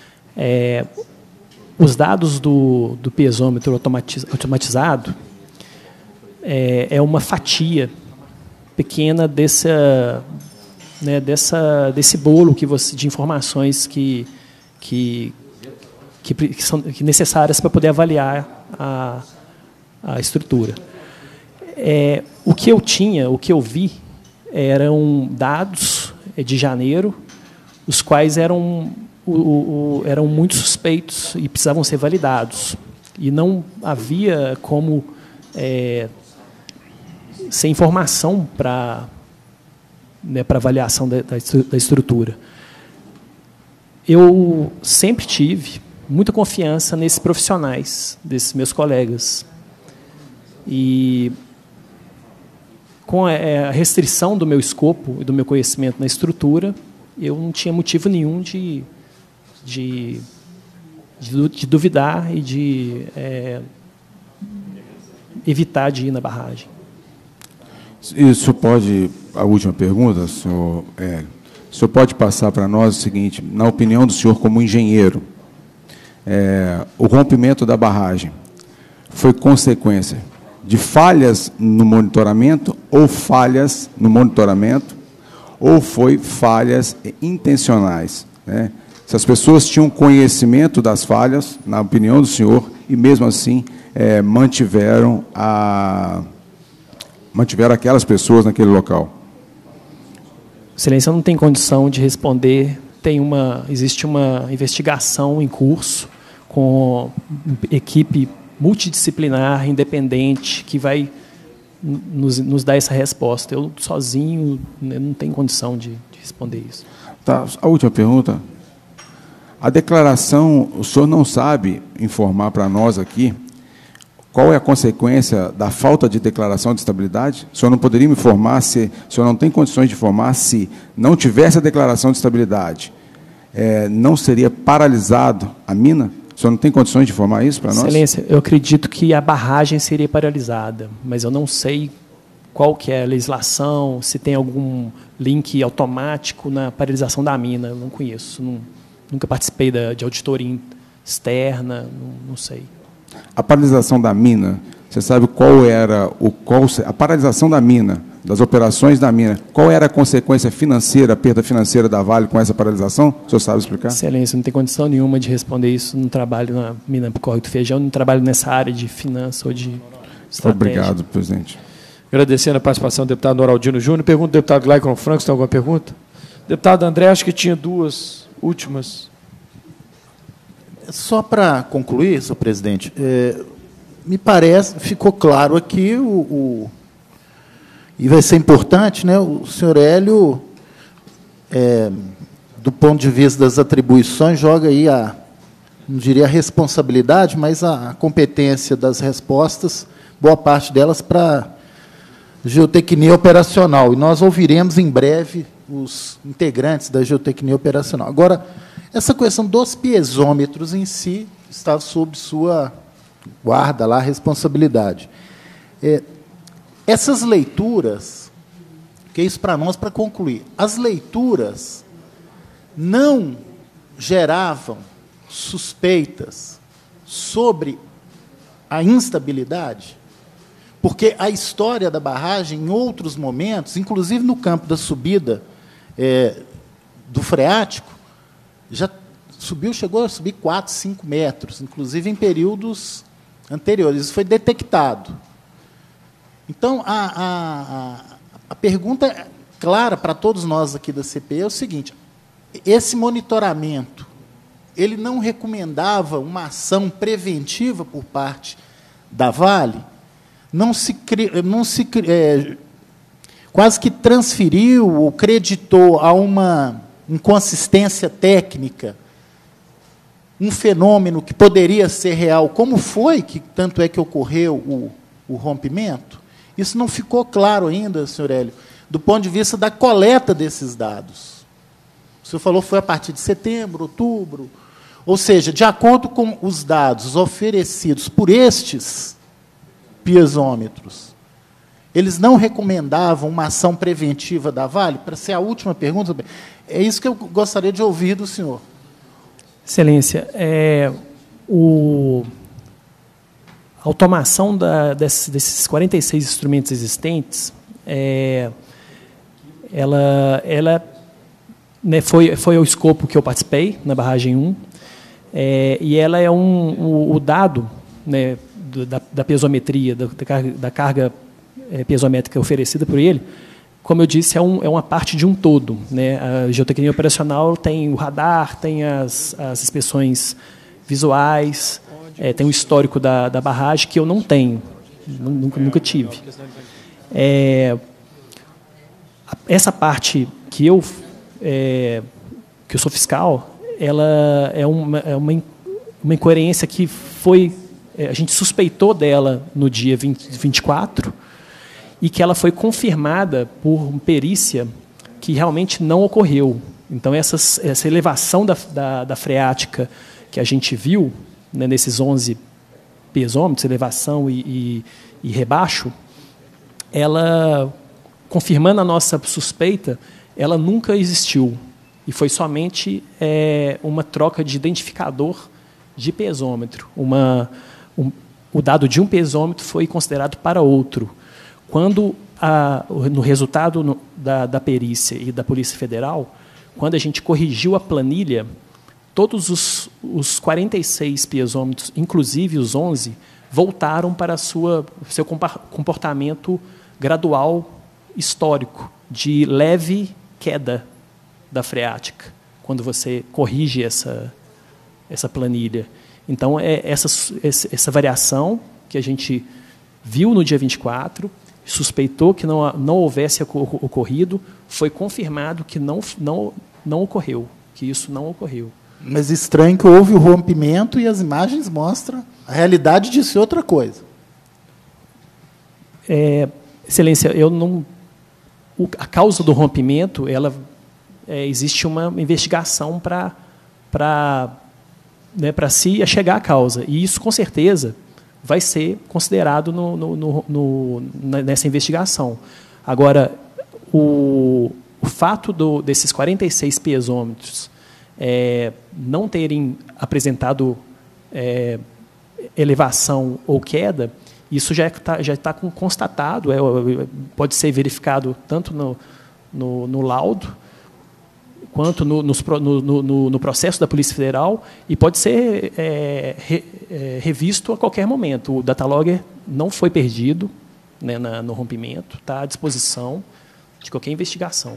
Os dados do pesômetro automatizado é uma fatia pequena desse bolo de informações que são necessárias para poder avaliar a estrutura. O que eu vi, eram dados de janeiro, os quais eram muito suspeitos e precisavam ser validados. E não havia como ser informação para avaliação da estrutura. Eu sempre tive muita confiança nesses profissionais, desses meus colegas. E com a restrição do meu escopo e do meu conhecimento na estrutura, eu não tinha motivo nenhum de duvidar e de evitar de ir na barragem. Isso pode... A última pergunta, senhor Hélio. O senhor pode passar para nós o seguinte, na opinião do senhor como engenheiro, o rompimento da barragem foi consequência de falhas no monitoramento ou foi falhas intencionais, né? Se as pessoas tinham conhecimento das falhas, na opinião do senhor, e mesmo assim mantiveram aquelas pessoas naquele local. Excelência, não tem condição de responder. Existe uma investigação em curso com equipe multidisciplinar, independente, que vai nos dar essa resposta. Eu, sozinho, não tenho condição de responder isso. Tá, a última pergunta. A declaração, o senhor não sabe informar para nós aqui qual é a consequência da falta de declaração de estabilidade? O senhor não poderia me informar se o senhor não tem condições de informar se não tivesse a declaração de estabilidade, não seria paralisado a mina? O senhor não tem condições de informar isso para nós? Excelência, eu acredito que a barragem seria paralisada, mas eu não sei qual que é a legislação, se tem algum link automático na paralisação da mina. Eu não conheço, nunca participei de auditoria externa, não sei. A paralisação da mina, você sabe qual era a paralisação da mina, das operações da mina, qual era a consequência financeira, a perda financeira da Vale com essa paralisação? O senhor sabe explicar? Excelência, não tem condição nenhuma de responder isso. Não trabalho na mina do Córrego do Feijão, não trabalho nessa área de finanças ou de estratégia. Obrigado, presidente. Agradecendo a participação do deputado Noraldino Júnior. Pergunta do deputado Glaicon Franco, se tem alguma pergunta? Deputado André, acho que tinha duas últimas. Só para concluir, senhor presidente, me parece, ficou claro aqui, e vai ser importante, né, o senhor Hélio, do ponto de vista das atribuições, joga aí não diria a responsabilidade, mas a competência das respostas, boa parte delas para geotecnia operacional. E nós ouviremos em breve os integrantes da geotecnia operacional. Agora, essa questão dos piezômetros em si está sob sua guarda lá, responsabilidade. Essas leituras, que é isso para nós, para concluir, as leituras não geravam suspeitas sobre a instabilidade, porque a história da barragem, em outros momentos, inclusive no campo da subida do freático, já chegou a subir 4, 5 metros, inclusive em períodos anteriores. Isso foi detectado. Então, a pergunta clara para todos nós aqui da CPI é o seguinte: esse monitoramento, ele não recomendava uma ação preventiva por parte da Vale? Quase que transferiu ou creditou a uma inconsistência técnica, um fenômeno que poderia ser real, como foi, que tanto é que ocorreu o rompimento? Isso não ficou claro ainda, senhor Hélio, do ponto de vista da coleta desses dados. O senhor falou que foi a partir de setembro, outubro, ou seja, de acordo com os dados oferecidos por estes piezômetros, eles não recomendavam uma ação preventiva da Vale? Para ser a última pergunta, é isso que eu gostaria de ouvir do senhor. Excelência, a automação desses 46 instrumentos existentes, ela né, foi o escopo que eu participei na barragem 1, e ela é o dado, né, da piezometria, da carga piezométrica oferecida por ele, como eu disse, é uma parte de um todo, né? A geotecnia operacional tem o radar, tem as inspeções visuais, tem o histórico da barragem, que eu não tenho, nunca tive. Essa parte que eu sou fiscal, ela é uma incoerência que a gente suspeitou dela no dia 24, e que ela foi confirmada por perícia que realmente não ocorreu. Então, essa elevação da freática que a gente viu, né, nesses 11 piezômetros, elevação e rebaixo, ela, confirmando a nossa suspeita, ela nunca existiu. E foi somente uma troca de identificador de piezômetro. O dado de um piezômetro foi considerado para outro. Quando, no resultado da perícia e da Polícia Federal, quando a gente corrigiu a planilha, todos os 46 piezômetros, inclusive os 11, voltaram para seu comportamento gradual histórico, de leve queda da freática, quando você corrige essa planilha. Então, essa variação que a gente viu no dia 24, suspeitou que não houvesse ocorrido, foi confirmado que não ocorreu, que isso não ocorreu. Mas estranho que houve o rompimento e as imagens mostram a realidade de ser outra coisa. Excelência, a causa do rompimento, existe uma investigação para se chegar à causa. E isso, com certeza, vai ser considerado nessa investigação. Agora, o fato desses 46 piezômetros não terem apresentado elevação ou queda, isso já está constatado, pode ser verificado tanto no laudo, quanto no processo da Polícia Federal, e pode ser revisto a qualquer momento. O datalogger não foi perdido, né, no rompimento, está à disposição de qualquer investigação.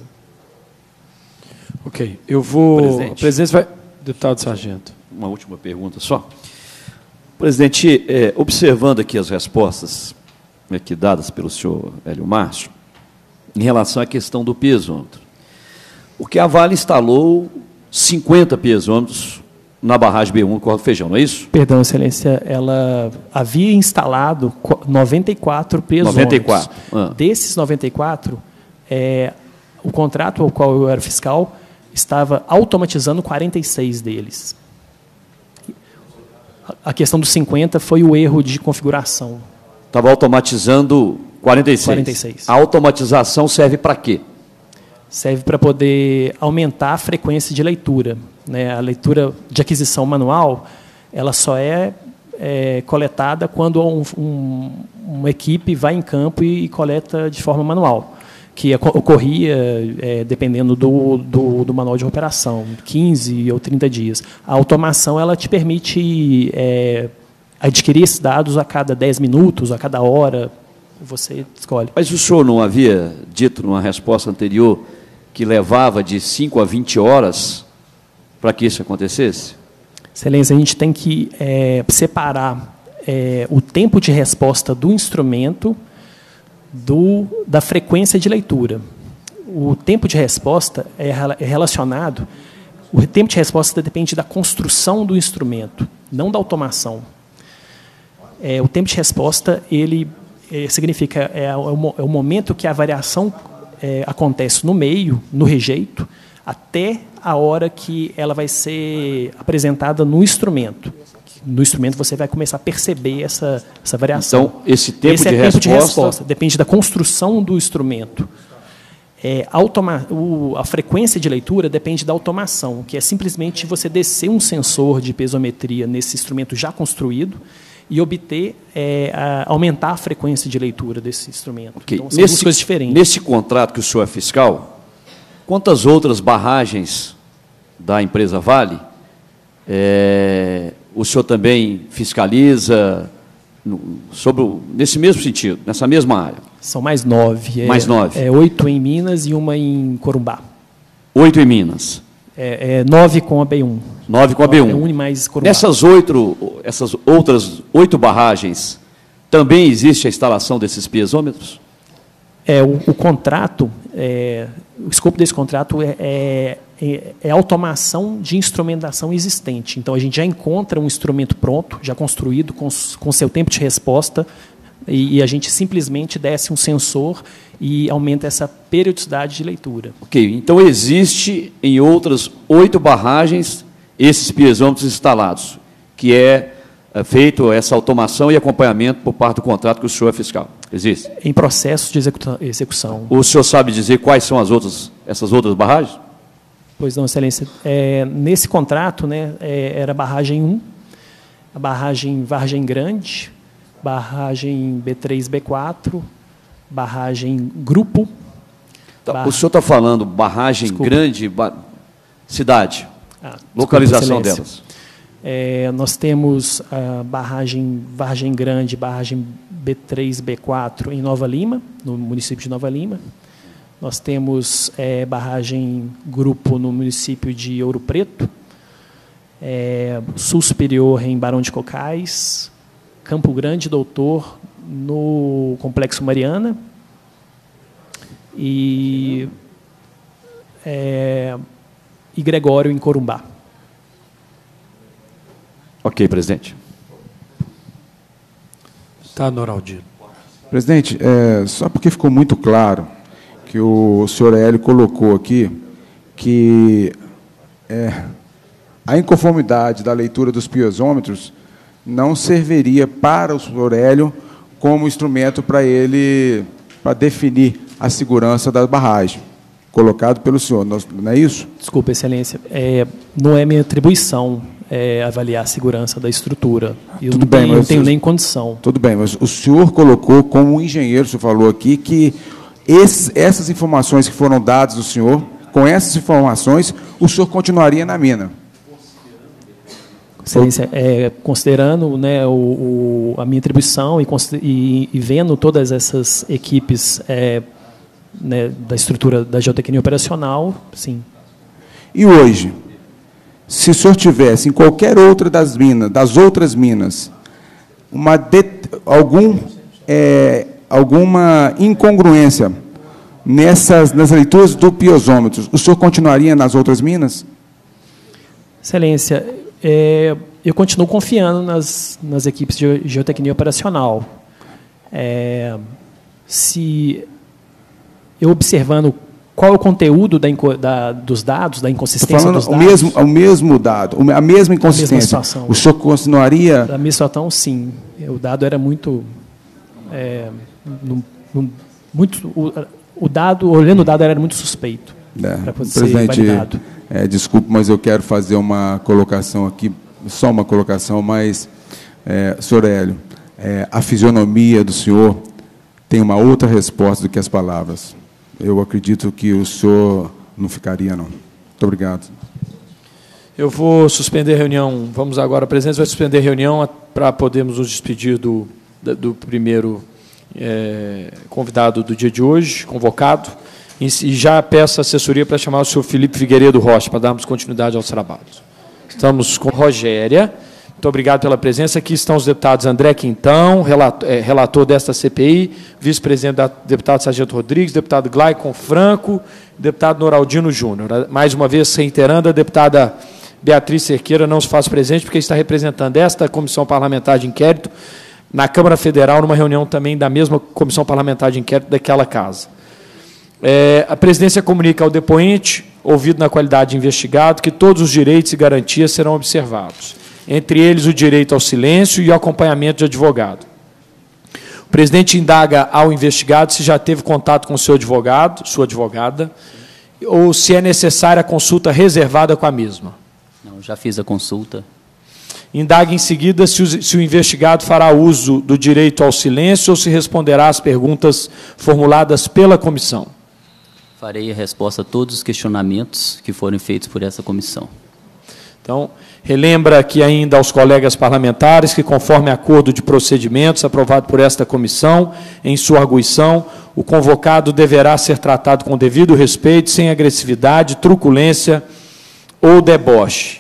Ok. Eu vou... Presidente. O presidente vai... Deputado Sargento. Uma última pergunta só. Presidente, observando aqui as respostas aqui dadas pelo senhor Hélio Márcio, em relação à questão do piezômetro, porque a Vale instalou 50 piezômetros na barragem B1 Córrego do Feijão, não é isso? Perdão, Excelência, ela havia instalado 94 piezômetros. 94. Desses 94, o contrato ao qual eu era fiscal estava automatizando 46 deles. A questão dos 50 foi o erro de configuração. Estava automatizando 46. 46. A automatização serve para quê? Serve para poder aumentar a frequência de leitura, né? A leitura de aquisição manual, ela só é coletada quando uma equipe vai em campo e coleta de forma manual, que ocorria, dependendo do manual de operação, 15 ou 30 dias. A automação ela te permite adquirir esses dados a cada 10 minutos, a cada hora, você escolhe. Mas o senhor não havia dito numa resposta anterior que levava de 5 a 20 horas para que isso acontecesse? Excelência, a gente tem que separar o tempo de resposta do instrumento da frequência de leitura. O tempo de resposta é relacionado... O tempo de resposta depende da construção do instrumento, não da automação. O tempo de resposta ele significa o momento que a variação acontece no meio, no rejeito, até a hora que ela vai ser apresentada no instrumento. No instrumento você vai começar a perceber essa variação. Então, esse tempo de resposta depende da construção do instrumento. A frequência de leitura depende da automação, que é simplesmente você descer um sensor de pesometria nesse instrumento já construído e obter, aumentar a frequência de leitura desse instrumento. Okay. Então, são duas coisas diferentes. Nesse contrato que o senhor é fiscal, quantas outras barragens da empresa Vale o senhor também fiscaliza nesse mesmo sentido, nessa mesma área? São mais 9. Mais 9. 8 em Minas e uma em Corumbá. 8 em Minas. 9 com a B1. 9 com a B1. E mais Corumbá. Essas outras 8 barragens, também existe a instalação desses piezômetros? O contrato, o escopo desse contrato é automação de instrumentação existente. Então, a gente já encontra um instrumento pronto, já construído, com seu tempo de resposta, e a gente simplesmente desce um sensor e aumenta essa periodicidade de leitura. Ok, então existe em outras 8 barragens esses piezômetros instalados, que feito essa automação e acompanhamento por parte do contrato que o senhor é fiscal. Existe? Em processo de execução. O senhor sabe dizer quais são essas outras barragens? Pois não, Excelência. Nesse contrato, né, era a barragem 1, a barragem Vargem Grande, barragem B3, B4, barragem Grupo. O senhor está falando barragem grande, cidade, localização delas. Nós temos a barragem Vargem Grande, barragem B3, B4 em Nova Lima, no município de Nova Lima. Nós temos barragem Grupo no município de Ouro Preto, Sul Superior em Barão de Cocais, Campo Grande, Doutor, no Complexo Mariana, e Gregório, em Corumbá. Ok, presidente. Está, Noraldino. Presidente, só porque ficou muito claro que o senhor Hélio colocou aqui que a inconformidade da leitura dos piezômetros não serviria para o senhor Hélio como instrumento para definir a segurança da barragem, colocado pelo senhor, não é isso? Desculpa, Excelência, não é minha atribuição avaliar a segurança da estrutura. Eu não tenho nem condição. Tudo bem, mas o senhor colocou, como engenheiro, o senhor falou aqui, que essas informações que foram dadas do senhor, com essas informações, o senhor continuaria na mina. Excelência, considerando, né, a minha atribuição e vendo todas essas equipes né, da estrutura da geotecnia operacional, sim. E hoje, se o senhor tivesse em qualquer outra das outras minas, alguma incongruência nas leituras do piezômetro, o senhor continuaria nas outras minas? Excelência, eu continuo confiando nas equipes de geotecnia operacional. Se eu observando qual é o conteúdo dos dados, da inconsistência dos dados... O mesmo dado, a mesma inconsistência. O senhor continuaria... Da mesma situação, sim. O dado era muito... olhando o dado, era muito suspeito para ser validado. Desculpe, mas eu quero fazer uma colocação aqui, só uma colocação, mas, senhor Hélio, a fisionomia do senhor tem uma outra resposta do que as palavras. Eu acredito que o senhor não ficaria, não. Muito obrigado. Eu vou suspender a reunião. Vamos agora, a presidência vai suspender a reunião para podermos nos despedir do primeiro convidado do dia de hoje, convocado, e já peço a assessoria para chamar o senhor Felipe Figueiredo Rocha, para darmos continuidade aos trabalhos. Estamos com Rogéria. Muito obrigado pela presença. Aqui estão os deputados André Quintão, relator desta CPI, vice-presidente da deputada Sargento Rodrigues, deputado Glaicon Franco, deputado Noraldino Júnior. Mais uma vez, reiterando, a deputada Beatriz Cerqueira não se faz presente, porque está representando esta comissão parlamentar de inquérito na Câmara Federal, numa reunião também da mesma comissão parlamentar de inquérito daquela casa. A presidência comunica ao depoente, ouvido na qualidade de investigado, que todos os direitos e garantias serão observados, entre eles o direito ao silêncio e ao acompanhamento de advogado. O presidente indaga ao investigado se já teve contato com seu advogado, sua advogada, ou se é necessária a consulta reservada com a mesma. Não, já fiz a consulta. Indaga em seguida se o investigado fará uso do direito ao silêncio ou se responderá às perguntas formuladas pela comissão. Farei a resposta a todos os questionamentos que foram feitos por essa comissão. Então, relembra aqui ainda aos colegas parlamentares que, conforme acordo de procedimentos aprovado por esta comissão, em sua arguição, o convocado deverá ser tratado com devido respeito, sem agressividade, truculência ou deboche.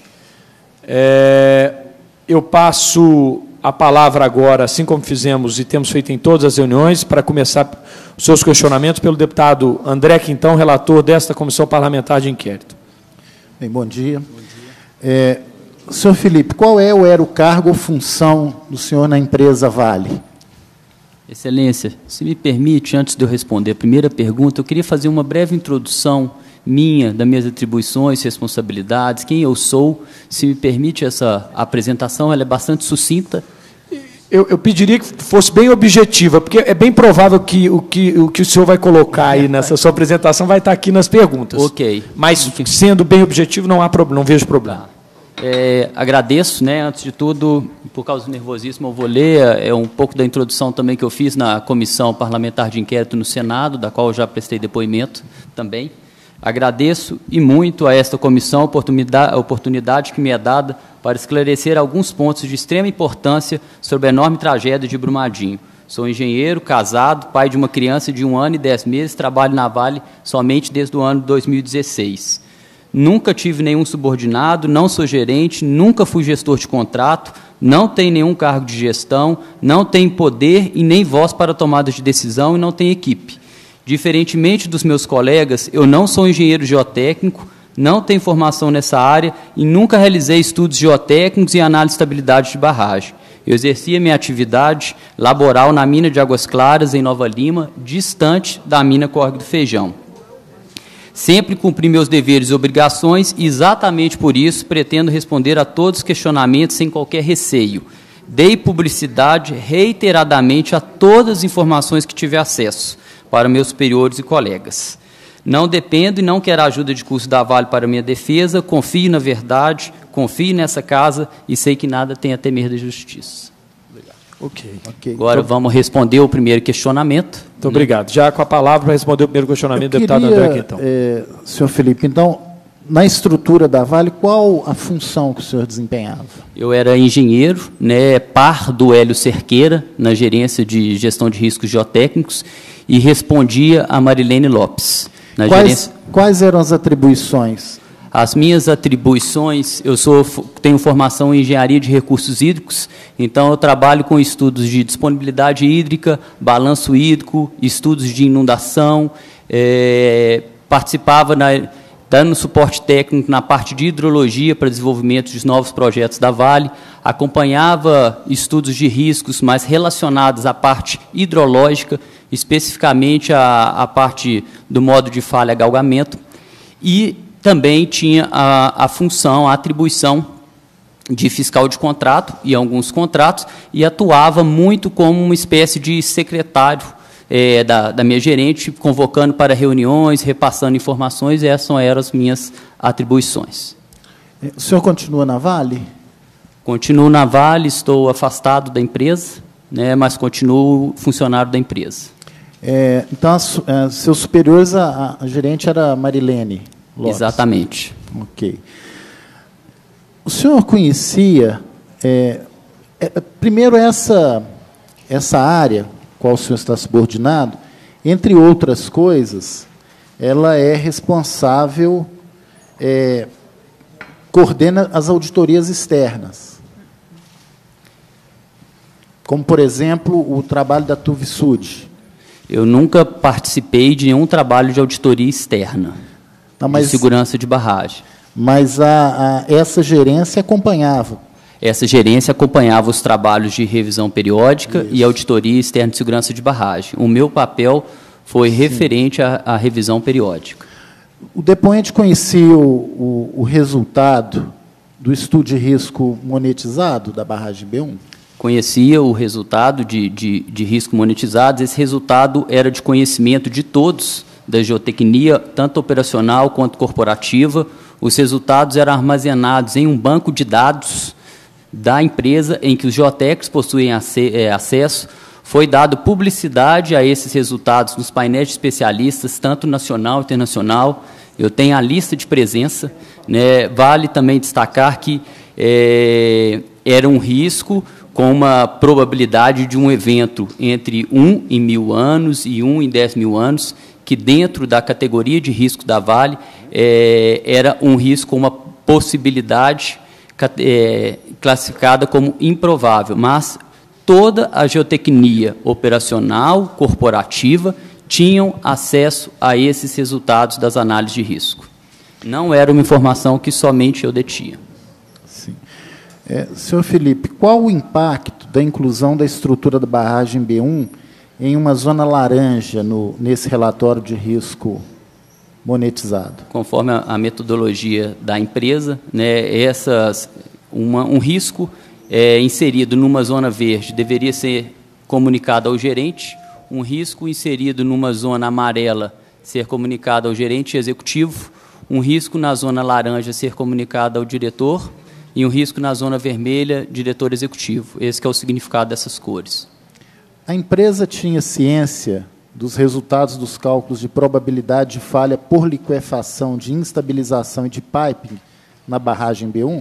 Eu passo a palavra agora, assim como fizemos e temos feito em todas as reuniões, para começar os seus questionamentos pelo deputado André Quintão, relator desta comissão parlamentar de inquérito. Bem, bom dia. Senhor Felipe, qual era o cargo ou função do senhor na empresa Vale? Excelência, se me permite, antes de eu responder a primeira pergunta, eu queria fazer uma breve introdução das minhas atribuições, responsabilidades, quem eu sou. Se me permite essa apresentação, ela é bastante sucinta. Eu pediria que fosse bem objetiva, porque é bem provável que o que o senhor vai colocar aí nessa sua apresentação vai estar aqui nas perguntas. Ok. Mas, sendo bem objetivo, não há problema, não vejo problema. Agradeço, antes de tudo, por causa do nervosismo, eu vou ler um pouco da introdução também que eu fiz na Comissão Parlamentar de Inquérito no Senado, da qual eu já prestei depoimento também. Agradeço e muito a esta comissão a oportunidade que me é dada para esclarecer alguns pontos de extrema importância sobre a enorme tragédia de Brumadinho. Sou engenheiro, casado, pai de uma criança de 1 ano e 10 meses, trabalho na Vale somente desde o ano de 2016. Nunca tive nenhum subordinado, não sou gerente, nunca fui gestor de contrato, não tenho nenhum cargo de gestão, não tenho poder e nem voz para tomada de decisão e não tenho equipe. Diferentemente dos meus colegas, eu não sou engenheiro geotécnico, não tenho formação nessa área e nunca realizei estudos geotécnicos e análise de estabilidade de barragem. Eu exercia minha atividade laboral na mina de Águas Claras, em Nova Lima, distante da mina Córrego do Feijão. Sempre cumpri meus deveres e obrigações e, exatamente por isso, pretendo responder a todos os questionamentos sem qualquer receio. Dei publicidade reiteradamente a todas as informações que tiver acesso para meus superiores e colegas. Não dependo e não quero a ajuda de custo da Vale para minha defesa, confio na verdade, confio nessa casa e sei que nada tem a temer da justiça. Ok. Agora vamos responder o primeiro questionamento. Muito obrigado. Já com a palavra para responder o primeiro questionamento, deputado André Quintão. Senhor Felipe, então, na estrutura da Vale, qual a função que o senhor desempenhava? Eu era engenheiro, né, par do Hélio Cerqueira, na gerência de gestão de riscos geotécnicos, e respondia a Marilene Lopes. Quais eram as atribuições? As minhas atribuições, tenho formação em engenharia de recursos hídricos, então eu trabalho com estudos de disponibilidade hídrica, balanço hídrico, estudos de inundação, participava dando suporte técnico na parte de hidrologia para desenvolvimento de novos projetos da Vale, acompanhava estudos de riscos mais relacionados à parte hidrológica, especificamente a parte do modo de falha galgamento, e também tinha a função, a atribuição de fiscal de contrato e alguns contratos, e atuava muito como uma espécie de secretário da minha gerente, convocando para reuniões, repassando informações, e essas eram as minhas atribuições. O senhor continua na Vale? Continuo na Vale, estou afastado da empresa, né, mas continuo funcionário da empresa. Então, seus superiores, a gerente era a Marilene Lopes? Exatamente. Ok. O senhor conhecia, primeiro, essa área, qual o senhor está subordinado, entre outras coisas, ela é responsável, coordena as auditorias externas, como, por exemplo, o trabalho da TUVSUD. Eu nunca participei de nenhum trabalho de auditoria externa, de segurança de barragem. Mas essa gerência acompanhava? Essa gerência acompanhava os trabalhos de revisão periódica e auditoria externa de segurança de barragem. O meu papel foi referente à revisão periódica. O depoente conhecia o resultado do estudo de risco monetizado da barragem B1? Conhecia o resultado de risco monetizado. Esse resultado era de conhecimento de todos da geotecnia, tanto operacional quanto corporativa. Os resultados eram armazenados em um banco de dados da empresa, em que os geotécnicos possuem acesso. Foi dado publicidade a esses resultados nos painéis de especialistas, tanto nacional e internacional. Eu tenho a lista de presença, né? Vale também destacar que era um risco com uma probabilidade de um evento entre 1 em 1000 anos e 1 em 10 mil anos, que dentro da categoria de risco da Vale era um risco com uma possibilidade classificada como improvável, mas toda a geotecnia operacional, corporativa, tinham acesso a esses resultados das análises de risco. Não era uma informação que somente eu detinha. Sim. Senhor Felipe, qual o impacto da inclusão da estrutura da barragem B1 em uma zona laranja nesse relatório de risco monetizado? Conforme a metodologia da empresa, né, um risco inserido numa zona verde deveria ser comunicado ao gerente, um risco inserido numa zona amarela ser comunicado ao gerente executivo, um risco na zona laranja ser comunicado ao diretor e um risco na zona vermelha, diretor executivo. Esse que é o significado dessas cores. A empresa tinha ciência dos resultados dos cálculos de probabilidade de falha por liquefação, de instabilização e de piping na barragem B1?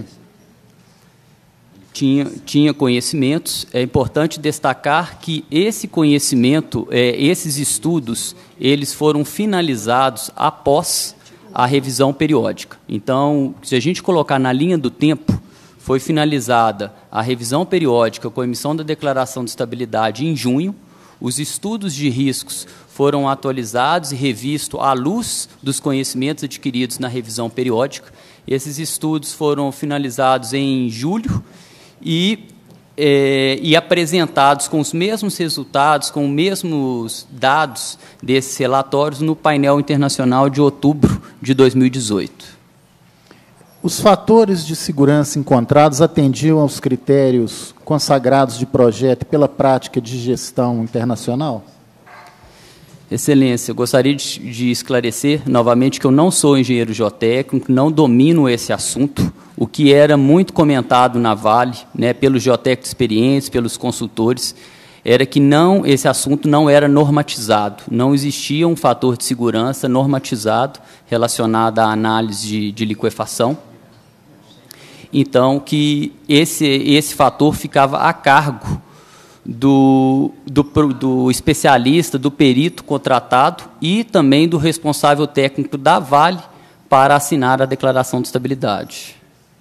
Tinha conhecimentos. É importante destacar que esse conhecimento, esses estudos, eles foram finalizados após a revisão periódica. Então, se a gente colocar na linha do tempo, foi finalizada a revisão periódica com a emissão da declaração de estabilidade em junho, os estudos de riscos foram atualizados e revistos à luz dos conhecimentos adquiridos na revisão periódica. Esses estudos foram finalizados em julho e apresentados com os mesmos resultados, com os mesmos dados desses relatórios no painel internacional de outubro de 2018. Os fatores de segurança encontrados atendiam aos critérios consagrados de projeto pela prática de gestão internacional? Excelência, eu gostaria de esclarecer novamente que eu não sou engenheiro geotécnico, não domino esse assunto. O que era muito comentado na Vale, né, pelos geotécnicos experientes, pelos consultores, era que esse assunto não era normatizado, não existia um fator de segurança normatizado relacionado à análise de liquefação. Então, que esse fator ficava a cargo do especialista, do perito contratado e também do responsável técnico da Vale para assinar a declaração de estabilidade.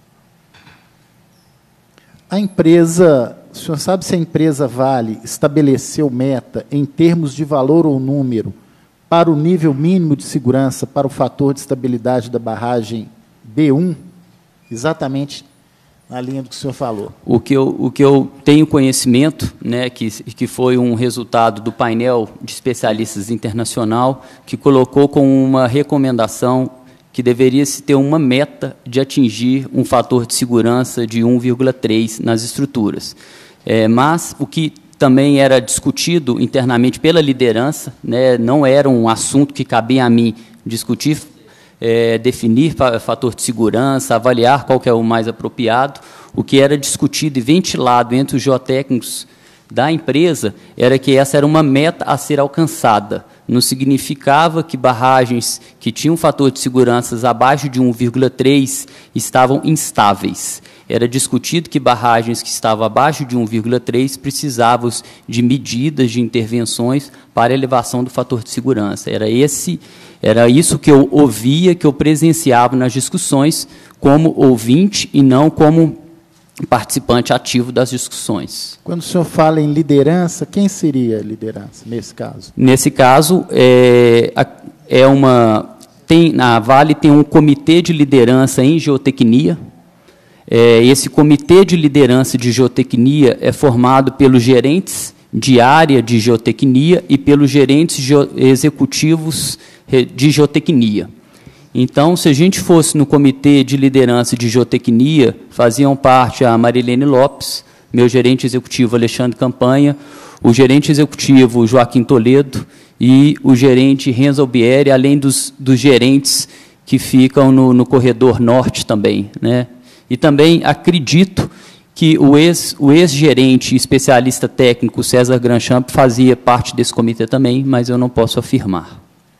A empresa, o senhor sabe se a empresa Vale estabeleceu meta em termos de valor ou número para o nível mínimo de segurança para o fator de estabilidade da barragem B1? Exatamente na linha do que o senhor falou. O que eu tenho conhecimento, né, que foi um resultado do painel de especialistas internacional, que colocou como uma recomendação que deveria se ter uma meta de atingir um fator de segurança de 1,3 nas estruturas. Mas o que também era discutido internamente pela liderança, né, não era um assunto que cabia a mim discutir, definir fator de segurança, avaliar qual que é o mais apropriado. O que era discutido e ventilado entre os geotécnicos da empresa era que essa era uma meta a ser alcançada. Não significava que barragens que tinham fator de segurança abaixo de 1,3 estavam instáveis. Era discutido que barragens que estavam abaixo de 1,3 precisavam de medidas, de intervenções para elevação do fator de segurança. Era isso que eu ouvia, que eu presenciava nas discussões como ouvinte e não como participante ativo das discussões. Quando o senhor fala em liderança, quem seria a liderança nesse caso? Nesse caso, a Vale tem um comitê de liderança em geotecnia. Esse comitê de liderança de geotecnia é formado pelos gerentes de área de geotecnia e pelos gerentes executivos de geotecnia. Então, se a gente fosse no comitê de liderança de geotecnia, faziam parte a Marilene Lopes, meu gerente executivo Alexandre Campanha, o gerente executivo Joaquim Toledo e o gerente Renzo Albieri, além dos gerentes que ficam no corredor norte também, né? E também acredito que o ex-gerente especialista técnico César Granchamp fazia parte desse comitê também, mas eu não posso afirmar.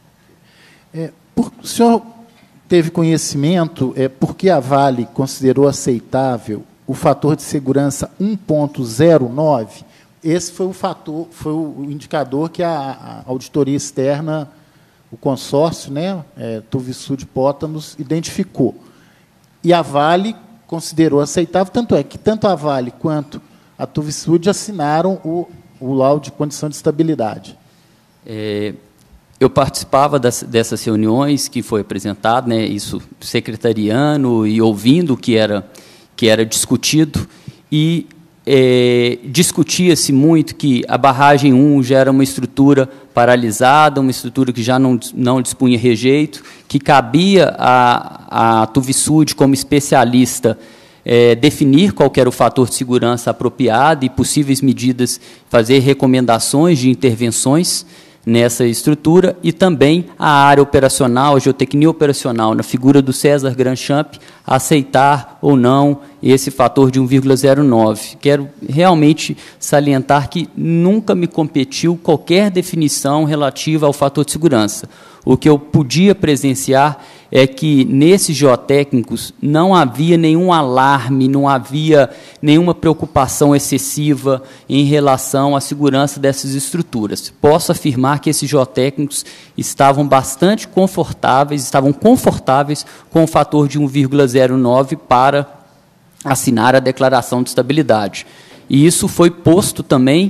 O senhor teve conhecimento porque a Vale considerou aceitável o fator de segurança 1.09? Esse foi o indicador que a auditoria externa, o consórcio, né, Tuvisud Pótanos, identificou. E a Vale considerou aceitável, tanto é que tanto a Vale quanto a Tuvisud assinaram o laudo de condição de estabilidade. Eu participava dessas reuniões que foi apresentado, né, isso secretariando e ouvindo o que era discutido, e discutia-se muito que a barragem 1 já era uma estrutura paralisada, uma estrutura que já não dispunha rejeito, que cabia à Tuvisud, como especialista, definir qual era o fator de segurança apropriado e possíveis medidas, fazer recomendações de intervenções nessa estrutura, e também a área operacional, a geotecnia operacional, na figura do César Granchamp, aceitar ou não esse fator de 1,09. Quero realmente salientar que nunca me competiu qualquer definição relativa ao fator de segurança. O que eu podia presenciar é que, nesses geotécnicos, não havia nenhum alarme, não havia nenhuma preocupação excessiva em relação à segurança dessas estruturas. Posso afirmar que esses geotécnicos estavam bastante confortáveis, com o fator de 1,09 para assinar a declaração de estabilidade. E isso foi posto também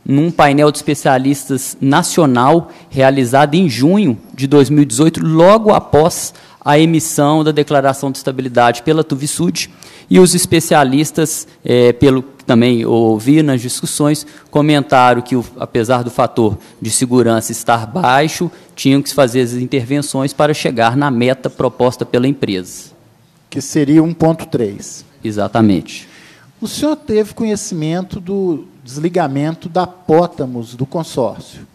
num painel de especialistas nacional realizado em junho de 2018, logo após a emissão da declaração de estabilidade pela Tuvisud, e os especialistas, pelo que também ouvi nas discussões, comentaram que, apesar do fator de segurança estar baixo, tinham que se fazer as intervenções para chegar na meta proposta pela empresa. Que seria 1,3. Exatamente. O senhor teve conhecimento do desligamento da Pótamos do consórcio?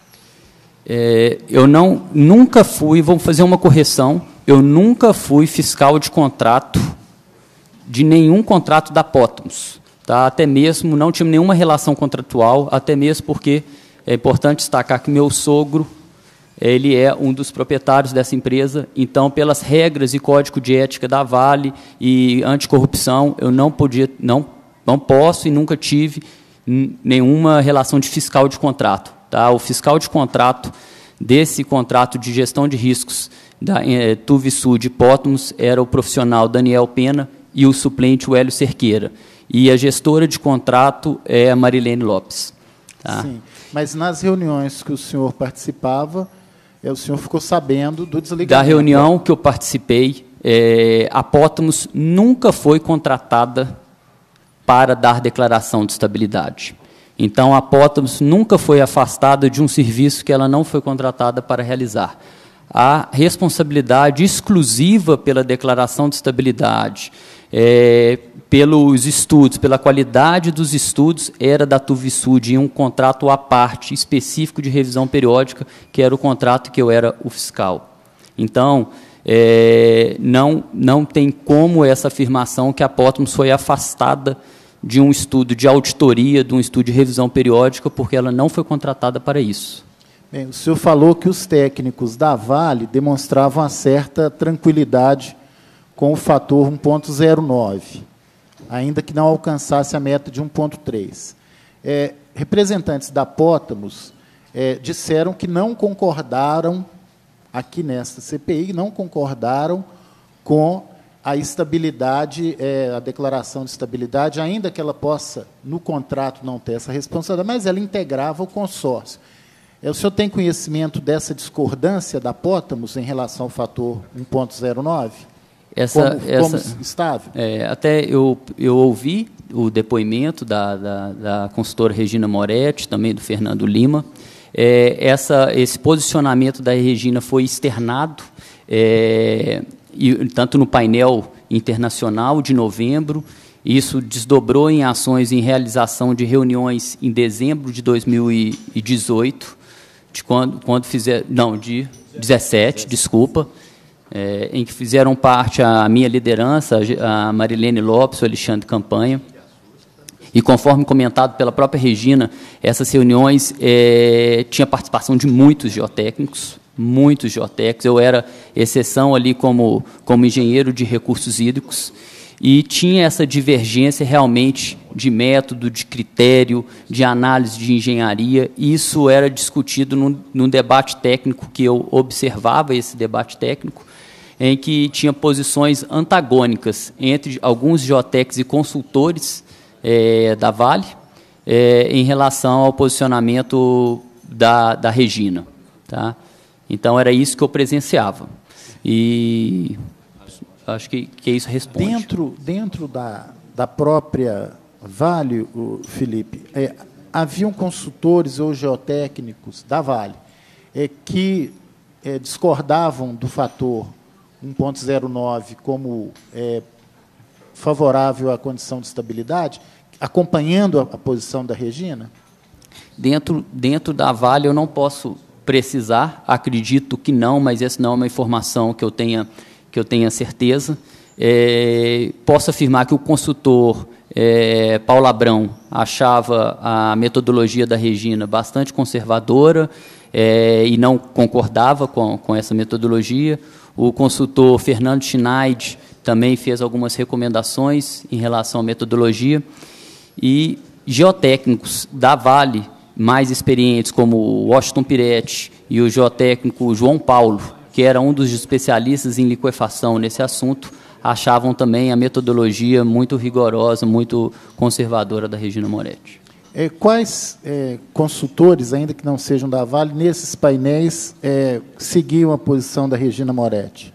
Eu nunca fui, vamos fazer uma correção, eu nunca fui fiscal de contrato de nenhum contrato da Pótamos. Tá? Até mesmo, não tive nenhuma relação contratual, até mesmo porque é importante destacar que meu sogro, ele é um dos proprietários dessa empresa, então, pelas regras e código de ética da Vale e anticorrupção, eu não posso e nunca tive nenhuma relação de fiscal de contrato. Tá? O fiscal de contrato desse contrato de gestão de riscos da Tuvisud e Pótamos era o profissional Daniel Pena e o suplente o Hélio Cerqueira. E a gestora de contrato é a Marilene Lopes. Tá? Sim, mas nas reuniões que o senhor participava, o senhor ficou sabendo do desligamento? Da reunião que eu participei, a Pótamos nunca foi contratada para dar declaração de estabilidade. Então, a Pótamos nunca foi afastada de um serviço que ela não foi contratada para realizar. A responsabilidade exclusiva pela declaração de estabilidade, pelos estudos, pela qualidade dos estudos, era da Tuvisud, em um contrato à parte específico de revisão periódica, que era o contrato que eu era o fiscal. Então, não tem como essa afirmação que a Pótamos foi afastada de um estudo de auditoria, de um estudo de revisão periódica, porque ela não foi contratada para isso. Bem, o senhor falou que os técnicos da Vale demonstravam uma certa tranquilidade com o fator 1,09, ainda que não alcançasse a meta de 1,3. Representantes da Pótamos disseram que não concordaram, aqui nesta CPI, não concordaram com a estabilidade, a declaração de estabilidade, ainda que ela possa, no contrato, não ter essa responsabilidade, mas ela integrava o consórcio. O senhor tem conhecimento dessa discordância da Pótamos em relação ao fator 1,09? Como estável? Até eu ouvi o depoimento da consultora Regina Moretti, também do Fernando Lima. Esse posicionamento da Regina foi externado, tanto no painel internacional de novembro. Isso desdobrou em ações em realização de reuniões em dezembro de 2018, de 17, desculpa, em que fizeram parte a minha liderança, a Marilene Lopes, o Alexandre Campanha. E, conforme comentado pela própria Regina, essas reuniões tinha participação de muitos geotécnicos. Eu era exceção ali como engenheiro de recursos hídricos, e tinha essa divergência realmente de método, de critério, de análise de engenharia. Isso era discutido num debate técnico, que eu observava esse debate técnico, em que tinha posições antagônicas entre alguns geotécnicos e consultores da Vale em relação ao posicionamento da Regina. Tá? Então, era isso que eu presenciava. E acho que isso responde. Dentro da própria Vale, Felipe, haviam consultores ou geotécnicos da Vale que discordavam do fator 1,09 como favorável à condição de estabilidade, acompanhando a posição da Regina? Dentro da Vale, eu não posso precisar, acredito que não, mas essa não é uma informação que eu tenha certeza. Posso afirmar que o consultor Paulo Abrão achava a metodologia da Regina bastante conservadora e não concordava com essa metodologia. O consultor Fernando Schneid também fez algumas recomendações em relação à metodologia. E geotécnicos da Vale, mais experientes, como o Washington Piretti e o geotécnico João Paulo, que era um dos especialistas em liquefação nesse assunto, achavam também a metodologia muito rigorosa, muito conservadora da Regina Moretti. Quais consultores, ainda que não sejam da Vale, nesses painéis seguiam a posição da Regina Moretti?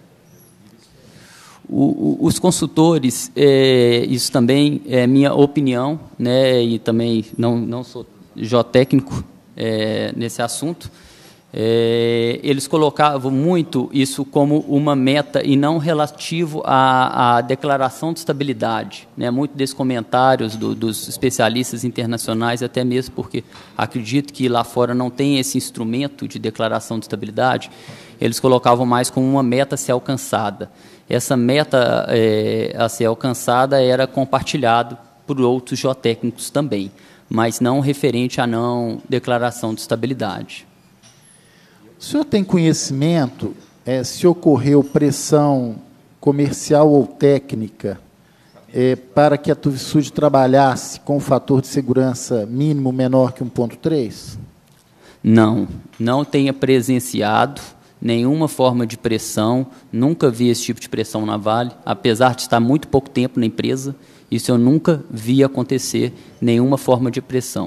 Os consultores, isso também é minha opinião, né, e também não sou geotécnico nesse assunto, eles colocavam muito isso como uma meta e não relativo à declaração de estabilidade, né, muito desses comentários dos especialistas internacionais, até mesmo porque acredito que lá fora não tem esse instrumento de declaração de estabilidade, eles colocavam mais como uma meta a ser alcançada. Essa meta a ser alcançada era compartilhado por outros geotécnicos também, mas não referente à não declaração de estabilidade. O senhor tem conhecimento se ocorreu pressão comercial ou técnica para que a Tuvisud trabalhasse com um fator de segurança mínimo menor que 1,3? Não tenha presenciado nenhuma forma de pressão, nunca vi esse tipo de pressão na Vale, apesar de estar muito pouco tempo na empresa, isso eu nunca vi acontecer, nenhuma forma de pressão.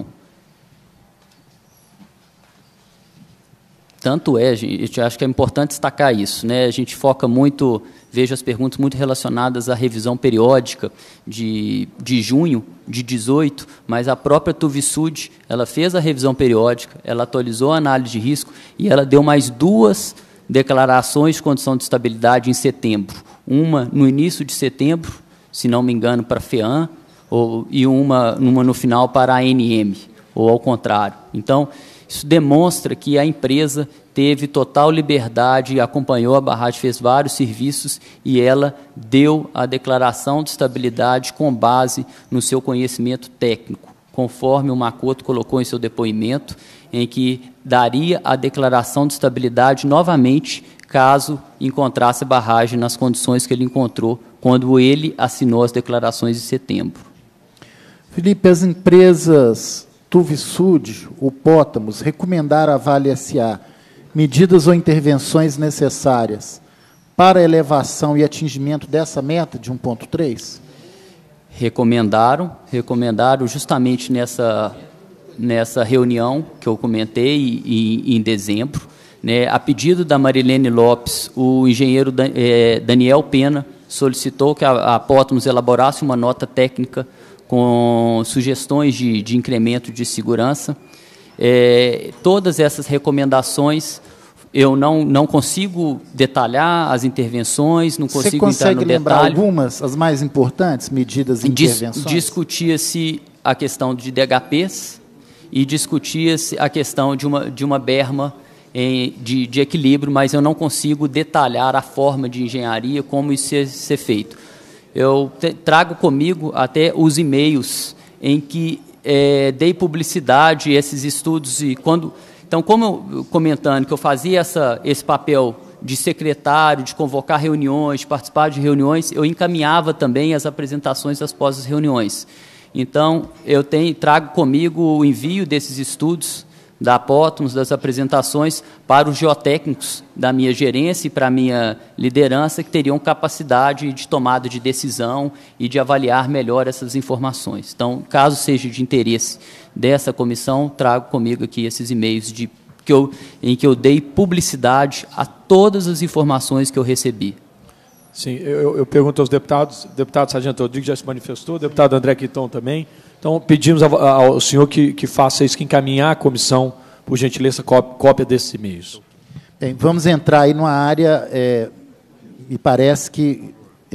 Tanto gente, acho que é importante destacar isso, né? A gente foca muito, vejo as perguntas muito relacionadas à revisão periódica de junho de 18, mas a própria Tuvisud, ela fez a revisão periódica, ela atualizou a análise de risco e ela deu mais 2 declarações de condição de estabilidade em setembro. Uma no início de setembro, se não me engano, para a FEAM, e uma no final para a ANM, ou ao contrário. Então, isso demonstra que a empresa teve total liberdade, acompanhou a barragem, fez vários serviços e ela deu a declaração de estabilidade com base no seu conhecimento técnico, conforme o Makoto colocou em seu depoimento, em que daria a declaração de estabilidade novamente caso encontrasse a barragem nas condições que ele encontrou quando ele assinou as declarações de setembro. Felipe, as empresas Tuvisud, o Pótamos, recomendaram à Vale S.A. medidas ou intervenções necessárias para a elevação e atingimento dessa meta de 1,3? Recomendaram justamente nessa reunião que eu comentei em dezembro, né, a pedido da Marilene Lopes, o engenheiro Daniel Pena solicitou que a Pótamos elaborasse uma nota técnica com sugestões de incremento de segurança. Todas essas recomendações, eu não consigo detalhar as intervenções, não consigo entrar no detalhe. Você consegue lembrar algumas, as mais importantes medidas e intervenções? Discutia-se a questão de DHPs e discutia-se a questão de uma berma de equilíbrio, mas eu não consigo detalhar a forma de engenharia, como isso ser feito. Eu trago comigo até os e-mails em que dei publicidade a esses estudos. Então, comentando que eu fazia esse papel de secretário, de convocar reuniões, de participar de reuniões, eu encaminhava também as apresentações após as reuniões. Então, eu trago comigo o envio desses estudos da Pótamos, das apresentações, para os geotécnicos da minha gerência e para a minha liderança, que teriam capacidade de tomada de decisão e de avaliar melhor essas informações. Então, caso seja de interesse dessa comissão, trago comigo aqui esses e-mails em que eu dei publicidade a todas as informações que eu recebi. Sim, eu pergunto aos deputados, o deputado Sargento Rodrigues já se manifestou, o deputado André Quiton também. Então, pedimos ao senhor que faça isso, que encaminhar à comissão, por gentileza, cópia desses e-mails. Bem, vamos entrar aí numa área, me parece que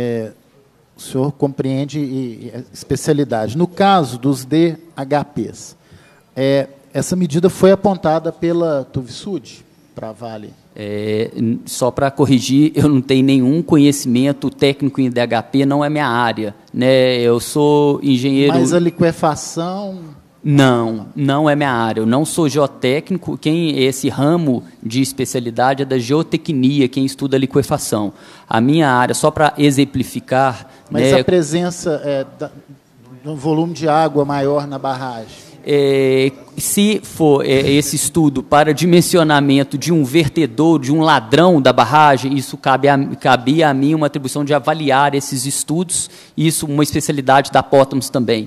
o senhor compreende especialidade. No caso dos DHPs, essa medida foi apontada pela Tuvisud para a Vale? Só para corrigir, eu não tenho nenhum conhecimento técnico em DHP, não é minha área, né? Eu sou engenheiro... Mas a liquefação... Não é minha área, eu não sou geotécnico, esse ramo de especialidade é da geotecnia, quem estuda liquefação. A minha área, só para exemplificar... Mas a presença de um volume de água maior na barragem... Se for esse estudo para dimensionamento de um vertedor, de um ladrão da barragem, isso cabia a mim uma atribuição de avaliar esses estudos, isso uma especialidade da Pótamos também.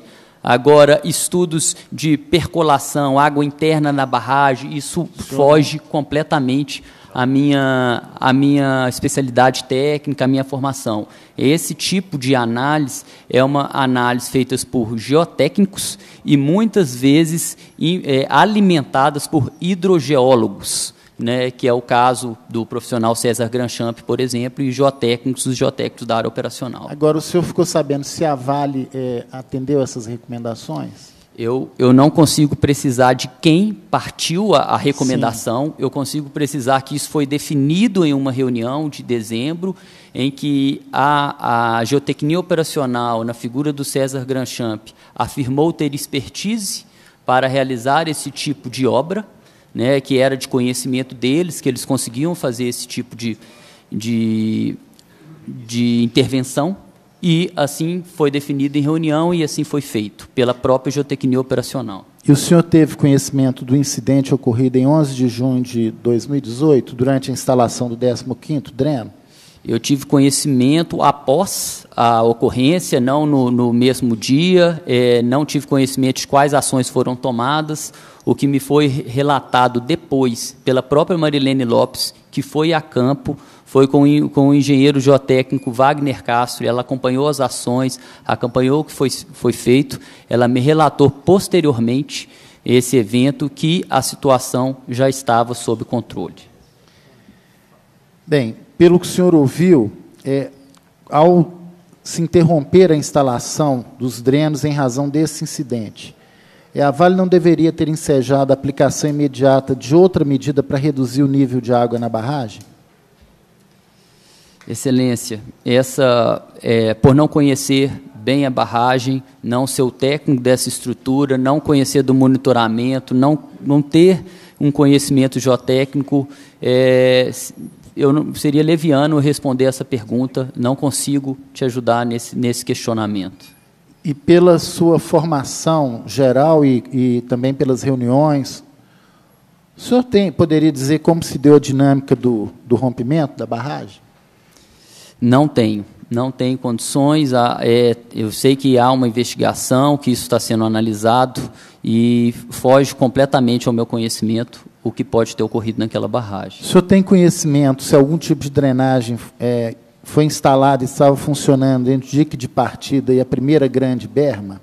Agora, estudos de percolação, água interna na barragem, isso foge completamente à minha especialidade técnica, à minha formação. Esse tipo de análise é uma análise feita por geotécnicos e, muitas vezes, alimentadas por hidrogeólogos, né, que é o caso do profissional César Granchamp, por exemplo, e os geotécnicos da área operacional. Agora, o senhor ficou sabendo se a Vale atendeu essas recomendações? Eu não consigo precisar de quem partiu a recomendação. Sim. Eu consigo precisar que isso foi definido em uma reunião de dezembro, em que a geotecnia operacional, na figura do César Granchamp, afirmou ter expertise para realizar esse tipo de obra, né, que era de conhecimento deles, que eles conseguiam fazer esse tipo de intervenção, e assim foi definido em reunião e assim foi feito, pela própria geotecnia operacional. E o senhor teve conhecimento do incidente ocorrido em 11 de junho de 2018, durante a instalação do 15º dreno? Eu tive conhecimento após a ocorrência, não no mesmo dia, não tive conhecimento de quais ações foram tomadas. O que me foi relatado depois pela própria Marilene Lopes, que foi a campo, foi com o engenheiro geotécnico Wagner Castro. Ela acompanhou as ações, acompanhou o que foi feito. Ela me relatou posteriormente esse evento, que a situação já estava sob controle. Bem, pelo que o senhor ouviu, ao se interromper a instalação dos drenos em razão desse incidente, a Vale não deveria ter ensejado a aplicação imediata de outra medida para reduzir o nível de água na barragem? Excelência, por não conhecer bem a barragem, não ser o técnico dessa estrutura, não conhecer do monitoramento, não ter um conhecimento geotécnico, seria leviano responder essa pergunta, não consigo te ajudar nesse questionamento. E pela sua formação geral e também pelas reuniões, o senhor poderia dizer como se deu a dinâmica do rompimento da barragem? Não tenho condições. Eu sei que há uma investigação, que isso está sendo analisado, e foge completamente ao meu conhecimento o que pode ter ocorrido naquela barragem. O senhor tem conhecimento se algum tipo de drenagem foi instalada e estava funcionando entre o dique de partida e a primeira grande berma?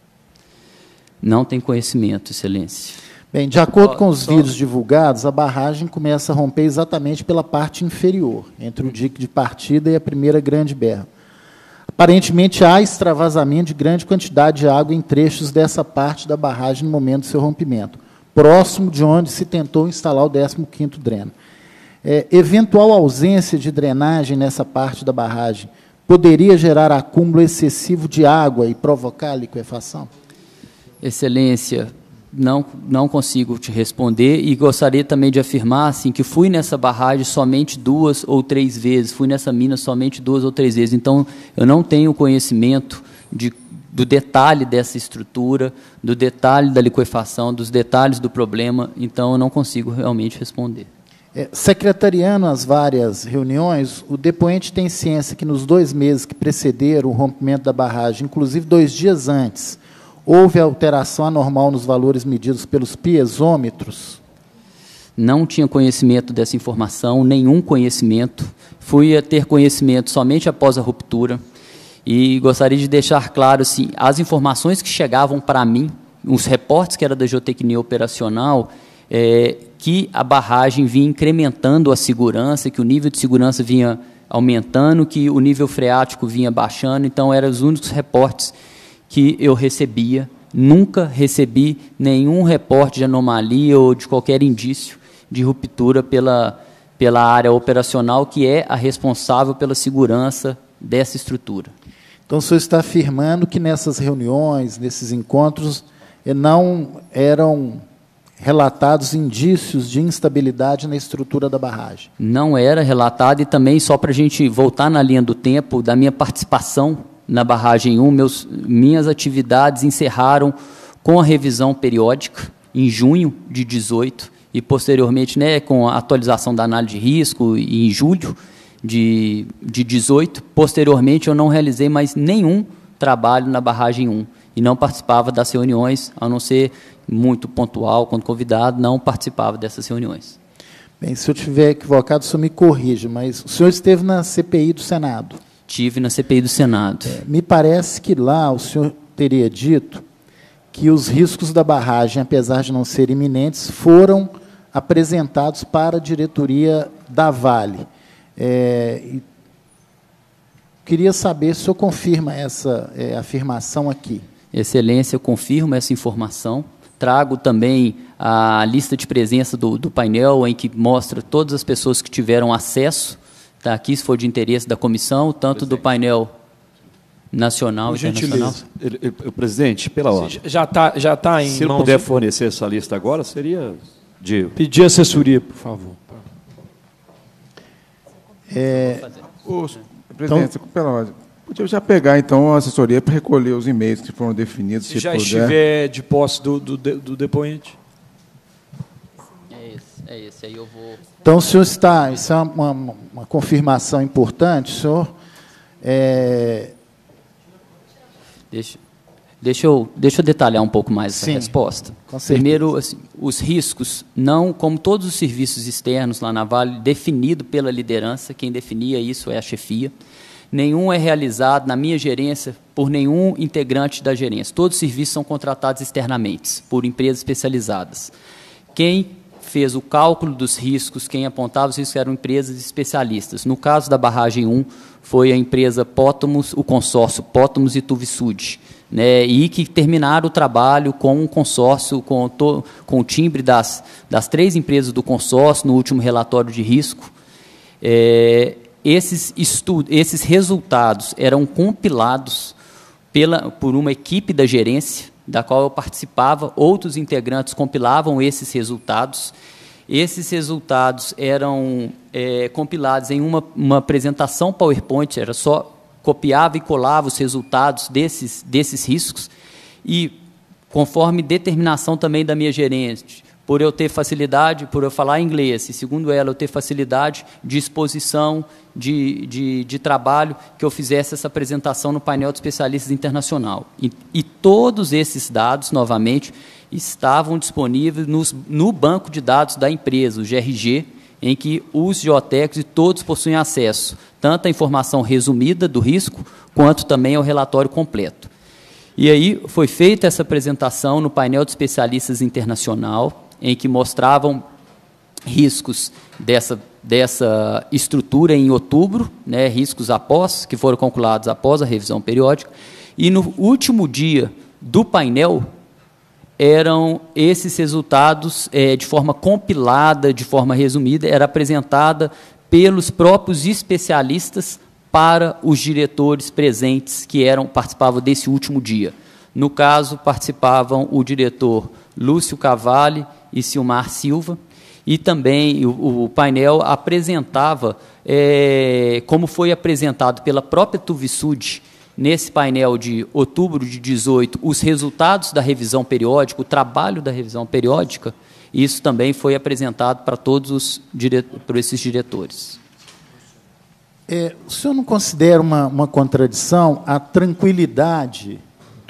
Não tenho conhecimento, Excelência. Bem, de acordo com os vídeos divulgados, a barragem começa a romper exatamente pela parte inferior, entre o dique de partida e a primeira grande berma. Aparentemente, há extravasamento de grande quantidade de água em trechos dessa parte da barragem no momento do seu rompimento, próximo de onde se tentou instalar o 15º dreno. Eventual ausência de drenagem nessa parte da barragem poderia gerar acúmulo excessivo de água e provocar liquefação? Excelência, não consigo te responder, e gostaria também de afirmar assim, que fui nessa barragem somente 2 ou 3 vezes, fui nessa mina somente 2 ou 3 vezes, então eu não tenho conhecimento do detalhe dessa estrutura, do detalhe da liquefação, dos detalhes do problema, então eu não consigo realmente responder. Secretariando as várias reuniões, o depoente tem ciência que nos 2 meses que precederam o rompimento da barragem, inclusive 2 dias antes, houve alteração anormal nos valores medidos pelos piezômetros? Não tinha conhecimento dessa informação, nenhum conhecimento. Fui a ter conhecimento somente após a ruptura. E gostaria de deixar claro, assim, as informações que chegavam para mim, os reportes que eram da geotecnia operacional, que a barragem vinha incrementando a segurança, que o nível de segurança vinha aumentando, que o nível freático vinha baixando. Então, eram os únicos reportes que eu recebia. Nunca recebi nenhum reporte de anomalia ou de qualquer indício de ruptura pela área operacional, que é a responsável pela segurança dessa estrutura. Então, o senhor está afirmando que nessas reuniões, nesses encontros, não eram relatados indícios de instabilidade na estrutura da barragem? Não era relatado, e também, só para a gente voltar na linha do tempo, da minha participação na barragem 1, minhas atividades encerraram com a revisão periódica, em junho de 18, e posteriormente, né, com a atualização da análise de risco, em julho de 18. Posteriormente, eu não realizei mais nenhum trabalho na barragem 1. e não participava das reuniões, a não ser muito pontual, quando convidado, não participava dessas reuniões. Bem, se eu estiver equivocado, o senhor me corrija, mas o senhor esteve na CPI do Senado. Tive na CPI do Senado. Me parece que lá o senhor teria dito que os riscos da barragem, apesar de não serem iminentes, foram apresentados para a diretoria da Vale. Queria saber se o senhor confirma essa afirmação aqui. Excelência, eu confirmo essa informação. Trago também a lista de presença do painel, em que mostra todas as pessoas que tiveram acesso, está aqui, se for de interesse da comissão, tanto do painel nacional e internacional. Presidente, pela ordem. Já tá em Se ele puder fornecer essa lista agora, seria de... Pedir assessoria, por favor. Presidente, então, pela ordem, podia já pegar, então, a assessoria para recolher os e-mails que foram definidos, se já puder. Estiver de posse do depoente. É esse, aí eu vou... Então, o senhor está... Isso é uma confirmação importante, senhor. Deixa eu detalhar um pouco mais essa resposta. Primeiro, assim, os riscos, não, como todos os serviços externos lá na Vale, definido pela liderança, quem definia isso é a chefia, nenhum é realizado na minha gerência por nenhum integrante da gerência. Todos os serviços são contratados externamente, por empresas especializadas. Quem fez o cálculo dos riscos, quem apontava os riscos eram empresas especialistas. No caso da barragem 1, foi a empresa Pótomos, o consórcio Pótomos e Tuvisud, né, e que terminaram o trabalho com um consórcio, com o timbre das 3 empresas do consórcio, no último relatório de risco. Esses resultados eram compilados por uma equipe da gerência, da qual eu participava, outros integrantes compilavam esses resultados. Esses resultados eram compilados em uma apresentação PowerPoint, era só copiava e colava os resultados desses riscos, e conforme determinação também da minha gerente, por eu ter facilidade, por eu falar inglês, e segundo ela, eu ter facilidade de exposição, de trabalho, que eu fizesse essa apresentação no painel de especialistas internacional. E todos esses dados, novamente, estavam disponíveis no banco de dados da empresa, o GRG, em que os geotécnicos e todos possuem acesso, tanto à informação resumida do risco, quanto também ao relatório completo. E aí foi feita essa apresentação no painel de especialistas internacional, em que mostravam riscos dessa estrutura em outubro, né, riscos que foram calculados após a revisão periódica, e no último dia do painel eram esses resultados de forma compilada, de forma resumida, era apresentada pelos próprios especialistas para os diretores presentes que participavam desse último dia. No caso, participavam o diretor Lúcio Cavalli e Silmar Silva, e também o painel apresentava, como foi apresentado pela própria Tuvisud, nesse painel de outubro de 2018, os resultados da revisão periódica, o trabalho da revisão periódica, isso também foi apresentado para todos por esses diretores. O senhor não considera uma contradição a tranquilidade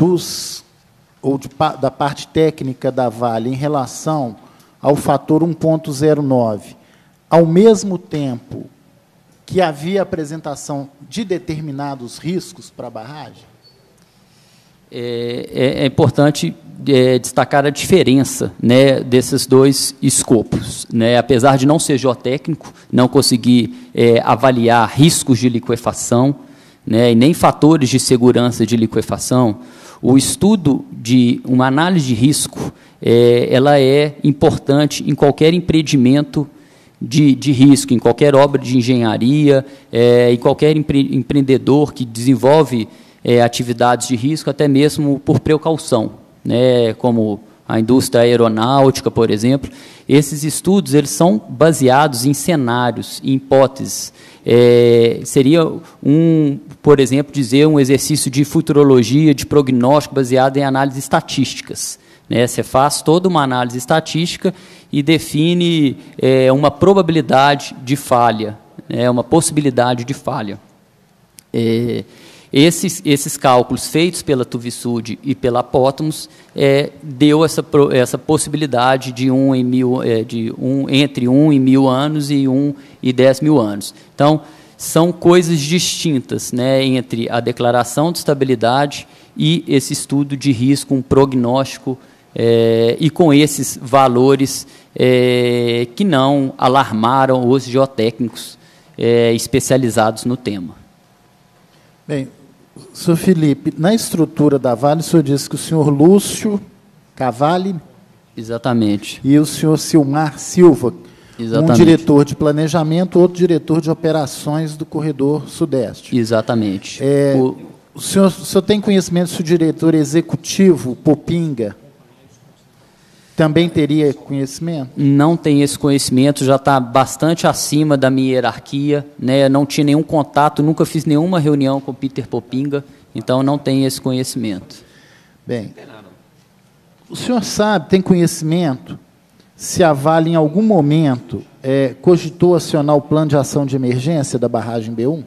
da parte técnica da Vale em relação ao fator 1.09, ao mesmo tempo que havia apresentação de determinados riscos para a barragem? É importante destacar a diferença, né, desses dois escopos, né? Apesar de não ser geotécnico, não conseguir avaliar riscos de liquefação, né, e nem fatores de segurança de liquefação, o estudo de uma análise de risco, ela é importante em qualquer empreendimento de risco, em qualquer obra de engenharia, em qualquer empreendedor que desenvolve atividades de risco, até mesmo por precaução, né, como a indústria aeronáutica, por exemplo. Esses estudos eles são baseados em cenários, em hipóteses. Seria, por exemplo, dizer um exercício de futurologia, de prognóstico baseado em análises estatísticas. Né? Você faz toda uma análise estatística e define uma probabilidade de falha, uma possibilidade de falha. Esses cálculos feitos pela Tuvisud e pela Apótomos deu essa possibilidade de entre 1 e 1.000 anos e 1 e 10 mil anos. Então, são coisas distintas, né, entre a declaração de estabilidade e esse estudo de risco, um prognóstico, e com esses valores que não alarmaram os geotécnicos especializados no tema. Bem, senhor Felipe, na estrutura da Vale, o senhor disse que o senhor Lúcio Cavalli... Exatamente. E o senhor Silmar Silva, Exatamente. Um diretor de planejamento, outro diretor de operações do Corredor Sudeste. Exatamente. O senhor tem conhecimento se o diretor executivo, Popinga, também teria conhecimento? Não tem esse conhecimento, já está bastante acima da minha hierarquia, né? Não tinha nenhum contato, nunca fiz nenhuma reunião com o Peter Popinga, então não tem esse conhecimento. Bem, o senhor sabe, tem conhecimento, se a Vale, em algum momento, cogitou acionar o plano de ação de emergência da barragem B1?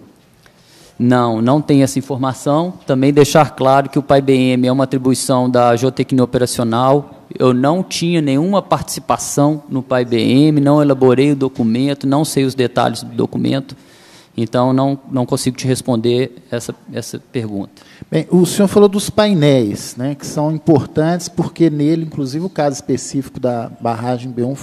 Não tem essa informação. Também deixar claro que o PAI-BM é uma atribuição da Geotecnia Operacional. Eu não tinha nenhuma participação no PAI-BM, não elaborei o documento, não sei os detalhes do documento, então não consigo te responder essa pergunta. Bem, o senhor falou dos painéis, né, que são importantes, porque nele, inclusive, o caso específico da barragem B1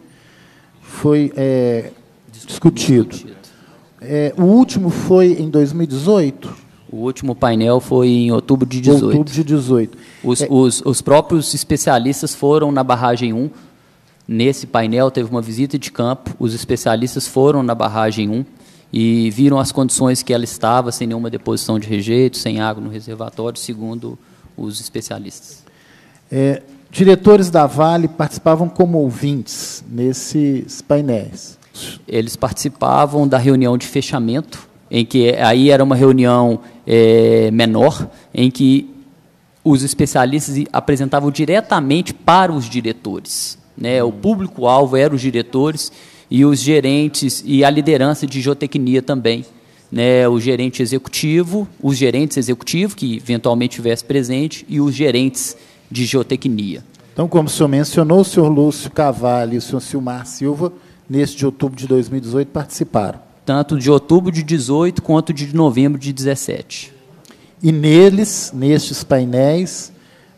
foi discutido. O último foi em 2018? O último painel foi em outubro de 18. Outubro de 18. Os próprios especialistas foram na barragem 1. Nesse painel teve uma visita de campo. Os especialistas foram na barragem 1 e viram as condições que ela estava, sem nenhuma deposição de rejeito, sem água no reservatório, segundo os especialistas. Diretores da Vale participavam como ouvintes nesses painéis? Eles participavam da reunião de fechamento, em que aí era uma reunião menor, em que os especialistas apresentavam diretamente para os diretores, né? O público-alvo eram os diretores e os gerentes e a liderança de geotecnia também, né? Os gerentes executivos, que eventualmente estivesse presente, e os gerentes de geotecnia. Então, como o senhor mencionou, o senhor Lúcio Cavalli e o senhor Silmar Silva, neste de outubro de 2018, participaram. Tanto de outubro de 18 quanto de novembro de 17. E nestes painéis,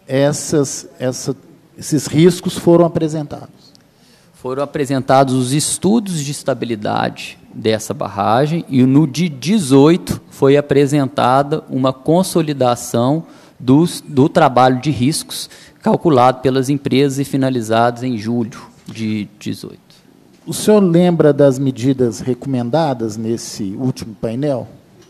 esses riscos foram apresentados? Foram apresentados os estudos de estabilidade dessa barragem e no de 18 foi apresentada uma consolidação do trabalho de riscos calculado pelas empresas e finalizados em julho de 18. O senhor lembra das medidas recomendadas nesse último painel?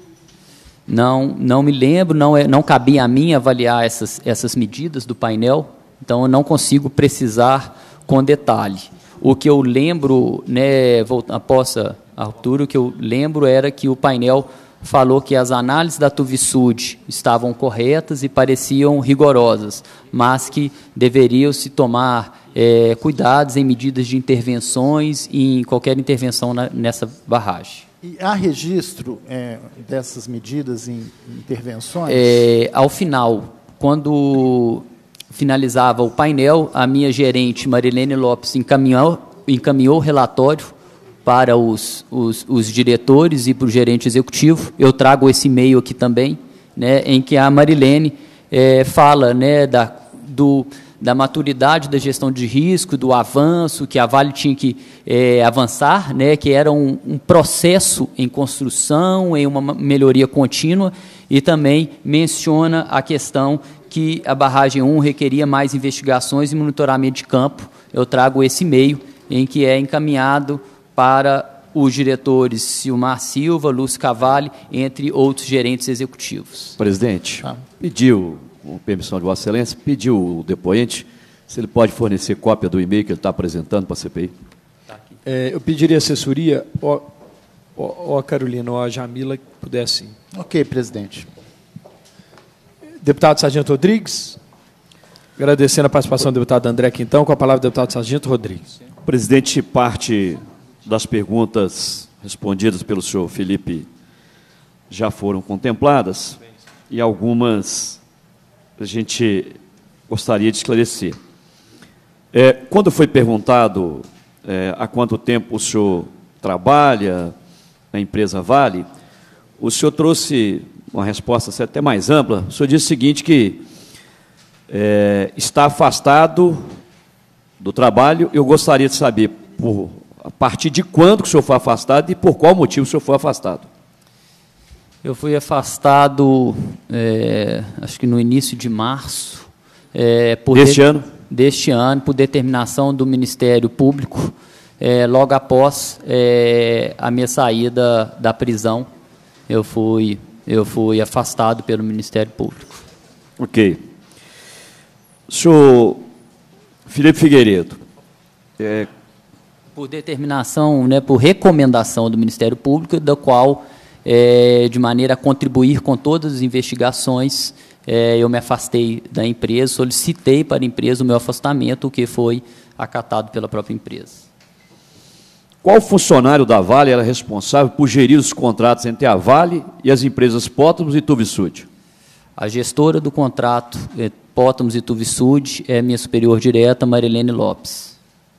Não me lembro, não cabia a mim avaliar essas medidas do painel, então eu não consigo precisar com detalhe. O que eu lembro, né, após a ruptura, o que eu lembro era que o painel falou que as análises da Tuvisud estavam corretas e pareciam rigorosas, mas que deveriam se tomar cuidados em medidas de intervenções e em qualquer intervenção nessa barragem. E há registro dessas medidas em intervenções? Ao final, quando finalizava o painel, a minha gerente, Marilene Lopes, encaminhou o relatório para os diretores e para o gerente executivo. Eu trago esse e-mail aqui também, né, em que a Marilene fala, né, da maturidade da gestão de risco, do avanço, que a Vale tinha que avançar, né, que era um processo em construção, em uma melhoria contínua, e também menciona a questão que a barragem 1 requeria mais investigações e monitoramento de campo. Eu trago esse e-mail em que é encaminhado para os diretores Silmar Silva, Lúcio Cavalli, entre outros gerentes executivos. Presidente, pediu, com permissão de Vossa Excelência, pediu o depoente se ele pode fornecer cópia do e-mail que ele está apresentando para a CPI. Eu pediria assessoria, a Carolina ou a Jamila, que pudesse. Ok, presidente. Deputado Sargento Rodrigues. Agradecendo a participação do deputado André Quintão, com a palavra do deputado Sargento Rodrigues. Presidente, parte das perguntas respondidas pelo senhor Felipe já foram contempladas. e algumas a gente gostaria de esclarecer. Quando foi perguntado há quanto tempo o senhor trabalha na empresa Vale, o senhor trouxe uma resposta até mais ampla. O senhor disse o seguinte, que está afastado do trabalho. Eu gostaria de saber a partir de quando que o senhor foi afastado e por qual motivo o senhor foi afastado. Eu fui afastado, acho que no início de março. Deste ano, por determinação do Ministério Público, logo após a minha saída da prisão, eu fui afastado pelo Ministério Público. Ok. Senhor Felipe Figueiredo. Por determinação, por recomendação do Ministério Público, da qual, de maneira a contribuir com todas as investigações, eu me afastei da empresa, solicitei para a empresa o meu afastamento, o que foi acatado pela própria empresa. Qual funcionário da Vale era responsável por gerir os contratos entre a Vale e as empresas Pótamos e Tuvisud? A gestora do contrato Pótamos e Tuvisud é minha superior direta, Marilene Lopes.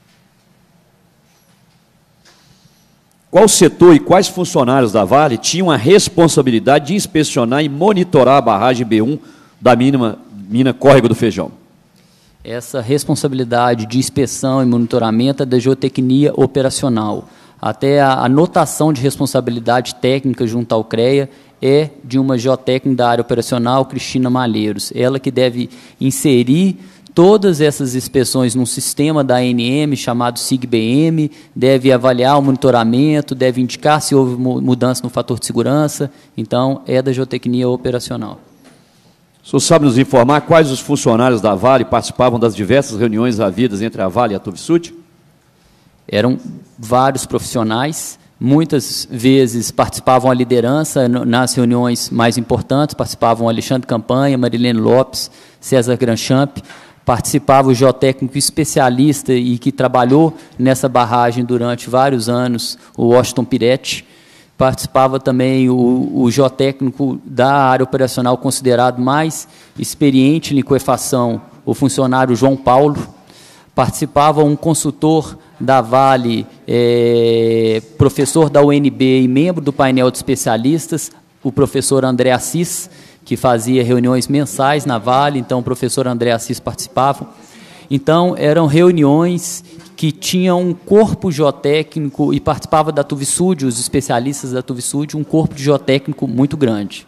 Qual setor e quais funcionários da Vale tinham a responsabilidade de inspecionar e monitorar a barragem B1 da mina Córrego do Feijão? Essa responsabilidade de inspeção e monitoramento é da geotecnia operacional. Até a anotação de responsabilidade técnica junto ao CREA é de uma geotécnica da área operacional, Cristina Malheiros. Ela que deve inserir todas essas inspeções num sistema da ANM chamado SIG-BM, deve avaliar o monitoramento, deve indicar se houve mudança no fator de segurança. Então, é da geotecnia operacional. O senhor sabe nos informar quais os funcionários da Vale participavam das diversas reuniões havidas entre a Vale e a Tuvisud? Eram vários profissionais, muitas vezes participavam a liderança nas reuniões mais importantes, participavam Alexandre Campanha, Marilene Lopes, César Granchamp, participava o geotécnico especialista e que trabalhou nessa barragem durante vários anos, o Washington Piretti. Participava também o geotécnico da área operacional considerado mais experiente em liquefação, o funcionário João Paulo. Participava um consultor da Vale, professor da UNB e membro do painel de especialistas, o professor André Assis, que fazia reuniões mensais na Vale, então o professor André Assis participava. Então, eram reuniões que tinham um corpo geotécnico e participava da Tuvisud, os especialistas da Tuvisud, um corpo de geotécnico muito grande.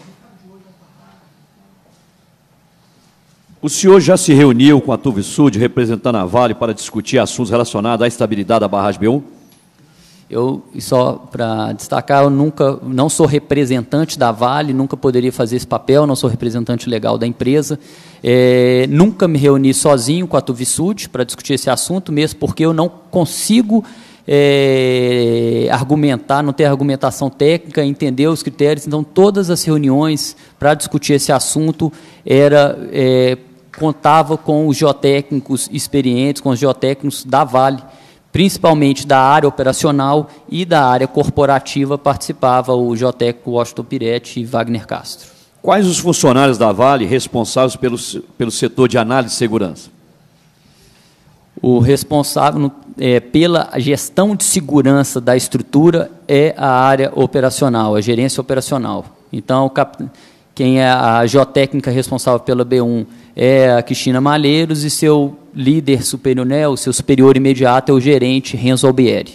O senhor já se reuniu com a Tuvisud, representando a Vale, para discutir assuntos relacionados à estabilidade da barragem B1? Eu, só para destacar, eu não sou representante da Vale, nunca poderia fazer esse papel, não sou representante legal da empresa. Nunca me reuni sozinho com a Tuvisud para discutir esse assunto, mesmo porque eu não consigo argumentar, não ter argumentação técnica, entender os critérios. Então, todas as reuniões para discutir esse assunto contava com os geotécnicos experientes, com os geotécnicos da Vale, principalmente da área operacional e da área corporativa, participava o geotécnico Washington Piretti e Wagner Castro. Quais os funcionários da Vale responsáveis pelo setor de análise de segurança? O responsável pela gestão de segurança da estrutura é a área operacional, a gerência operacional. Então, quem é a geotécnica responsável pela B1 é a Cristina Malheiros e seu líder superior, o seu superior imediato é o gerente Renzo Albieri.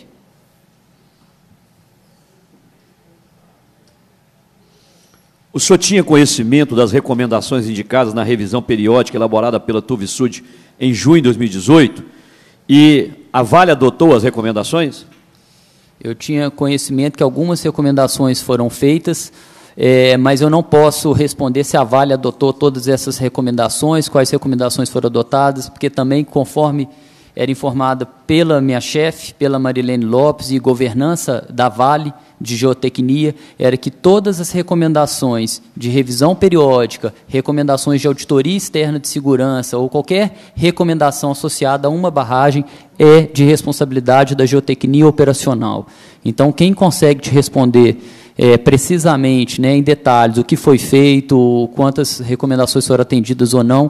O senhor tinha conhecimento das recomendações indicadas na revisão periódica elaborada pela Tuvisud em junho de 2018 e a Vale adotou as recomendações? Eu tinha conhecimento que algumas recomendações foram feitas, mas eu não posso responder se a Vale adotou todas essas recomendações, quais recomendações foram adotadas, porque também, conforme era informada pela minha chefe, pela Marilene Lopes, e governança da Vale de Geotecnia, era que todas as recomendações de revisão periódica, recomendações de auditoria externa de segurança ou qualquer recomendação associada a uma barragem é de responsabilidade da geotecnia operacional. Então, quem consegue te responder precisamente, né, em detalhes, o que foi feito, quantas recomendações foram atendidas ou não,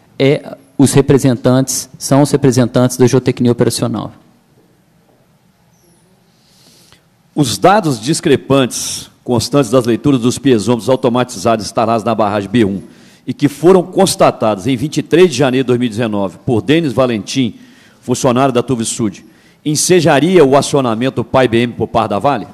são os representantes da Geotecnia Operacional. Os dados discrepantes constantes das leituras dos piezômetros automatizados instalados na barragem B1 e que foram constatados em 23 de janeiro de 2019 por Denis Valentim, funcionário da Tuvisud, ensejaria o acionamento do PAI-BM por parte da Vale?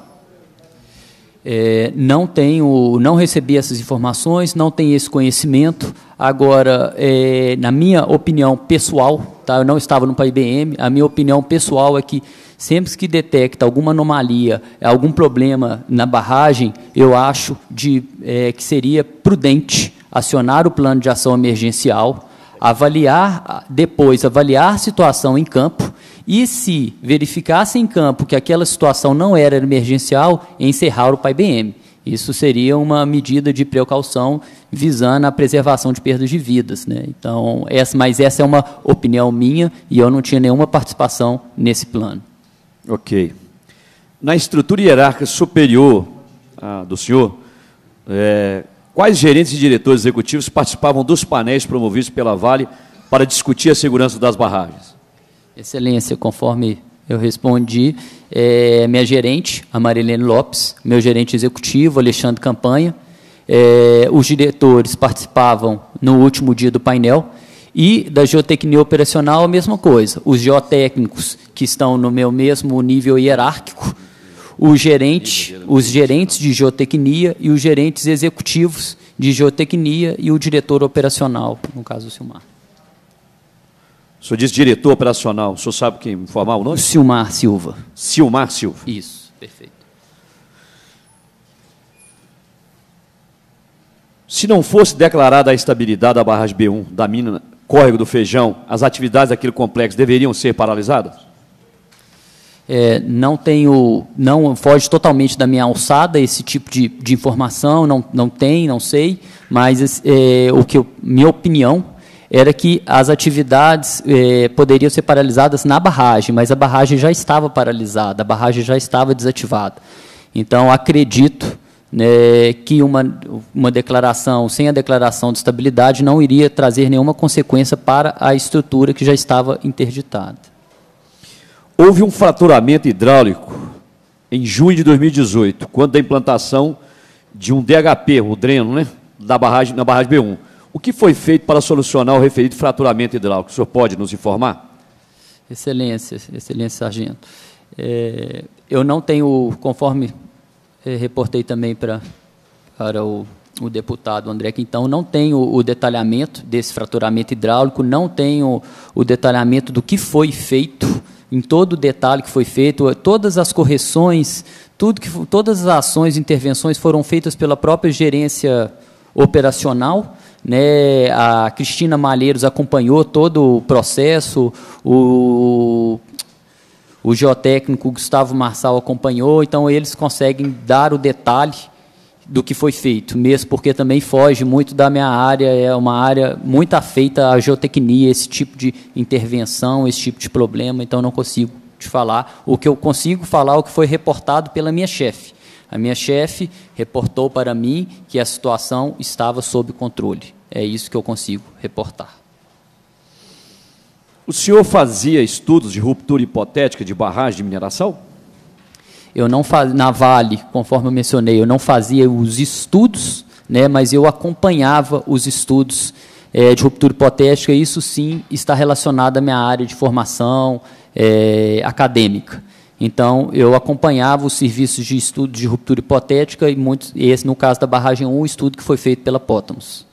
Não recebi essas informações, não tenho esse conhecimento. Agora, na minha opinião pessoal, tá, eu não estava no PAI-BM, a minha opinião pessoal é que sempre que detecta alguma anomalia, algum problema na barragem, eu acho que seria prudente acionar o plano de ação emergencial, avaliar a situação em campo e, se verificasse em campo que aquela situação não era emergencial, encerrar o PAI-BM. Isso seria uma medida de precaução visando a preservação de perdas de vidas, né? Então, mas essa é uma opinião minha e eu não tinha nenhuma participação nesse plano. Ok. Na estrutura hierárquica superior do senhor, quais gerentes e diretores executivos participavam dos painéis promovidos pela Vale para discutir a segurança das barragens? Excelência, conforme eu respondi, minha gerente, a Marilene Lopes, meu gerente executivo, Alexandre Campanha, os diretores participavam no último dia do painel, e da Geotecnia Operacional a mesma coisa, os geotécnicos que estão no meu mesmo nível hierárquico, os gerentes de geotecnia e os gerentes executivos de geotecnia e o diretor operacional, no caso do Silmar. O senhor diz diretor operacional, o senhor sabe quem informar o nome? Silmar Silva. Silmar Silva. Isso, perfeito. Se não fosse declarada a estabilidade da barragem B1 da mina Córrego do Feijão, as atividades daquele complexo deveriam ser paralisadas? Não foge totalmente da minha alçada esse tipo de informação, não sei, mas minha opinião era que as atividades poderiam ser paralisadas na barragem, mas a barragem já estava paralisada, a barragem já estava desativada. Então, acredito, né, que uma declaração, sem a declaração de estabilidade, não iria trazer nenhuma consequência para a estrutura que já estava interditada. Houve um fraturamento hidráulico em junho de 2018, quando da implantação de um DHP, o dreno, né, na barragem B1. O que foi feito para solucionar o referido fraturamento hidráulico? O senhor pode nos informar? Excelência, sargento. Eu não tenho, conforme reportei também para o deputado André Quintão, não tenho o detalhamento desse fraturamento hidráulico, não tenho o detalhamento do que foi feito, em todo o detalhe que foi feito, todas as correções, todas as ações e intervenções foram feitas pela própria gerência operacional, né? A Cristina Malheiros acompanhou todo o processo, o geotécnico Gustavo Marçal acompanhou, então eles conseguem dar o detalhe do que foi feito, mesmo porque também foge muito da minha área, é uma área muito afeita à geotecnia, esse tipo de intervenção, esse tipo de problema, então não consigo te falar. O que eu consigo falar é o que foi reportado pela minha chefe. A minha chefe reportou para mim que a situação estava sob controle. É isso que eu consigo reportar. O senhor fazia estudos de ruptura hipotética de barragem de mineração? Eu não fazia, na Vale, conforme eu mencionei, eu não fazia os estudos, né, mas eu acompanhava os estudos de ruptura hipotética, e isso sim está relacionado à minha área de formação acadêmica. Então, eu acompanhava os serviços de estudo de ruptura hipotética, e esse, no caso da barragem 1, o estudo que foi feito pela Pótamos.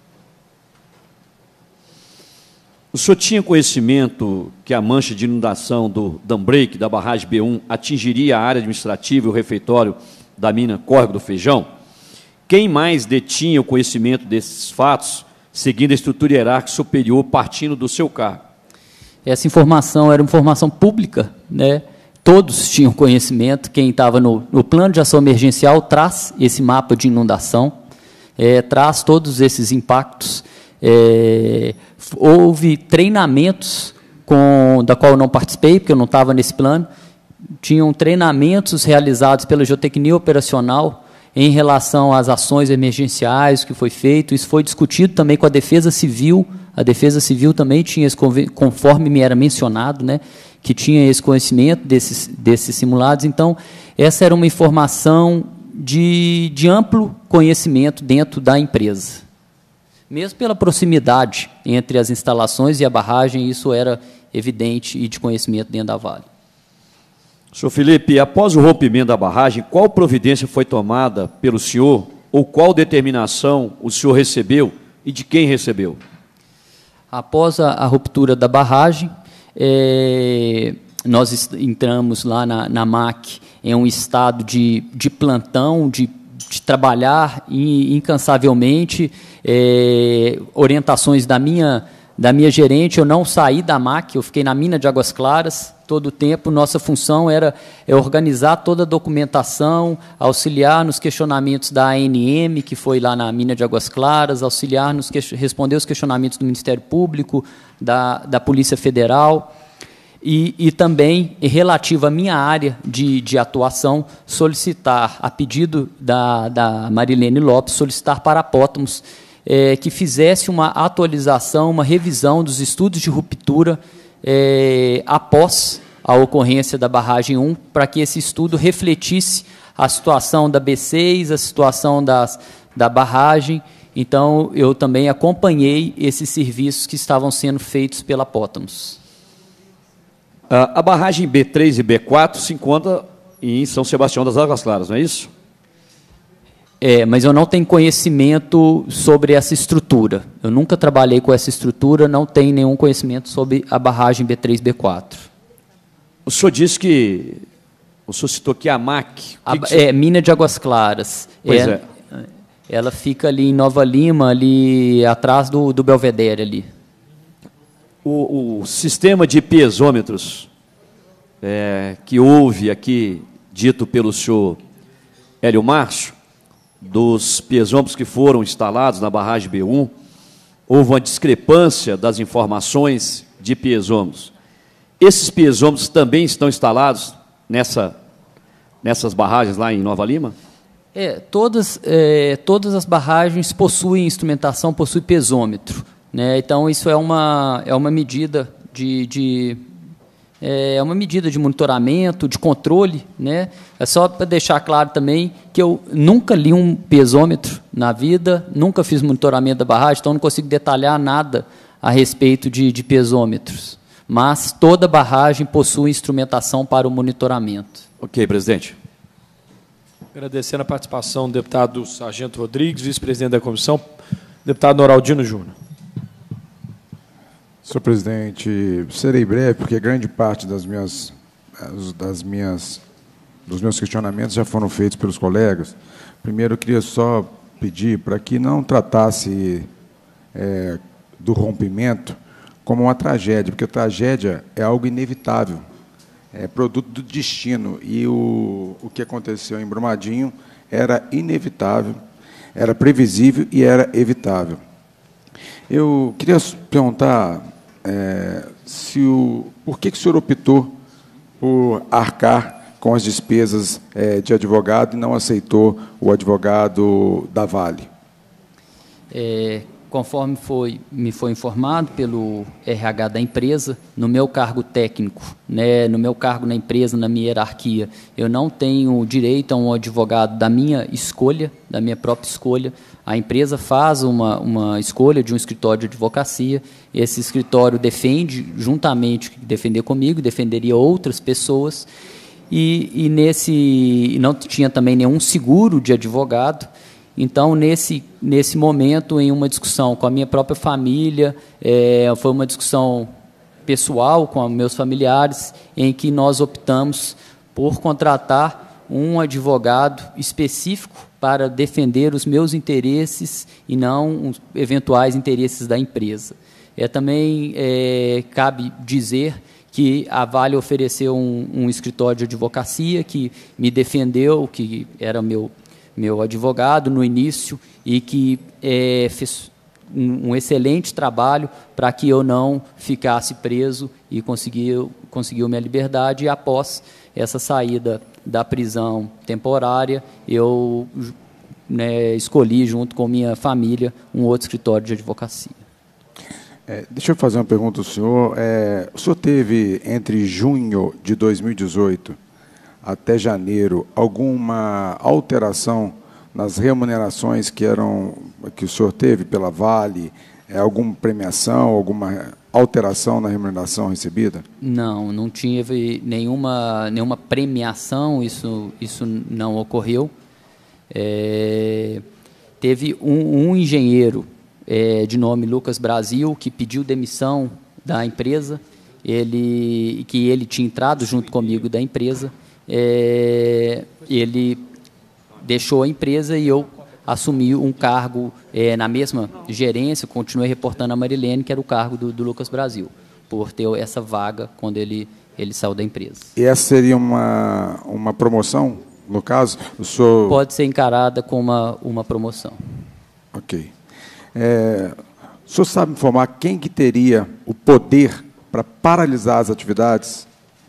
O senhor tinha conhecimento que a mancha de inundação do dam break da barragem B1 atingiria a área administrativa e o refeitório da mina Córrego do Feijão? Quem mais detinha o conhecimento desses fatos, seguindo a estrutura hierárquica superior, partindo do seu cargo? Essa informação era informação pública, né? Todos tinham conhecimento. Quem estava no plano de ação emergencial traz esse mapa de inundação, traz todos esses impactos. Houve treinamentos da qual eu não participei, porque eu não estava nesse plano. Tinham treinamentos realizados pela Geotecnia Operacional em relação às ações emergenciais que foi feito. Isso foi discutido também com a Defesa Civil. A Defesa Civil também tinha, conforme me era mencionado, né, que tinha esse conhecimento desses simulados. Então, essa era uma informação de amplo conhecimento dentro da empresa. Mesmo pela proximidade entre as instalações e a barragem, isso era evidente e de conhecimento dentro da Vale. Senhor Felipe, após o rompimento da barragem, qual providência foi tomada pelo senhor, ou qual determinação o senhor recebeu e de quem recebeu? Após a ruptura da barragem, nós entramos lá na MAC em um estado de plantão, de trabalhar incansavelmente, orientações da minha gerente. Eu não saí da MAC, eu fiquei na mina de Águas Claras todo o tempo. Nossa função era organizar toda a documentação, auxiliar nos questionamentos da ANM, que foi lá na mina de Águas Claras, auxiliar responder os questionamentos do Ministério Público, da Polícia Federal, e também, relativo à minha área de atuação, solicitar, a pedido da Marilene Lopes, solicitar para a Pótamos que fizesse uma atualização, uma revisão dos estudos de ruptura após a ocorrência da barragem 1, para que esse estudo refletisse a situação da B6, a situação da barragem. Então, eu também acompanhei esses serviços que estavam sendo feitos pela Pótamos. A barragem B3 e B4 se encontra em São Sebastião das Águas Claras, não é isso? Mas eu não tenho conhecimento sobre essa estrutura. Eu nunca trabalhei com essa estrutura, não tenho nenhum conhecimento sobre a barragem B3 e B4. O senhor disse que... O senhor citou que a MAC... Mina de Águas Claras. Pois é. Ela fica ali em Nova Lima, ali atrás do Belvedere. Ali. O sistema de piezômetros que houve aqui, dito pelo senhor Hélio Márcio, dos piezômetros que foram instalados na barragem B1, houve uma discrepância das informações de piezômetros. Esses piezômetros também estão instalados nessas barragens lá em Nova Lima? Todas as barragens possuem instrumentação, possuem piezômetro, né? Então, isso é uma medida uma medida de monitoramento, de controle, né? É só para deixar claro também que eu nunca li um piezômetro na vida, nunca fiz monitoramento da barragem, então não consigo detalhar nada a respeito de piezômetros. Mas toda barragem possui instrumentação para o monitoramento. Ok, presidente. Agradecendo a participação do deputado Sargento Rodrigues, vice-presidente da comissão, deputado Noraldino Júnior. Senhor presidente, serei breve, porque grande parte dos meus questionamentos já foram feitos pelos colegas. Primeiro, eu queria só pedir para que não tratasse do rompimento como uma tragédia, porque a tragédia é algo inevitável, é produto do destino, e o que aconteceu em Brumadinho era inevitável, era previsível e era evitável. Eu queria perguntar por que o senhor optou por arcar com as despesas de advogado e não aceitou o advogado da Vale? Conforme me foi informado pelo RH da empresa, no meu cargo técnico, né, no meu cargo na empresa, na minha hierarquia, eu não tenho direito a um advogado da minha escolha, da minha própria escolha. A empresa faz uma escolha de um escritório de advocacia, esse escritório defende, juntamente, defender comigo, defenderia outras pessoas, e não tinha também nenhum seguro de advogado. Então, nesse momento, em uma discussão com a minha própria família, foi uma discussão pessoal com meus familiares, em que nós optamos por contratar um advogado específico para defender os meus interesses e não os eventuais interesses da empresa. Também cabe dizer que a Vale ofereceu um escritório de advocacia que me defendeu, que era meu advogado no início, e que fez um excelente trabalho para que eu não ficasse preso e conseguiu minha liberdade. E após essa saída da prisão temporária, eu né, escolhi, junto com minha família, um outro escritório de advocacia. Deixa eu fazer uma pergunta ao senhor. O senhor teve, entre junho de 2018 até janeiro, alguma alteração nas remunerações que o senhor teve pela Vale? Alguma premiação, alguma alteração na remuneração recebida? Não tive nenhuma premiação, isso não ocorreu. Teve um engenheiro de nome Lucas Brasil, que pediu demissão da empresa, que ele tinha entrado junto comigo da empresa, ele deixou a empresa e eu assumi um cargo na mesma gerência, continuei reportando a Marilene, que era o cargo do Lucas Brasil, por ter essa vaga quando ele saiu da empresa. E essa seria uma promoção, no caso? O senhor... Pode ser encarada como uma promoção. Ok. O senhor sabe informar quem que teria o poder para paralisar as atividades?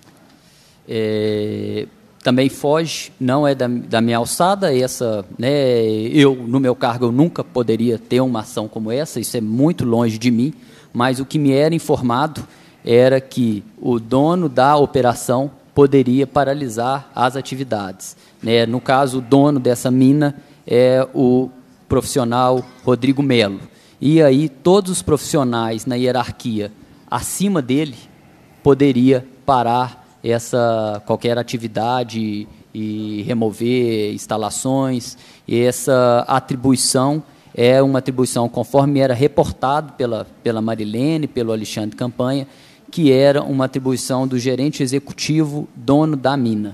Também foge, não é da minha alçada, no meu cargo, eu nunca poderia ter uma ação como essa, isso é muito longe de mim, mas o que me era informado era que o dono da operação poderia paralisar as atividades. No caso, o dono dessa mina é o profissional Rodrigo Melo. E aí todos os profissionais na hierarquia acima dele poderia parar qualquer atividade e remover instalações. E essa atribuição é uma atribuição, conforme era reportado pela Marilene, pelo Alexandre Campanha, que era uma atribuição do gerente executivo, dono da mina.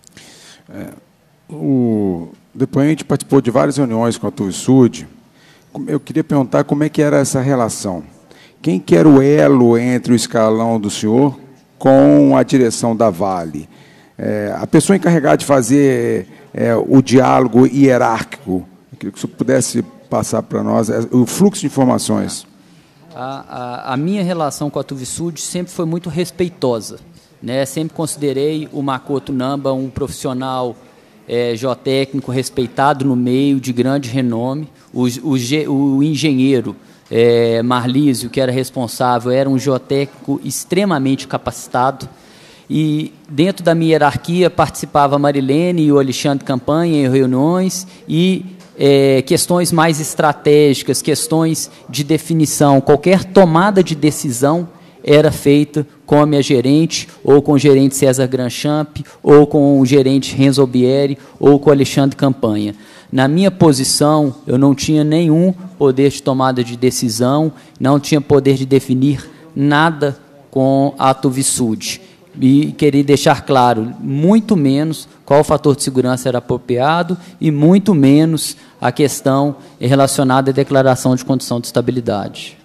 O depoente participou de várias reuniões com a TUVSUD. Eu queria perguntar como é que era essa relação. Quem que era o elo entre o escalão do senhor com a direção da Vale? A pessoa encarregada de fazer o diálogo hierárquico. Eu queria que o senhor pudesse passar para nós o fluxo de informações. A minha relação com a TUVSUD sempre foi muito respeitosa. Sempre considerei o Makoto Namba um profissional geotécnico respeitado no meio, de grande renome. O engenheiro Marlísio, que era responsável, era um geotécnico extremamente capacitado. E dentro da minha hierarquia participava a Marilene e o Alexandre Campanha em reuniões e questões mais estratégicas, questões de definição, qualquer tomada de decisão era feita com a minha gerente, ou com o gerente César Granchamp, ou com o gerente Renzo Bieri, ou com o Alexandre Campanha. Na minha posição, eu não tinha nenhum poder de tomada de decisão, não tinha poder de definir nada com a TUVSUD. E queria deixar claro, muito menos qual fator de segurança era apropriado e muito menos a questão relacionada à declaração de condição de estabilidade.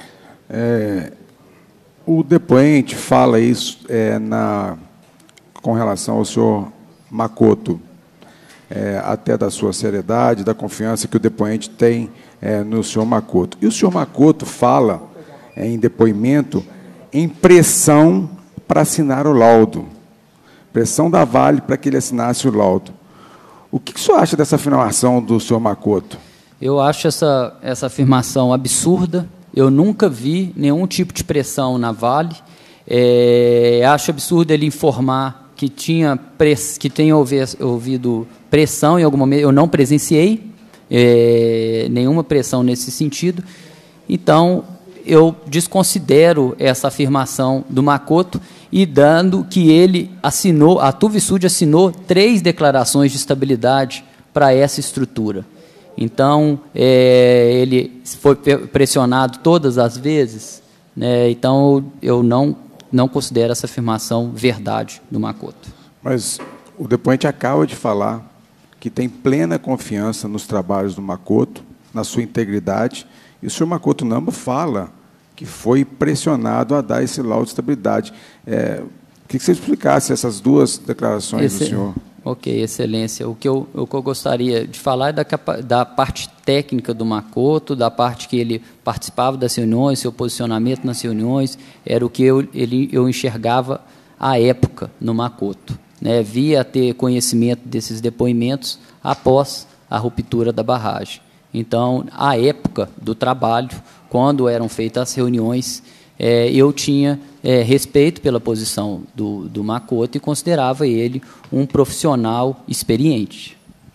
O depoente fala isso com relação ao senhor Makoto, até da sua seriedade, da confiança que o depoente tem no senhor Makoto. E o senhor Makoto fala, em depoimento, em pressão para assinar o laudo. Pressão da Vale para que ele assinasse o laudo. O que o senhor acha dessa afirmação do senhor Makoto? Eu acho essa afirmação absurda. Eu nunca vi nenhum tipo de pressão na Vale. Acho absurdo ele informar que tenha ouvido pressão em algum momento. Eu não presenciei nenhuma pressão nesse sentido. Então, eu desconsidero essa afirmação do Makoto, e dando que a TUVSUD assinou 3 declarações de estabilidade para essa estrutura. Então, ele foi pressionado todas as vezes, então eu não considero essa afirmação verdade do Makoto. Mas o depoente acaba de falar que tem plena confiança nos trabalhos do Makoto, na sua integridade, e o senhor Makoto Namba fala que foi pressionado a dar esse laudo de estabilidade. Queria que você explicasse essas 2 declarações do senhor. Ok, excelência. O que eu gostaria de falar é da parte técnica do Makoto, da parte que ele participava das reuniões, seu posicionamento nas reuniões, era o que eu enxergava à época no Makoto. Via ter conhecimento desses depoimentos após a ruptura da barragem. Então, à época do trabalho, quando eram feitas as reuniões, eu tinha respeito pela posição do Makoto e considerava ele um profissional experiente.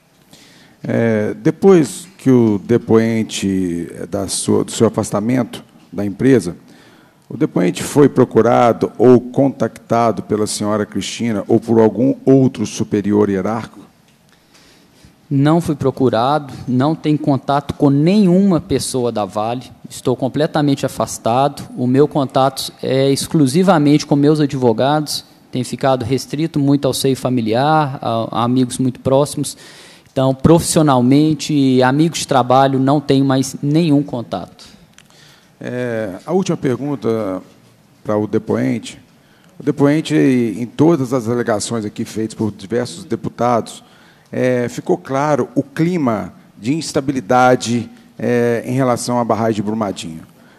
Depois que o depoente do seu afastamento da empresa, o depoente foi procurado ou contactado pela senhora Cristina ou por algum outro superior hierárquico? Não fui procurado, não tenho contato com nenhuma pessoa da Vale, estou completamente afastado, o meu contato é exclusivamente com meus advogados, tem ficado restrito muito ao seio familiar, a amigos muito próximos, então, profissionalmente, amigos de trabalho, não tenho mais nenhum contato. A última pergunta para o depoente. O depoente, em todas as alegações aqui feitas por diversos deputados, ficou claro o clima de instabilidade em relação à barragem de Brumadinho.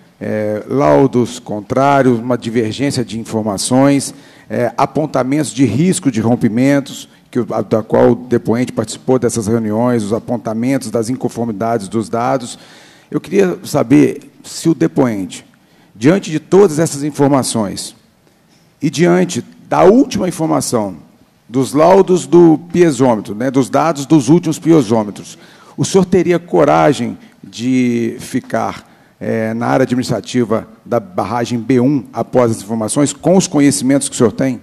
Laudos contrários, uma divergência de informações, apontamentos de risco de rompimentos, da qual o depoente participou dessas reuniões, os apontamentos das inconformidades dos dados. Eu queria saber se o depoente, diante de todas essas informações e diante da última informação, dos laudos do piezômetro, dos dados dos últimos piezômetros, o senhor teria coragem de ficar na área administrativa da barragem B1 após as informações, com os conhecimentos que o senhor tem?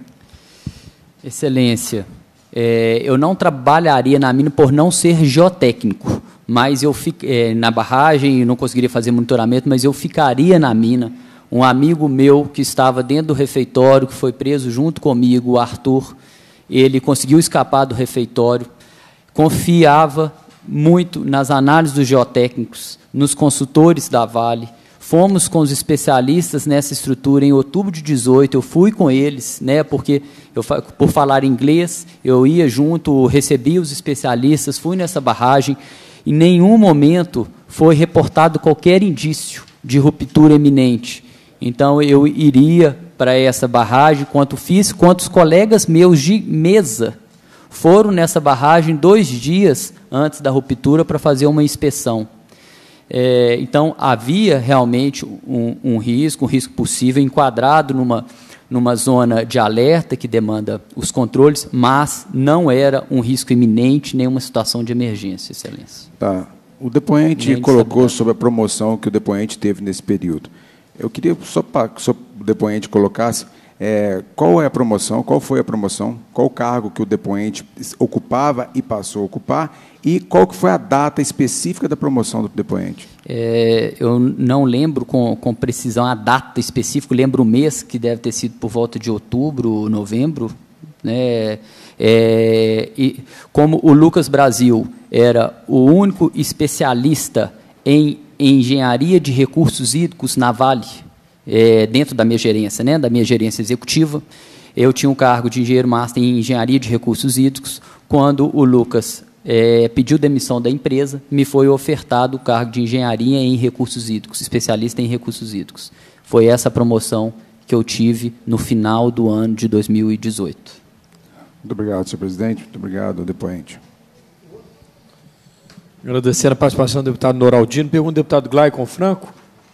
Excelência, eu não trabalharia na mina por não ser geotécnico, mas eu na barragem não conseguiria fazer monitoramento, mas eu ficaria na mina. Um amigo meu que estava dentro do refeitório, que foi preso junto comigo, o Arthur, ele conseguiu escapar do refeitório, confiava muito nas análises dos geotécnicos, nos consultores da Vale. Fomos com os especialistas nessa estrutura em outubro de 2018, eu fui com eles, porque por falar inglês, eu ia junto, recebia os especialistas, fui nessa barragem. Em nenhum momento foi reportado qualquer indício de ruptura eminente. Então, eu iria para essa barragem, quanto os colegas meus de mesa foram nessa barragem 2 dias antes da ruptura para fazer uma inspeção. Então, havia realmente um risco possível, enquadrado numa zona de alerta que demanda os controles, mas não era um risco iminente, nem uma situação de emergência, Excelência. Tá. O depoente colocou sobre a promoção que o depoente teve nesse período. Eu queria só para que o depoente colocasse qual é a promoção, qual foi a promoção, qual o cargo que o depoente ocupava e passou a ocupar, e qual que foi a data específica da promoção do depoente. Eu não lembro com precisão a data específica, lembro o mês, que deve ter sido por volta de outubro, novembro. E como o Lucas Brasil era o único especialista em engenharia de recursos hídricos na Vale, dentro da minha gerência, da minha gerência executiva, eu tinha um cargo de engenheiro master em engenharia de recursos hídricos. Quando o Lucas pediu demissão da empresa, me foi ofertado o cargo de engenharia em recursos hídricos, especialista em recursos hídricos. Foi essa promoção que eu tive no final do ano de 2018. Muito obrigado, senhor presidente. Muito obrigado, depoente. Agradecendo a participação do deputado Noraldino. Pergunta do deputado Glaicon Franco.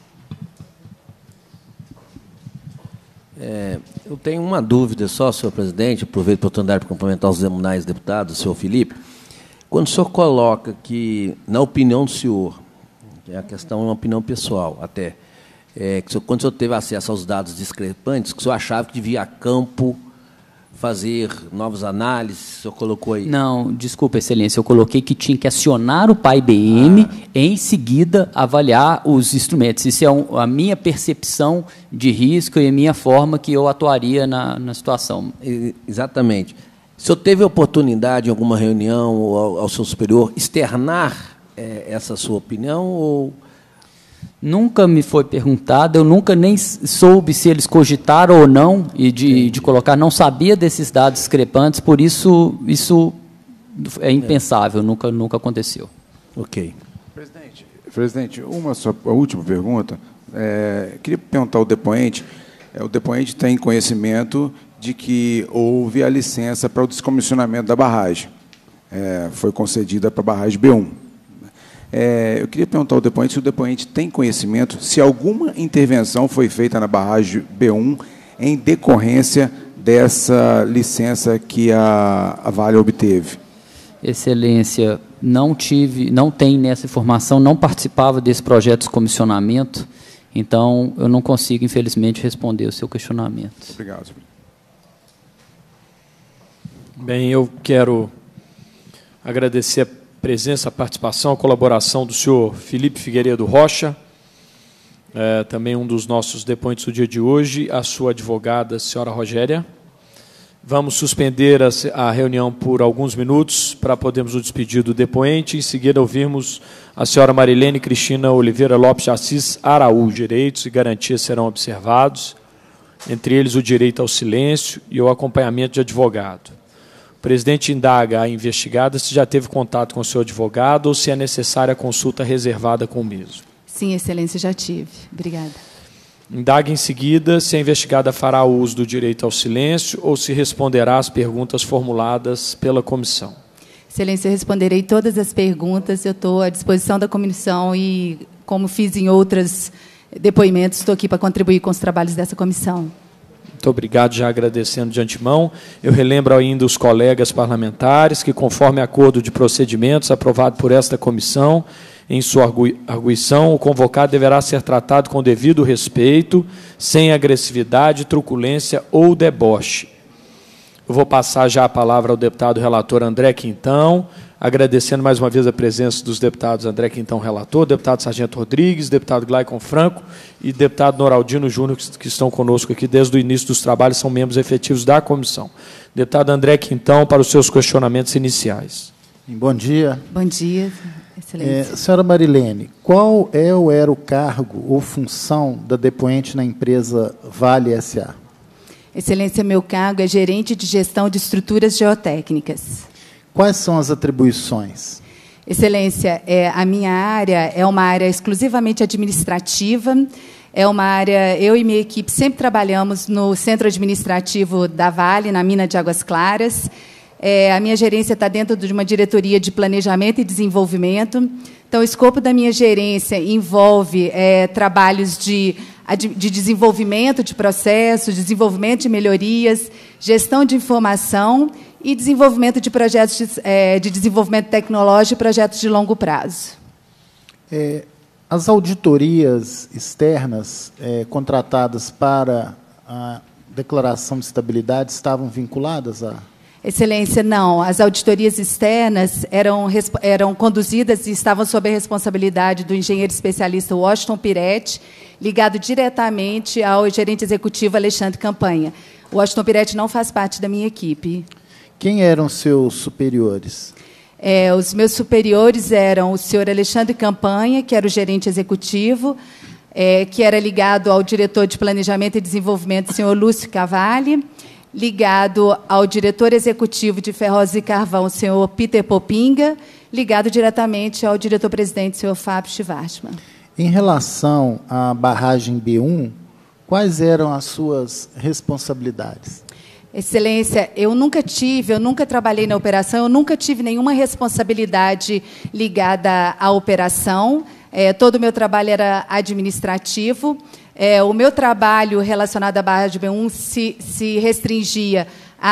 Eu tenho uma dúvida só, senhor presidente, aproveito a oportunidade para cumprimentar os demais deputados, senhor Felipe. Quando o senhor coloca que, na opinião do senhor, que a questão é uma opinião pessoal até, quando o senhor teve acesso aos dados discrepantes, que o senhor achava que devia a campo fazer novas análises, o senhor colocou aí? Não, desculpa, Excelência, eu coloquei que tinha que acionar o PAI-BM em seguida avaliar os instrumentos. Isso é a minha percepção de risco e a minha forma que eu atuaria na situação. Exatamente. O senhor teve a oportunidade, em alguma reunião ou ao seu superior, externar essa sua opinião? Ou... Nunca me foi perguntado, eu nunca nem soube se eles cogitaram ou não e de colocar, não sabia desses dados discrepantes, por isso é impensável, nunca aconteceu. Ok. Presidente, a última pergunta. Queria perguntar ao depoente, o depoente tem conhecimento de que houve a licença para o descomissionamento da barragem. foi concedida para a barragem B1. Eu queria perguntar ao depoente se o depoente tem conhecimento se alguma intervenção foi feita na barragem B1 em decorrência dessa licença que a Vale obteve. Excelência, não tem nessa informação, não participava desse projeto de comissionamento, então eu não consigo, infelizmente, responder o seu questionamento. Obrigado. Bem, eu quero agradecer a presença, a participação, a colaboração do senhor Felipe Figueiredo Rocha, também um dos nossos depoentes do dia de hoje, a sua advogada, a senhora Rogéria. Vamos suspender a reunião por alguns minutos para podermos nos despedir do depoente. Em seguida, ouvirmos a senhora Marilene Cristina Oliveira Lopes de Assis Araújo. Direitos e garantias serão observados, entre eles o direito ao silêncio e o acompanhamento de advogado. O presidente indaga a investigada se já teve contato com o seu advogado ou se é necessária a consulta reservada com o mesmo. Sim, Excelência, já tive. Obrigada. Indaga em seguida se a investigada fará uso do direito ao silêncio ou se responderá às perguntas formuladas pela comissão. Excelência, eu responderei todas as perguntas. Eu estou à disposição da comissão e, como fiz em outros depoimentos, estou aqui para contribuir com os trabalhos dessa comissão. Muito obrigado, já agradecendo de antemão. Eu relembro ainda os colegas parlamentares que, conforme acordo de procedimentos aprovado por esta comissão, em sua arguição, o convocado deverá ser tratado com devido respeito, sem agressividade, truculência ou deboche. Eu vou passar já a palavra ao deputado relator André Quintão, agradecendo mais uma vez a presença dos deputados André Quintão, relator, deputado Sargento Rodrigues, deputado Glaicon Franco e deputado Noraldino Júnior, que estão conosco aqui desde o início dos trabalhos, são membros efetivos da comissão. Deputado André Quintão, para os seus questionamentos iniciais. Bom dia. Bom dia, Excelência. Senhora Marilene, qual é ou era o cargo ou função da depoente na empresa Vale S.A.? Excelência, meu cargo é gerente de gestão de estruturas geotécnicas. Quais são as atribuições? Excelência, a minha área é uma área exclusivamente administrativa, é uma área, eu e minha equipe sempre trabalhamos no centro administrativo da Vale, na mina de Águas Claras. A minha gerência está dentro de uma diretoria de planejamento e desenvolvimento. Então, o escopo da minha gerência envolve trabalhos de desenvolvimento de processos, desenvolvimento de melhorias, gestão de informação e desenvolvimento de projetos de desenvolvimento tecnológico e projetos de longo prazo. As auditorias externas contratadas para a declaração de estabilidade estavam vinculadas a... Excelência, não. As auditorias externas eram conduzidas e estavam sob a responsabilidade do engenheiro especialista Washington Piretti, ligado diretamente ao gerente executivo Alexandre Campanha. O Washington Piretti não faz parte da minha equipe. Quem eram seus superiores? Os meus superiores eram o senhor Alexandre Campanha, que era o gerente executivo, que era ligado ao diretor de Planejamento e Desenvolvimento, o senhor Lúcio Cavalli, ligado ao diretor executivo de Ferrozes e Carvão, o senhor Peter Popinga, ligado diretamente ao diretor-presidente, o senhor Fábio Schwartzman. Em relação à barragem B1, quais eram as suas responsabilidades? Excelência, eu nunca trabalhei na operação, eu nunca tive nenhuma responsabilidade ligada à operação. Todo o meu trabalho era administrativo. O meu trabalho relacionado à barragem B1 se restringia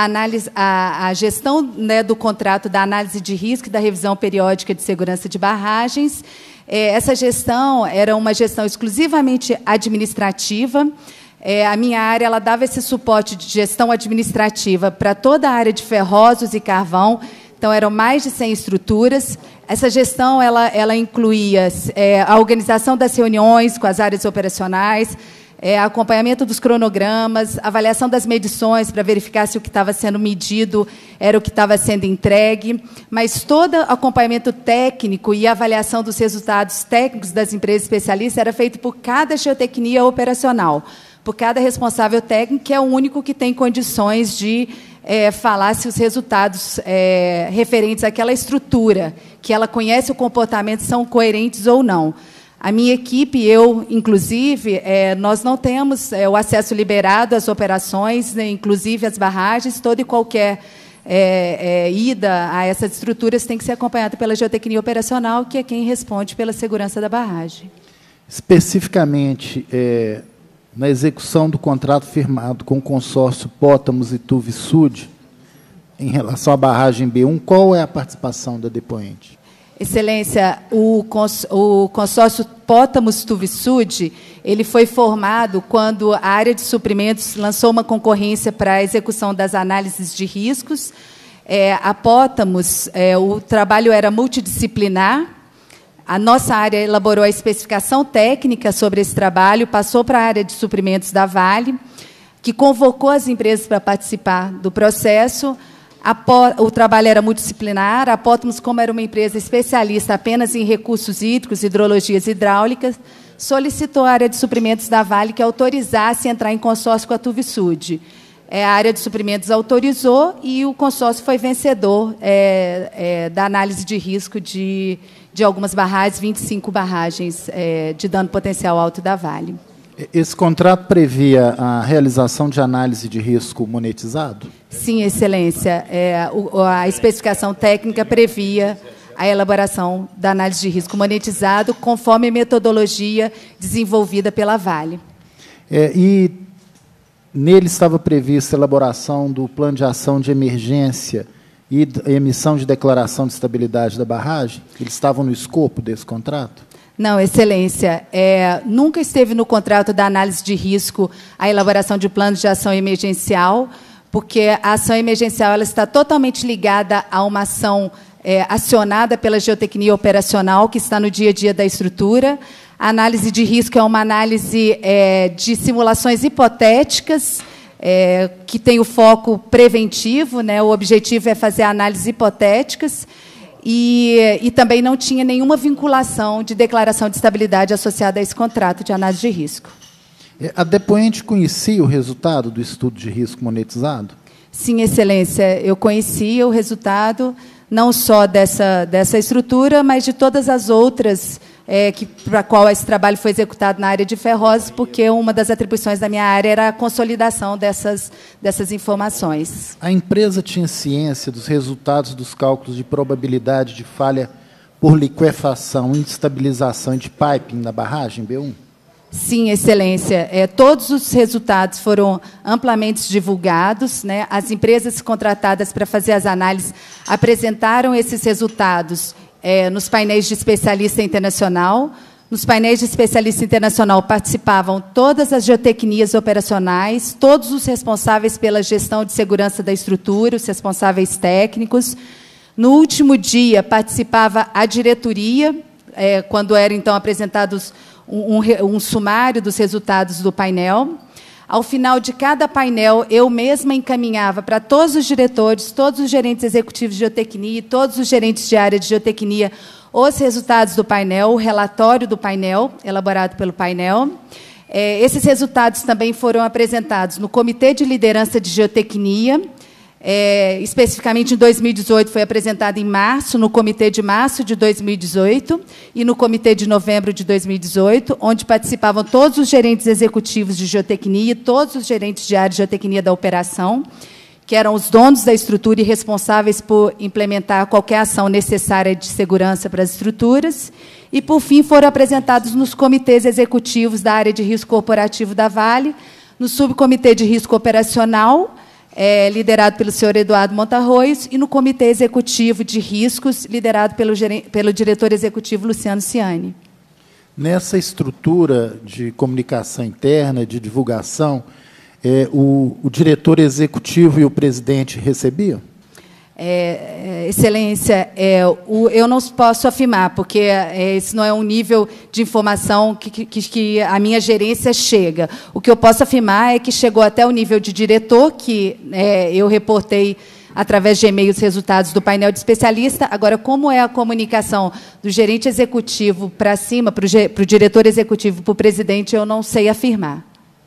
à gestão, né, do contrato, da análise de risco e da revisão periódica de segurança de barragens. Essa gestão era uma gestão exclusivamente administrativa. A minha área ela dava esse suporte de gestão administrativa para toda a área de ferrosos e carvão. Então, eram mais de 100 estruturas. Essa gestão ela incluía a organização das reuniões com as áreas operacionais, acompanhamento dos cronogramas, avaliação das medições para verificar se o que estava sendo medido era o que estava sendo entregue, mas todo acompanhamento técnico e avaliação dos resultados técnicos das empresas especialistas era feito por cada geotecnia operacional, por cada responsável técnico, que é o único que tem condições de falar se os resultados referentes àquela estrutura, que ela conhece o comportamento, são coerentes ou não. A minha equipe, eu, inclusive, nós não temos o acesso liberado às operações, né, inclusive às barragens, todo e qualquer ida a essas estruturas tem que ser acompanhada pela geotecnia operacional, que é quem responde pela segurança da barragem. Especificamente, na execução do contrato firmado com o consórcio Pótamos e Tuvisud, em relação à barragem B1, qual é a participação da depoente? Excelência, o consórcio Pótamos-Tuvisud, ele foi formado quando a área de suprimentos lançou uma concorrência para a execução das análises de riscos. A Pótamos, o trabalho era multidisciplinar. A nossa área elaborou a especificação técnica sobre esse trabalho, passou para a área de suprimentos da Vale, que convocou as empresas para participar do processo. O trabalho era multidisciplinar. A Pótamos, como era uma empresa especialista apenas em recursos hídricos, hidrologias hidráulicas, solicitou à área de suprimentos da Vale que autorizasse entrar em consórcio com a Tuvisud. A área de suprimentos autorizou e o consórcio foi vencedor da análise de risco de algumas barragens, 25 barragens de dano potencial alto da Vale. Esse contrato previa a realização de análise de risco monetizado? Sim, Excelência. A especificação técnica previa a elaboração da análise de risco monetizado conforme a metodologia desenvolvida pela Vale. E nele estava prevista a elaboração do plano de ação de emergência e a emissão de declaração de estabilidade da barragem? Eles estavam no escopo desse contrato? Não, Excelência. Nunca esteve no contrato da análise de risco a elaboração de planos de ação emergencial, porque a ação emergencial ela está totalmente ligada a uma ação acionada pela geotecnia operacional, que está no dia a dia da estrutura. A análise de risco é uma análise de simulações hipotéticas, que tem o foco preventivo, né? O objetivo é fazer análises hipotéticas, e também não tinha nenhuma vinculação de declaração de estabilidade associada a esse contrato de análise de risco. A depoente conhecia o resultado do estudo de risco monetizado? Sim, Excelência. Eu conhecia o resultado, não só dessa estrutura, mas de todas as outras para a qual esse trabalho foi executado na área de ferrosas, porque uma das atribuições da minha área era a consolidação dessas informações. A empresa tinha ciência dos resultados dos cálculos de probabilidade de falha por liquefação, instabilização e de piping na barragem B1? Sim, Excelência. Todos os resultados foram amplamente divulgados, né? As empresas contratadas para fazer as análises apresentaram esses resultados nos painéis de especialista internacional. Nos painéis de especialista internacional participavam todas as geotecnias operacionais, todos os responsáveis pela gestão de segurança da estrutura, os responsáveis técnicos. No último dia, participava a diretoria, quando eram, então, apresentados um sumário dos resultados do painel. Ao final de cada painel, eu mesma encaminhava para todos os diretores, todos os gerentes executivos de geotecnia, todos os gerentes de área de geotecnia, os resultados do painel, o relatório do painel, elaborado pelo painel. Esses resultados também foram apresentados no Comitê de Liderança de Geotecnia. Especificamente em 2018, foi apresentado em março, no Comitê de Março de 2018 e no Comitê de Novembro de 2018, onde participavam todos os gerentes executivos de geotecnia, todos os gerentes de área de geotecnia da operação, que eram os donos da estrutura e responsáveis por implementar qualquer ação necessária de segurança para as estruturas. E, por fim, foram apresentados nos comitês executivos da área de risco corporativo da Vale, no subcomitê de risco operacional, liderado pelo senhor Eduardo Montarroios, e no Comitê Executivo de Riscos, liderado pelo diretor executivo Luciano Ciani. Nessa estrutura de comunicação interna, de divulgação, o diretor executivo e o presidente recebiam? Excelência, eu não posso afirmar, porque esse não é um nível de informação que a minha gerência chega. O que eu posso afirmar é que chegou até o nível de diretor, que eu reportei através de e-mails resultados do painel de especialista. Agora, como é a comunicação do gerente executivo para cima, para o diretor executivo, para o presidente, eu não sei afirmar.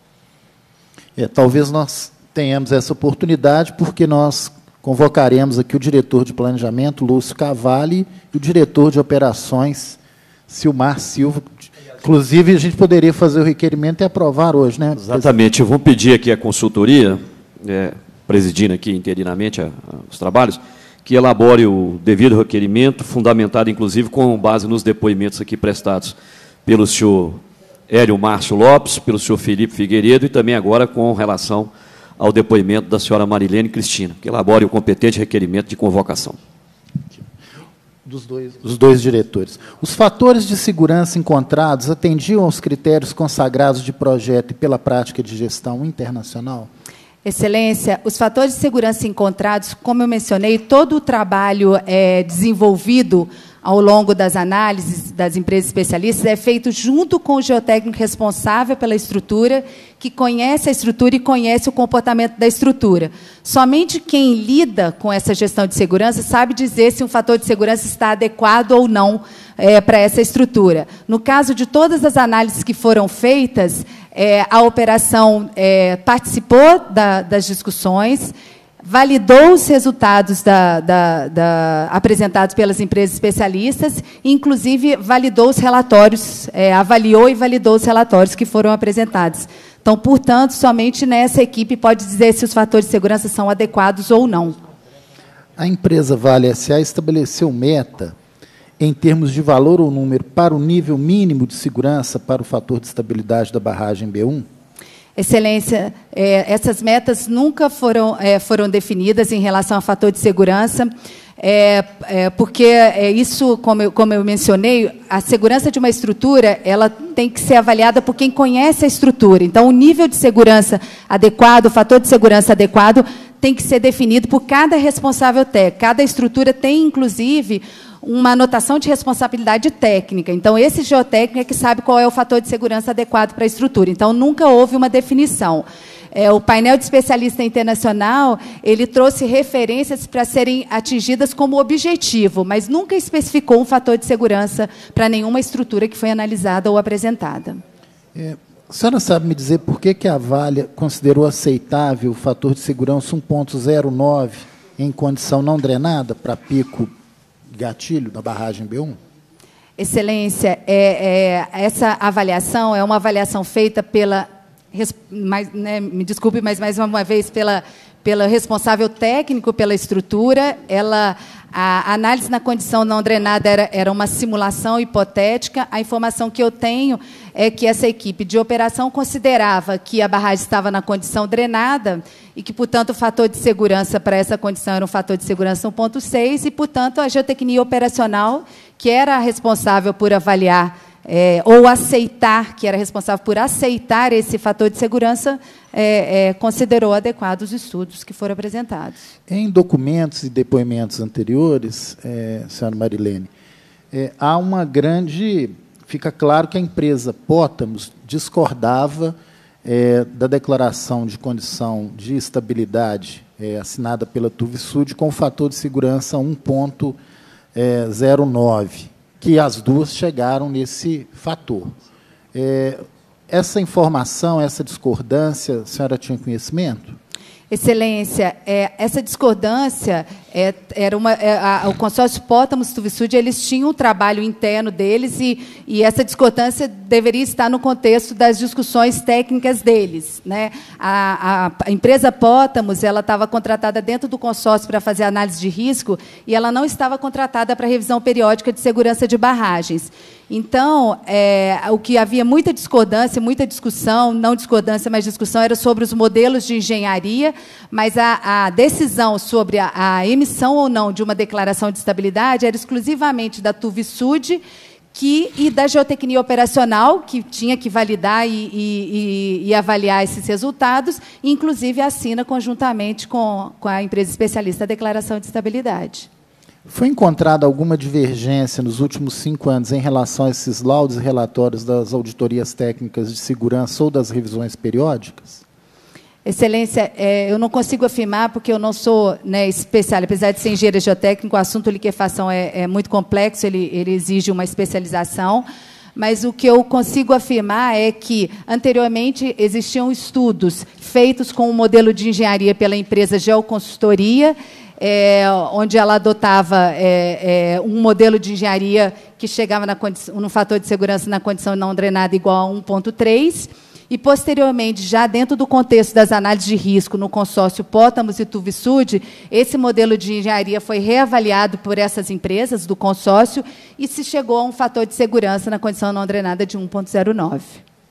Talvez nós tenhamos essa oportunidade, porque nós convocaremos aqui o diretor de planejamento, Lúcio Cavalli, e o diretor de operações, Silmar Silva. Inclusive, a gente poderia fazer o requerimento e aprovar hoje, né? Exatamente. Eu vou pedir aqui à consultoria presidindo aqui interinamente os trabalhos, que elabore o devido requerimento, fundamentado, inclusive, com base nos depoimentos aqui prestados pelo senhor Hélio Márcio Lopes, pelo senhor Felipe Figueiredo, e também agora com relação ao depoimento da senhora Marilene Cristina, que elabore o competente requerimento de convocação. Dos dois diretores. Os fatores de segurança encontrados atendiam aos critérios consagrados de projeto e pela prática de gestão internacional? Excelência, os fatores de segurança encontrados, como eu mencionei, todo o trabalho desenvolvido ao longo das análises das empresas especialistas é feito junto com o geotécnico responsável pela estrutura, que conhece a estrutura e conhece o comportamento da estrutura. Somente quem lida com essa gestão de segurança sabe dizer se um fator de segurança está adequado ou não para essa estrutura. No caso de todas as análises que foram feitas, a operação participou das discussões, validou os resultados apresentados pelas empresas especialistas, inclusive validou os relatórios, avaliou e validou os relatórios que foram apresentados. Então, portanto, somente nessa equipe pode dizer se os fatores de segurança são adequados ou não. A empresa Vale S.A. estabeleceu meta em termos de valor ou número para o nível mínimo de segurança para o fator de estabilidade da barragem B1? Excelência, essas metas nunca foram definidas em relação ao fator de segurança, porque isso, como eu mencionei, a segurança de uma estrutura ela tem que ser avaliada por quem conhece a estrutura. Então, o nível de segurança adequado, o fator de segurança adequado, tem que ser definido por cada responsável técnico. Cada estrutura tem, inclusive, uma anotação de responsabilidade técnica. Então, esse geotécnico é que sabe qual é o fator de segurança adequado para a estrutura. Então, nunca houve uma definição. O painel de especialista internacional ele trouxe referências para serem atingidas como objetivo, mas nunca especificou um fator de segurança para nenhuma estrutura que foi analisada ou apresentada. A senhora sabe me dizer por que a Vale considerou aceitável o fator de segurança 1.09 em condição não drenada para pico gatilho da barragem B1? Excelência, essa avaliação é uma avaliação feita pela, me desculpe, mas mais uma vez pela responsável técnico pela estrutura. A análise na condição não drenada era uma simulação hipotética. A informação que eu tenho é que essa equipe de operação considerava que a barragem estava na condição drenada e que, portanto, o fator de segurança para essa condição era um fator de segurança 1.6 e, portanto, a geotecnia operacional, que era a responsável por avaliar ou aceitar, que era responsável por aceitar esse fator de segurança, considerou adequados os estudos que foram apresentados. Em documentos e depoimentos anteriores, senhora Marilene, há uma grande... Fica claro que a empresa Pótamos discordava da declaração de condição de estabilidade assinada pela Tuvisud com o fator de segurança 1.09, que as duas chegaram nesse fator. Essa informação, essa discordância, a senhora tinha conhecimento? Excelência, essa discordância era o consórcio Pótamos Tuvisud, eles tinham um trabalho interno deles e essa discordância deveria estar no contexto das discussões técnicas deles, né? A empresa Pótamos ela estava contratada dentro do consórcio para fazer análise de risco e ela não estava contratada para revisão periódica de segurança de barragens. Então, o que havia muita discordância, muita discussão, não discordância, mas discussão, era sobre os modelos de engenharia, mas a decisão sobre a emissão ou não de uma declaração de estabilidade era exclusivamente da Tuvisud e da geotecnia operacional, que tinha que validar e avaliar esses resultados, e, inclusive, assina conjuntamente com a empresa especialista a declaração de estabilidade. Foi encontrada alguma divergência nos últimos 5 anos em relação a esses laudos e relatórios das auditorias técnicas de segurança ou das revisões periódicas? Excelência, eu não consigo afirmar, porque eu não sou especial. Apesar de ser engenheiro geotécnico, o assunto liquefação é muito complexo, ele exige uma especialização. Mas o que eu consigo afirmar é que, anteriormente, existiam estudos feitos com um modelo de engenharia pela empresa Geoconsultoria, onde ela adotava um modelo de engenharia que chegava no fator de segurança na condição não drenada igual a 1.3, e, posteriormente, já dentro do contexto das análises de risco no consórcio Pótamos e Tuvisud, esse modelo de engenharia foi reavaliado por essas empresas do consórcio e se chegou a um fator de segurança na condição não drenada de 1,09.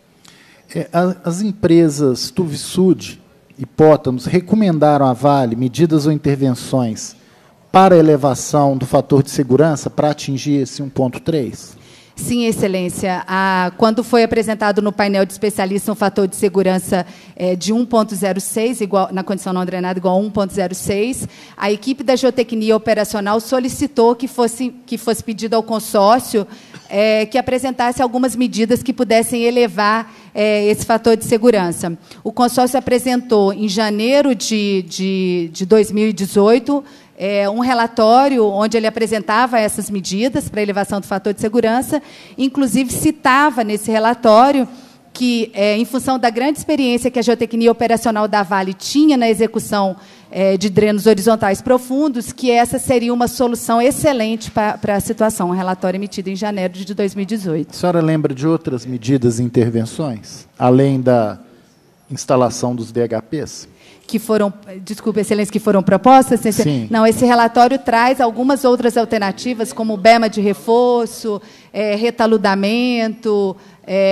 As empresas Tuvisud e Pótamos recomendaram à Vale medidas ou intervenções para a elevação do fator de segurança para atingir esse 1,3? Sim, Excelência. Quando foi apresentado no painel de especialistas um fator de segurança de 1,06, igual, na condição não drenada, igual a 1,06, a equipe da geotecnia operacional solicitou que fosse pedido ao consórcio que apresentasse algumas medidas que pudessem elevar esse fator de segurança. O consórcio apresentou, em janeiro de 2018, um relatório onde ele apresentava essas medidas para elevação do fator de segurança, inclusive citava nesse relatório que, em função da grande experiência que a geotecnia operacional da Vale tinha na execução de drenos horizontais profundos, que essa seria uma solução excelente para a situação. Um relatório emitido em janeiro de 2018. A senhora lembra de outras medidas e intervenções, além da instalação dos DHPs? Que foram, desculpe, Excelência, que foram propostas? Sim. Não, esse relatório traz algumas outras alternativas, como berma de reforço, retaludamento,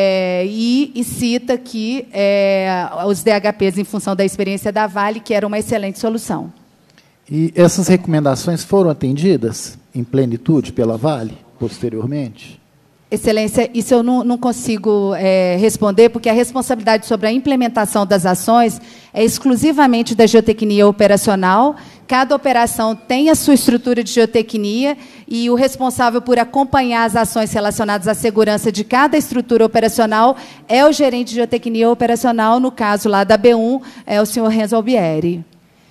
e cita que os DHPs, em função da experiência da Vale, que era uma excelente solução. E essas recomendações foram atendidas em plenitude pela Vale, posteriormente? Excelência, isso eu não consigo responder, porque a responsabilidade sobre a implementação das ações é exclusivamente da geotecnia operacional. Cada operação tem a sua estrutura de geotecnia e o responsável por acompanhar as ações relacionadas à segurança de cada estrutura operacional é o gerente de geotecnia operacional, no caso lá da B1, é o senhor Renzo Albieri.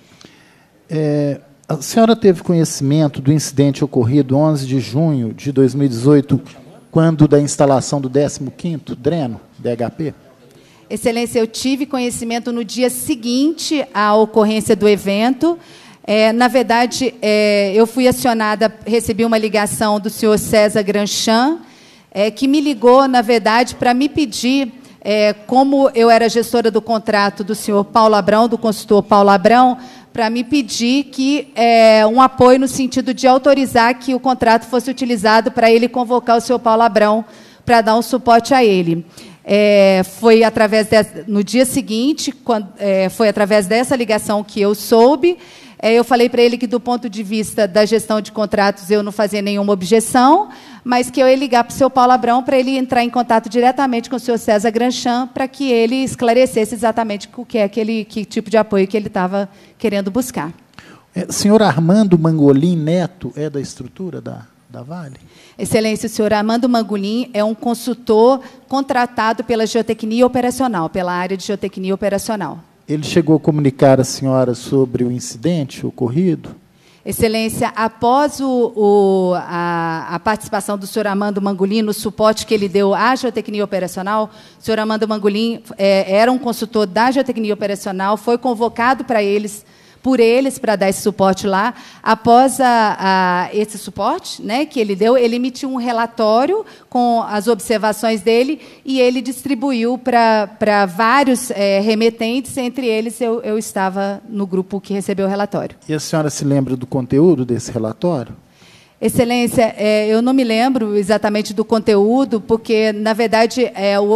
A senhora teve conhecimento do incidente ocorrido 11 de junho de 2018, quando da instalação do 15º dreno, DHP? Excelência, eu tive conhecimento no dia seguinte à ocorrência do evento. Na verdade, eu fui acionada, recebi uma ligação do senhor César Granchan, que me ligou, na verdade, para me pedir, como eu era gestora do contrato do senhor Paulo Abrão, do consultor Paulo Abrão, para me pedir que um apoio no sentido de autorizar que o contrato fosse utilizado para ele convocar o senhor Paulo Abrão para dar um suporte a ele. Foi no dia seguinte, foi através dessa ligação que eu soube. Eu falei para ele que, do ponto de vista da gestão de contratos, eu não fazia nenhuma objeção, mas que eu ia ligar para o senhor Paulo Abrão para ele entrar em contato diretamente com o senhor César Granchan para que ele esclarecesse exatamente que tipo de apoio que ele estava querendo buscar. Senhor Armando Mangolin Neto é da estrutura da Vale? Excelência, o senhor Armando Mangolin é um consultor contratado pela geotecnia operacional, pela área de geotecnia operacional. Ele chegou a comunicar à senhora sobre o incidente ocorrido? Excelência, após a participação do senhor Armando Mangolin, no suporte que ele deu à geotecnia operacional, o senhor Armando Mangolin era um consultor da geotecnia operacional, foi convocado por eles para dar esse suporte lá. Após esse suporte, né, que ele deu, ele emitiu um relatório com as observações dele e ele distribuiu para vários remetentes, entre eles eu estava no grupo que recebeu o relatório. E a senhora se lembra do conteúdo desse relatório? Excelência, eu não me lembro exatamente do conteúdo, porque, na verdade,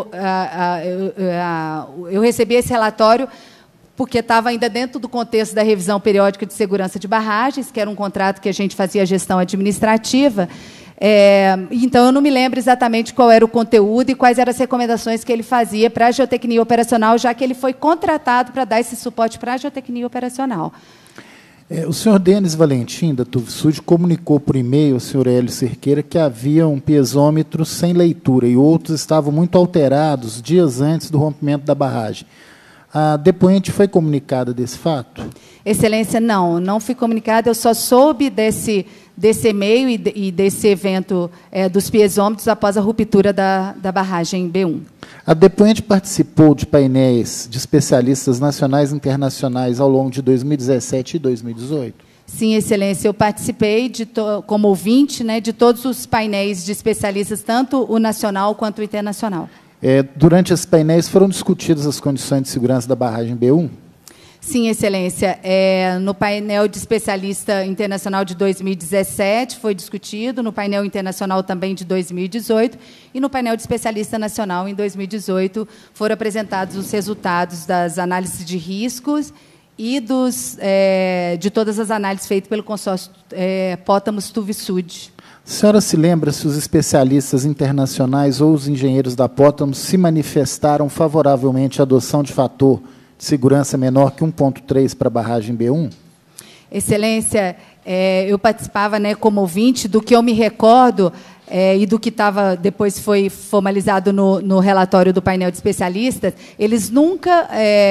eu recebi esse relatório porque estava ainda dentro do contexto da revisão periódica de segurança de barragens, que era um contrato que a gente fazia gestão administrativa. Então, eu não me lembro exatamente qual era o conteúdo e quais eram as recomendações que ele fazia para a geotecnia operacional, já que ele foi contratado para dar esse suporte para a geotecnia operacional. O senhor Denis Valentim, da Tuvisud, comunicou por e-mail ao senhor Hélio Cerqueira que havia um piezômetro sem leitura e outros estavam muito alterados dias antes do rompimento da barragem. A depoente foi comunicada desse fato? Excelência, não fui comunicada. Eu só soube desse e-mail e desse evento dos piezômetros após a ruptura da barragem B1. A depoente participou de painéis de especialistas nacionais e internacionais ao longo de 2017 e 2018? Sim, Excelência, eu participei como ouvinte, né, de todos os painéis de especialistas, tanto o nacional quanto o internacional. Durante esses painéis foram discutidas as condições de segurança da barragem B1? Sim, Excelência. No painel de especialista internacional de 2017 foi discutido, no painel internacional também de 2018 e no painel de especialista nacional em 2018 foram apresentados os resultados das análises de riscos e de todas as análises feitas pelo consórcio Pótamos-Tuvisud. A senhora se lembra se os especialistas internacionais ou os engenheiros da Pótamos se manifestaram favoravelmente à adoção de fator de segurança menor que 1,3 para a barragem B1? Excelência, eu participava, como ouvinte, do que eu me recordo e do que depois foi formalizado no relatório do painel de especialistas. Eles nunca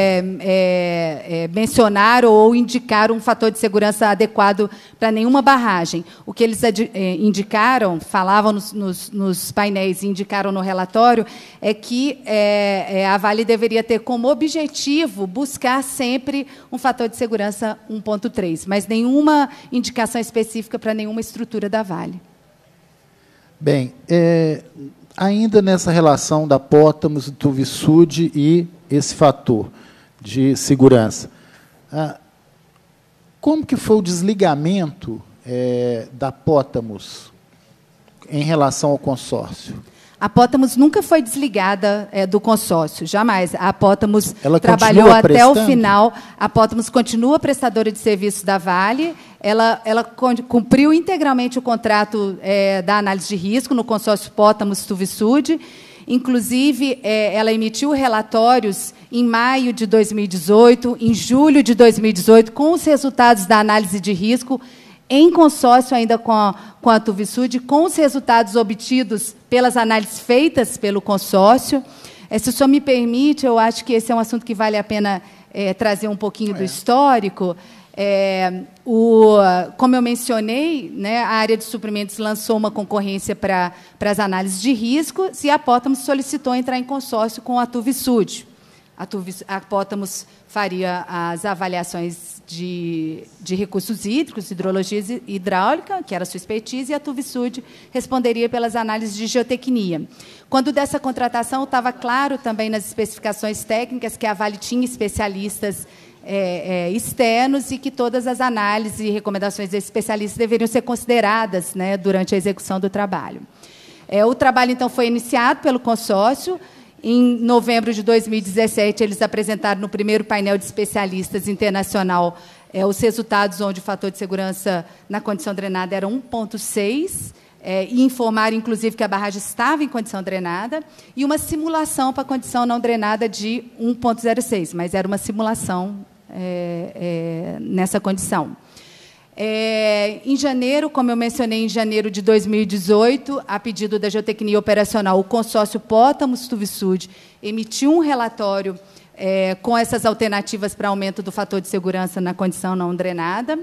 mencionaram ou indicaram um fator de segurança adequado para nenhuma barragem. O que eles indicaram, falavam nos painéis e indicaram no relatório, é que a Vale deveria ter como objetivo buscar sempre um fator de segurança 1,3, mas nenhuma indicação específica para nenhuma estrutura da Vale. Bem, ainda nessa relação da Pótamos, do Tuvisud e esse fator de segurança, como que foi o desligamento da Pótamos em relação ao consórcio? A Pótamos nunca foi desligada do consórcio, jamais. A Pótamos Ela trabalhou até prestando? o final. A Pótamos continua prestadora de serviços da Vale. Ela cumpriu integralmente o contrato da análise de risco no consórcio Pótamos-Tuvisud. Inclusive, ela emitiu relatórios em maio de 2018, em julho de 2018, com os resultados da análise de risco, em consórcio ainda com a Tuvisud, com os resultados obtidos pelas análises feitas pelo consórcio. Se o senhor me permite, eu acho que esse é um assunto que vale a pena trazer um pouquinho do histórico. Como eu mencionei, a área de suprimentos lançou uma concorrência para as análises de risco e a Pótamos solicitou entrar em consórcio com a Tuvisud. A Pótamos faria as avaliações de recursos hídricos, hidrologia e hidráulica, que era a sua expertise, e a Tuvisud responderia pelas análises de geotecnia. Quando dessa contratação, estava claro também nas especificações técnicas que a Vale tinha especialistas externos e que todas as análises e recomendações desses especialistas deveriam ser consideradas durante a execução do trabalho. O trabalho, então, foi iniciado pelo consórcio. Em novembro de 2017, eles apresentaram no primeiro painel de especialistas internacional os resultados onde o fator de segurança na condição drenada era 1,6, e informaram, inclusive, que a barragem estava em condição drenada, e uma simulação para a condição não drenada de 1,06, mas era uma simulação nessa condição. Em janeiro, como eu mencionei, em janeiro de 2018, a pedido da Geotecnia Operacional, o consórcio Pótamos-Tuvisud emitiu um relatório com essas alternativas para aumento do fator de segurança na condição não drenada.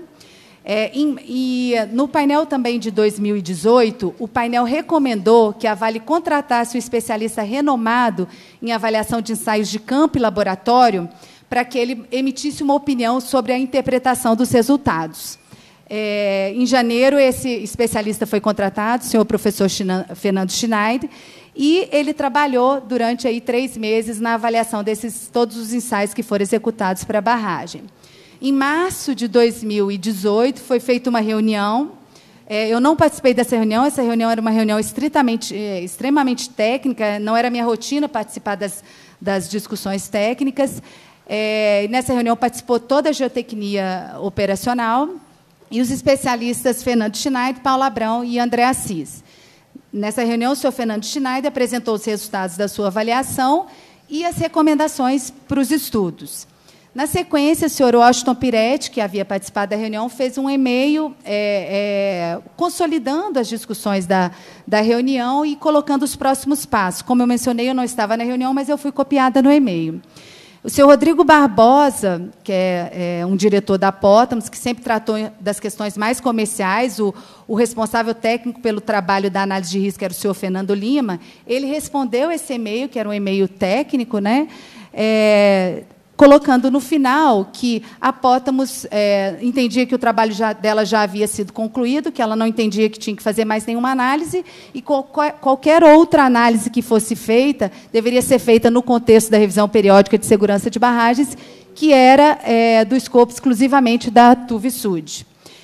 No painel também de 2018, o painel recomendou que a Vale contratasse um especialista renomado em avaliação de ensaios de campo e laboratório para que ele emitisse uma opinião sobre a interpretação dos resultados. Em janeiro, esse especialista foi contratado, o senhor professor Fernando Schneider, e ele trabalhou durante 3 meses na avaliação desses todos os ensaios que foram executados para a barragem. Em março de 2018, foi feita uma reunião. Eu não participei dessa reunião. Essa reunião era uma reunião extremamente técnica. Não era minha rotina participar das discussões técnicas. Nessa reunião participou toda a geotecnia operacional e os especialistas Fernando Schneider, Paulo Abrão e André Assis. Nessa reunião, o senhor Fernando Schneider apresentou os resultados da sua avaliação e as recomendações para os estudos. Na sequência, o senhor Washington Piretti, que havia participado da reunião, fez um e-mail consolidando as discussões da reunião e colocando os próximos passos. Como eu mencionei, eu não estava na reunião, mas eu fui copiada no e-mail. O senhor Rodrigo Barbosa, que é um diretor da Pótamos, que sempre tratou das questões mais comerciais, o responsável técnico pelo trabalho da análise de risco era o senhor Fernando Lima, ele respondeu esse e-mail, que era um e-mail técnico, colocando no final que a Pótamos entendia que o trabalho dela já havia sido concluído, que ela não entendia que tinha que fazer mais nenhuma análise, e qualquer outra análise que fosse feita deveria ser feita no contexto da revisão periódica de segurança de barragens, que era do escopo exclusivamente da TUVSUD.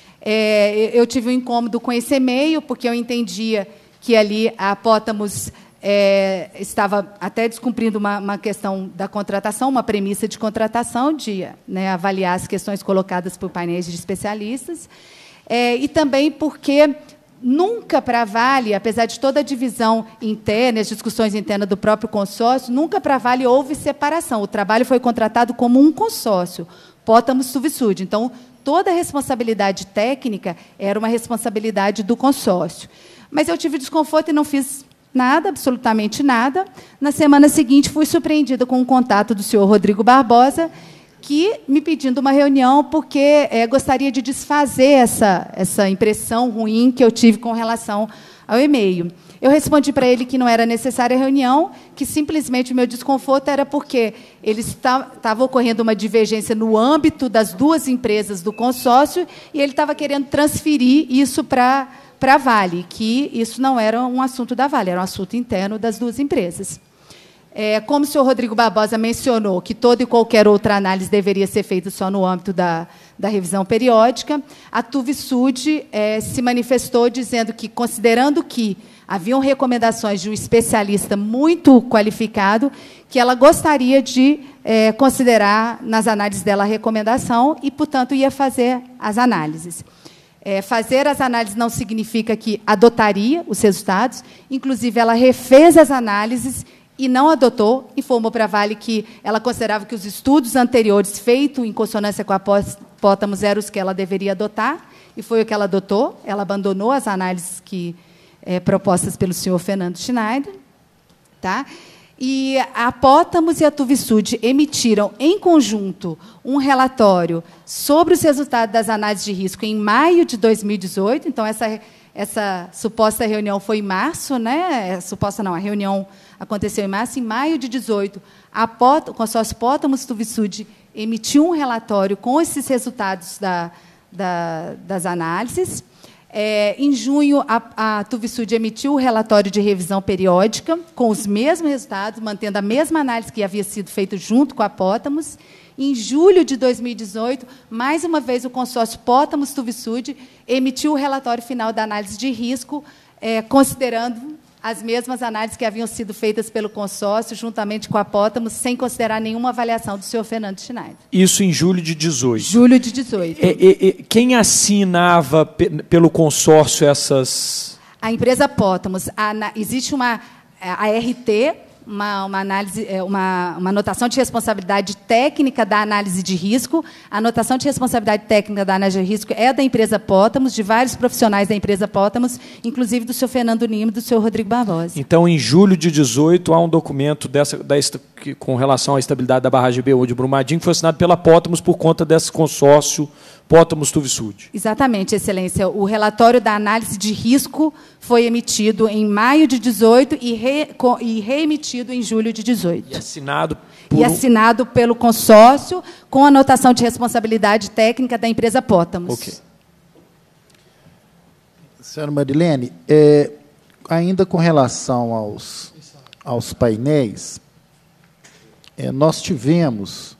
Eu tive um incômodo com esse e-mail, porque eu entendia que ali a Pótamos estava até descumprindo uma questão da contratação, uma premissa de contratação, de avaliar as questões colocadas por painéis de especialistas, e também porque nunca para a Vale, apesar de toda a divisão interna, as discussões internas do próprio consórcio, nunca para a Vale houve separação. O trabalho foi contratado como um consórcio, Pótamos-TUVSUD. Então, toda a responsabilidade técnica era uma responsabilidade do consórcio. Mas eu tive desconforto e não fiz nada, absolutamente nada. Na semana seguinte, fui surpreendida com um contato do senhor Rodrigo Barbosa, que me pedindo uma reunião porque gostaria de desfazer essa impressão ruim que eu tive com relação ao e-mail. Eu respondi para ele que não era necessária a reunião, que simplesmente o meu desconforto era porque estava ocorrendo uma divergência no âmbito das duas empresas do consórcio e ele estava querendo transferir isso para a Vale, que isso não era um assunto da Vale, era um assunto interno das duas empresas. Como o senhor Rodrigo Barbosa mencionou que toda e qualquer outra análise deveria ser feita só no âmbito da revisão periódica, a TUVSUD se manifestou dizendo que, considerando que haviam recomendações de um especialista muito qualificado, que ela gostaria de considerar nas análises dela a recomendação e, portanto, ia fazer as análises. Fazer as análises não significa que adotaria os resultados, inclusive ela refez as análises e não adotou, informou para a Vale que ela considerava que os estudos anteriores feitos em consonância com a Pótamos eram os que ela deveria adotar, e foi o que ela adotou. Ela abandonou as análises propostas pelo senhor Fernando Schneider. Tá? E a Pótamos e a TUVSUD emitiram, em conjunto, um relatório sobre os resultados das análises de risco em maio de 2018. Então, essa suposta reunião foi em março, né? Suposta não, a reunião aconteceu em março. Em maio de 2018, o consórcio Pótamos-TUVSUD emitiu um relatório com esses resultados das análises. Em junho, a TUVSUD emitiu o relatório de revisão periódica, com os mesmos resultados, mantendo a mesma análise que havia sido feita junto com a Pótamos. Em julho de 2018, mais uma vez, o consórcio Pótamos-TUVSUD emitiu o relatório final da análise de risco, considerando as mesmas análises que haviam sido feitas pelo consórcio, juntamente com a Pótamos, sem considerar nenhuma avaliação do senhor Fernando Schneider. Isso em julho de 18. Julho de 18. Quem assinava pelo consórcio essas... A empresa Pótamos. Existe a RT, uma análise, uma anotação de responsabilidade técnica da análise de risco. A anotação de responsabilidade técnica da análise de risco é da empresa Pótamos, de vários profissionais da empresa Pótamos, inclusive do senhor Fernando Nima e do senhor Rodrigo Barbosa. Então, em julho de 18, há um documento com relação à estabilidade da barragem BO de Brumadinho, que foi assinado pela Pótamos por conta desse consórcio Pótamos-TUVSUD. Exatamente, Excelência. O relatório da análise de risco foi emitido em maio de 18 e reemitido em julho de 18. E assinado pelo consórcio, com anotação de responsabilidade técnica da empresa Pótamos. Ok. Senhora Marilene, ainda com relação aos painéis, nós tivemos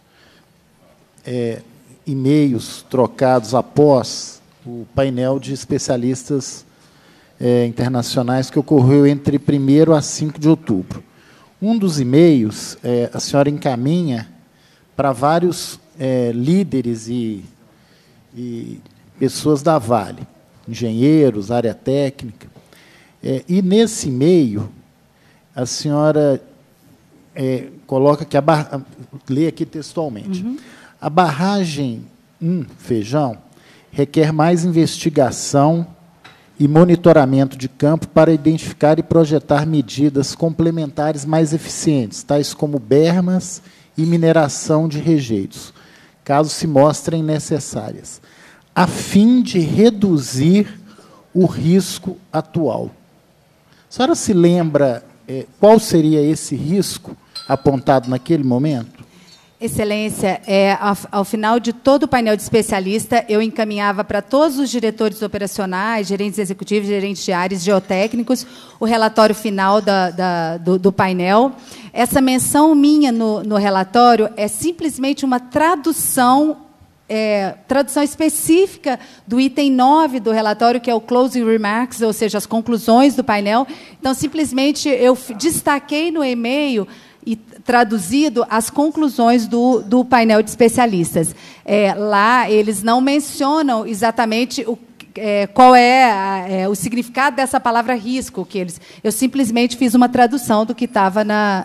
e-mails trocados após o painel de especialistas internacionais que ocorreu entre 1º a 5 de outubro. Um dos e-mails a senhora encaminha para vários líderes e pessoas da Vale, engenheiros, área técnica. E nesse e-mail, a senhora coloca que lê aqui textualmente. Uhum. A barragem Feijão requer mais investigação e monitoramento de campo para identificar e projetar medidas complementares mais eficientes, tais como bermas e mineração de rejeitos, caso se mostrem necessárias, a fim de reduzir o risco atual. A senhora se lembra qual seria esse risco apontado naquele momento? Excelência, ao final de todo o painel de especialista, eu encaminhava para todos os diretores operacionais, gerentes executivos, gerentes de áreas, geotécnicos, o relatório final do painel. Essa menção minha no relatório é simplesmente uma tradução específica do item 9 do relatório, que é o closing remarks, ou seja, as conclusões do painel. Então, simplesmente, eu destaquei no e-mail e traduzido as conclusões do painel de especialistas. Lá, eles não mencionam exatamente qual é o significado dessa palavra risco. Eu simplesmente fiz uma tradução do que estava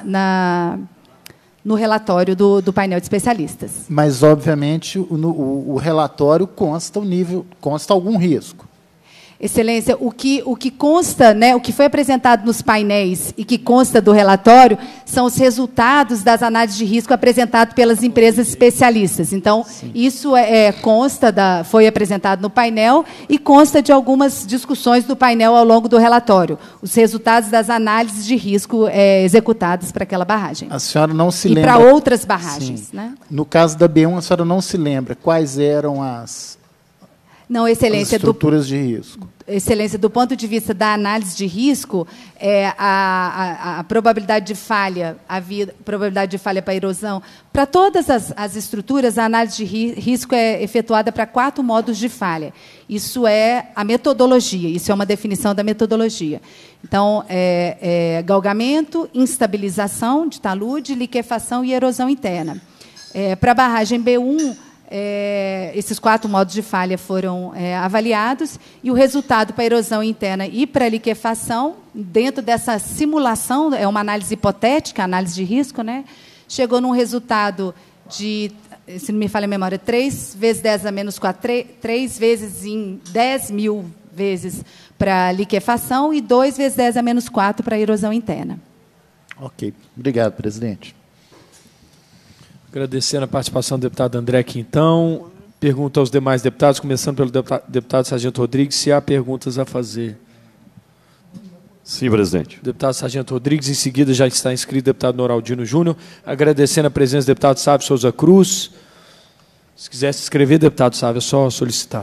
no relatório do painel de especialistas. Mas, obviamente, o relatório consta algum risco. Excelência, o que consta, né, o que foi apresentado nos painéis e que consta do relatório são os resultados das análises de risco apresentados pelas empresas especialistas. Então, isso foi apresentado no painel e consta de algumas discussões do painel ao longo do relatório. Os resultados das análises de risco executadas para aquela barragem. A senhora não se lembra... E para outras barragens. Né? No caso da B1, a senhora não se lembra quais eram as estruturas de risco. Excelência, do ponto de vista da análise de risco, a probabilidade de falha, probabilidade de falha para erosão, para todas as estruturas, a análise de risco é efetuada para 4 modos de falha. Isso é a metodologia, isso é uma definição da metodologia. Então, galgamento, instabilização de talude, liquefação e erosão interna. Para a barragem B1, esses 4 modos de falha foram avaliados e o resultado para erosão interna e para liquefação, dentro dessa simulação, é uma análise hipotética, análise de risco, né, chegou num resultado de, se não me falha a memória, 3 vezes 10 a menos 4, 3 vezes em 10 mil vezes para liquefação e 2 vezes 10 a menos 4 para erosão interna. Ok. Obrigado, presidente. Agradecendo a participação do deputado André Quintão. Pergunto aos demais deputados, começando pelo deputado Sargento Rodrigues, se há perguntas a fazer. Sim, presidente. Deputado Sargento Rodrigues, em seguida já está inscrito o deputado Noraldino Júnior. Agradecendo a presença do deputado Sávio Souza Cruz. Se quiser se inscrever, deputado Sávio, é só solicitar.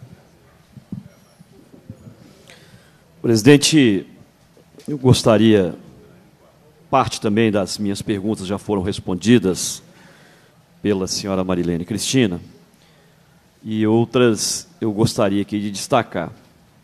Presidente, eu gostaria, parte também das minhas perguntas já foram respondidas pela senhora Marilene Cristina, e outras eu gostaria aqui de destacar.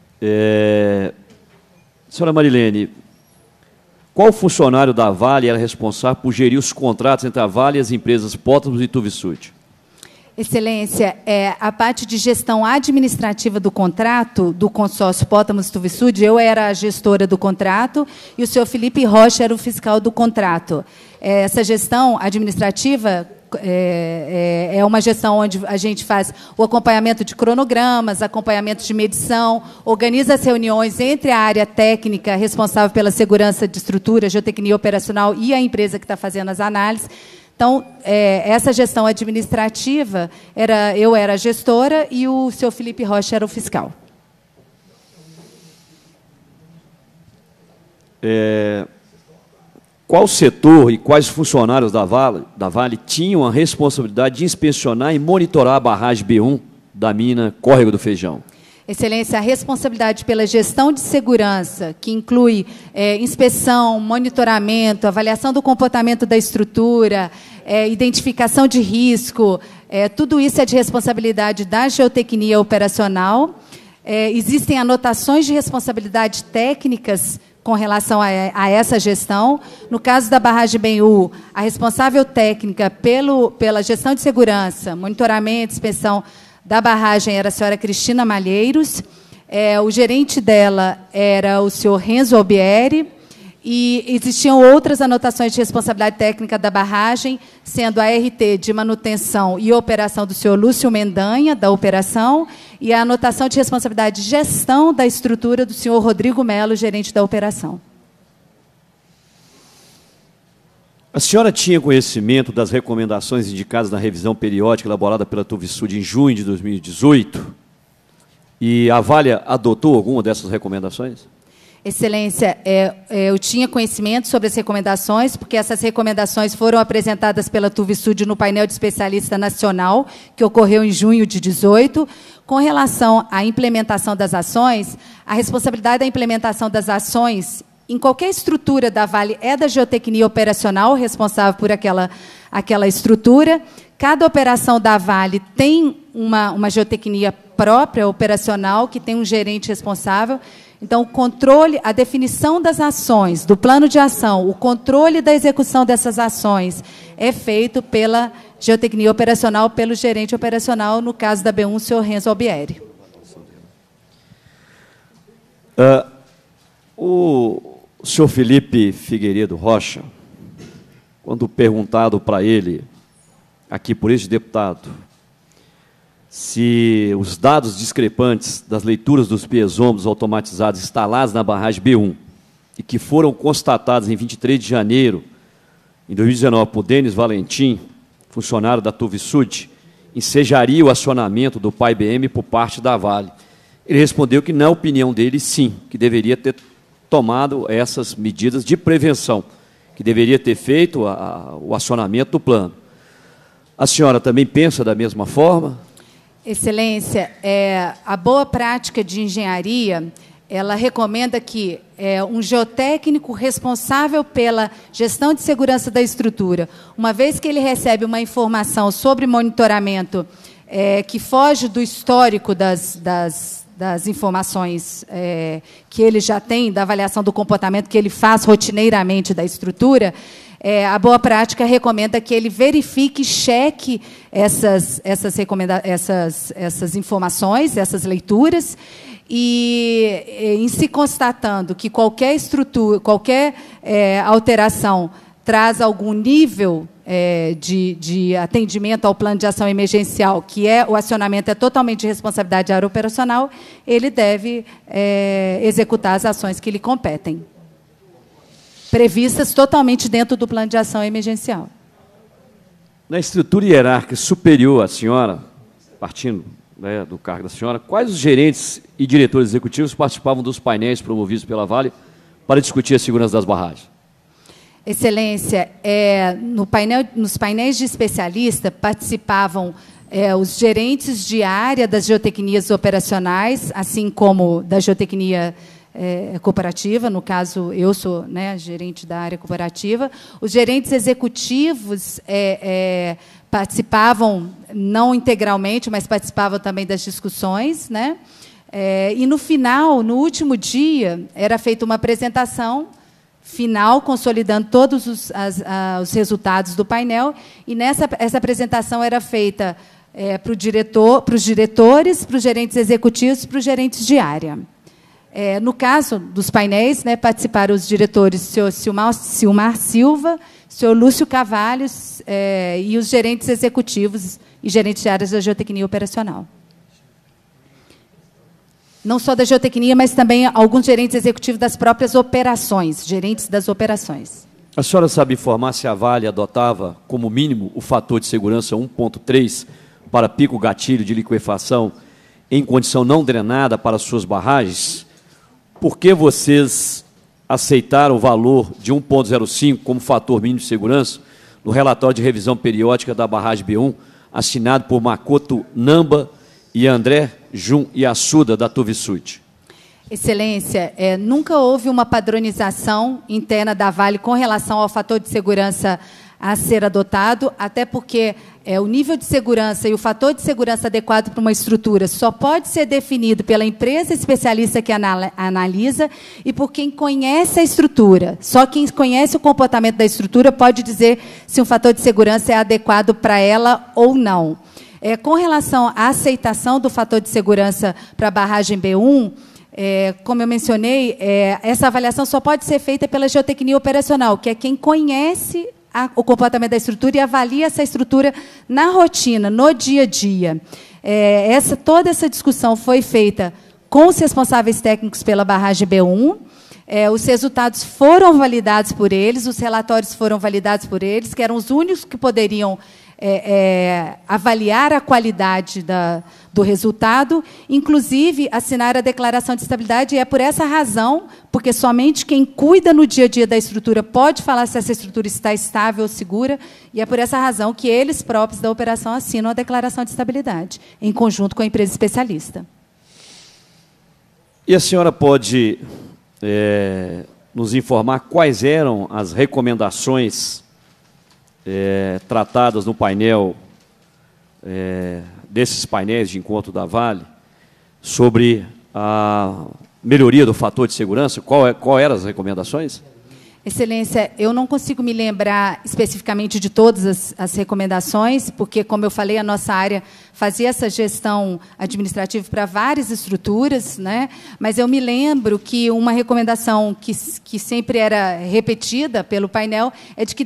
Senhora Marilene, qual funcionário da Vale era responsável por gerir os contratos entre a Vale e as empresas Pótamos e Tuvisud? Excelência, a parte de gestão administrativa do contrato do consórcio Pótamos Tuvisud, eu era a gestora do contrato e o senhor Felipe Rocha era o fiscal do contrato. Essa gestão administrativa é uma gestão onde a gente faz o acompanhamento de cronogramas, acompanhamento de medição, organiza as reuniões entre a área técnica responsável pela segurança de estrutura, geotecnia operacional e a empresa que está fazendo as análises. Então, essa gestão administrativa, eu era a gestora e o senhor Felipe Rocha era o fiscal. Qual setor e quais funcionários da Vale tinham a responsabilidade de inspecionar e monitorar a barragem B1 da mina Córrego do Feijão? Excelência, a responsabilidade pela gestão de segurança, que inclui inspeção, monitoramento, avaliação do comportamento da estrutura, identificação de risco, tudo isso é de responsabilidade da geotecnia operacional. Existem anotações de responsabilidade técnicas com relação a essa gestão. No caso da barragem BU, a responsável técnica pela gestão de segurança, monitoramento, inspeção da barragem era a senhora Cristina Malheiros, o gerente dela era o senhor Renzo Albieri, e existiam outras anotações de responsabilidade técnica da barragem, sendo a RT de manutenção e operação do senhor Lúcio Mendanha, da operação, e a anotação de responsabilidade de gestão da estrutura do senhor Rodrigo Melo, gerente da operação. A senhora tinha conhecimento das recomendações indicadas na revisão periódica elaborada pela Tuvisud em junho de 2018? E a Vale adotou alguma dessas recomendações? Excelência, eu tinha conhecimento sobre as recomendações, porque essas recomendações foram apresentadas pela TUVSUD no painel de especialista nacional, que ocorreu em junho de 2018. Com relação à implementação das ações, a responsabilidade da implementação das ações em qualquer estrutura da Vale é da geotecnia operacional, responsável por aquela estrutura. Cada operação da Vale tem uma geotecnia própria, operacional, que tem um gerente responsável. Então, o controle, a definição das ações, do plano de ação, o controle da execução dessas ações é feito pela geotecnia operacional, pelo gerente operacional, no caso da B1, o senhor Renzo Albieri. O senhor Felipe Figueiredo Rocha, quando perguntado para ele, aqui por este deputado, se os dados discrepantes das leituras dos piezômetros automatizados instalados na barragem B1 e que foram constatados em 23 de janeiro de 2019 por Denis Valentim, funcionário da TUVSUD, ensejaria o acionamento do PAI-BM por parte da Vale. Ele respondeu que, na opinião dele, sim, que deveria ter tomado essas medidas de prevenção, que deveria ter feito o acionamento do plano. A senhora também pensa da mesma forma? Excelência, a boa prática de engenharia, ela recomenda que um geotécnico responsável pela gestão de segurança da estrutura, uma vez que ele recebe uma informação sobre monitoramento que foge do histórico das informações que ele já tem, da avaliação do comportamento que ele faz rotineiramente da estrutura, a boa prática recomenda que ele verifique, cheque essas informações, essas leituras, e em se constatando que qualquer estrutura, qualquer alteração traz algum nível de atendimento ao plano de ação emergencial, que o acionamento é totalmente de responsabilidade da área operacional, ele deve executar as ações que lhe competem, previstas totalmente dentro do plano de ação emergencial. Na estrutura hierárquica superior à senhora, partindo do cargo da senhora, quais os gerentes e diretores executivos participavam dos painéis promovidos pela Vale para discutir a segurança das barragens? Excelência, nos painéis de especialista participavam os gerentes de área das geotecnias operacionais, assim como da geotecnia cooperativa, no caso, eu sou gerente da área cooperativa. Os gerentes executivos participavam, não integralmente, mas participavam também das discussões, e, no final, no último dia, era feita uma apresentação final, consolidando todos os resultados do painel, e essa apresentação era feita para os diretores, para os gerentes executivos, para os gerentes de área. No caso dos painéis, participaram os diretores, o senhor Silmar Silva, o senhor Lúcio Cavalhos, e os gerentes executivos e gerentes de áreas da geotecnia operacional. Não só da geotecnia, mas também alguns gerentes executivos das próprias operações, gerentes das operações. A senhora sabe informar se a Vale adotava, como mínimo, o fator de segurança 1.3 para pico gatilho de liquefação em condição não drenada para suas barragens? Por que vocês aceitaram o valor de 1.05 como fator mínimo de segurança no relatório de revisão periódica da barragem B1, assinado por Makoto Namba e André Jun Yasuda, da TUVSUD? Excelência, nunca houve uma padronização interna da Vale com relação ao fator de segurança a ser adotado, até porque o nível de segurança e o fator de segurança adequado para uma estrutura só pode ser definido pela empresa especialista que analisa e por quem conhece a estrutura. Só quem conhece o comportamento da estrutura pode dizer se um fator de segurança é adequado para ela ou não. Com relação à aceitação do fator de segurança para a barragem B1, como eu mencionei, essa avaliação só pode ser feita pela geotecnia operacional, que é quem conhece o comportamento da estrutura e avalia essa estrutura na rotina, no dia a dia. Toda essa discussão foi feita com os responsáveis técnicos pela barragem B1, os resultados foram validados por eles, os relatórios foram validados por eles, que eram os únicos que poderiam avaliar a qualidade do resultado, inclusive assinar a declaração de estabilidade, e é por essa razão, porque somente quem cuida no dia a dia da estrutura pode falar se essa estrutura está estável ou segura, e é por essa razão que eles próprios da operação assinam a declaração de estabilidade, em conjunto com a empresa especialista. E a senhora pode nos informar quais eram as recomendações tratadas no painel, desses painéis de encontro da Vale, sobre a melhoria do fator de segurança? Qual eram as recomendações? Excelência, eu não consigo me lembrar especificamente de todas as recomendações, porque, como eu falei, a nossa área fazia essa gestão administrativa para várias estruturas, né? Mas eu me lembro que uma recomendação que sempre era repetida pelo painel é de que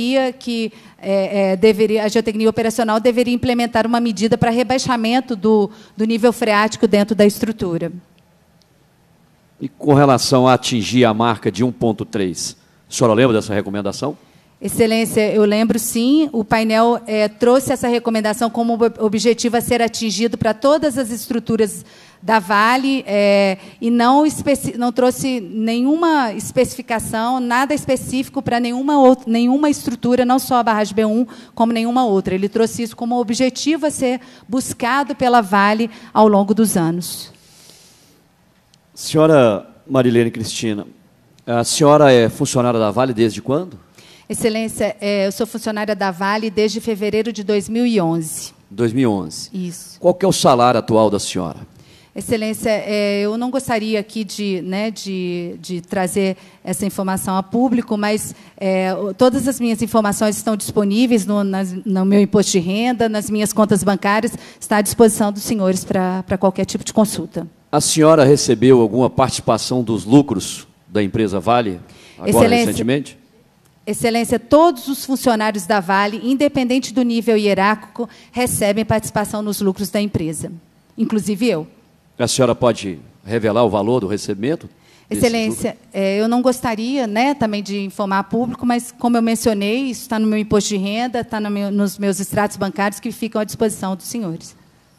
a geotecnia operacional deveria implementar uma medida para rebaixamento do nível freático dentro da estrutura. E com relação a atingir a marca de 1,3, a senhora lembra dessa recomendação? Excelência, eu lembro sim. O painel trouxe essa recomendação como objetivo a ser atingido para todas as estruturas da Vale e não trouxe nenhuma especificação, nada específico para nenhuma estrutura, não só a barragem B1, como nenhuma outra. Ele trouxe isso como objetivo a ser buscado pela Vale ao longo dos anos. Senhora Marilene Cristina, a senhora é funcionária da Vale desde quando? Excelência, eu sou funcionária da Vale desde fevereiro de 2011. 2011. Isso. Qual que é o salário atual da senhora? Excelência, eu não gostaria aqui de trazer essa informação a público, mas todas as minhas informações estão disponíveis no meu imposto de renda, nas minhas contas bancárias, está à disposição dos senhores para qualquer tipo de consulta. A senhora recebeu alguma participação dos lucros da empresa Vale, agora recentemente? Excelência, todos os funcionários da Vale, independente do nível hierárquico, recebem participação nos lucros da empresa, inclusive eu. A senhora pode revelar o valor do recebimento? Excelência, eu não gostaria também de informar público, mas, como eu mencionei, isso está no meu imposto de renda, está nos meus extratos bancários que ficam à disposição dos senhores.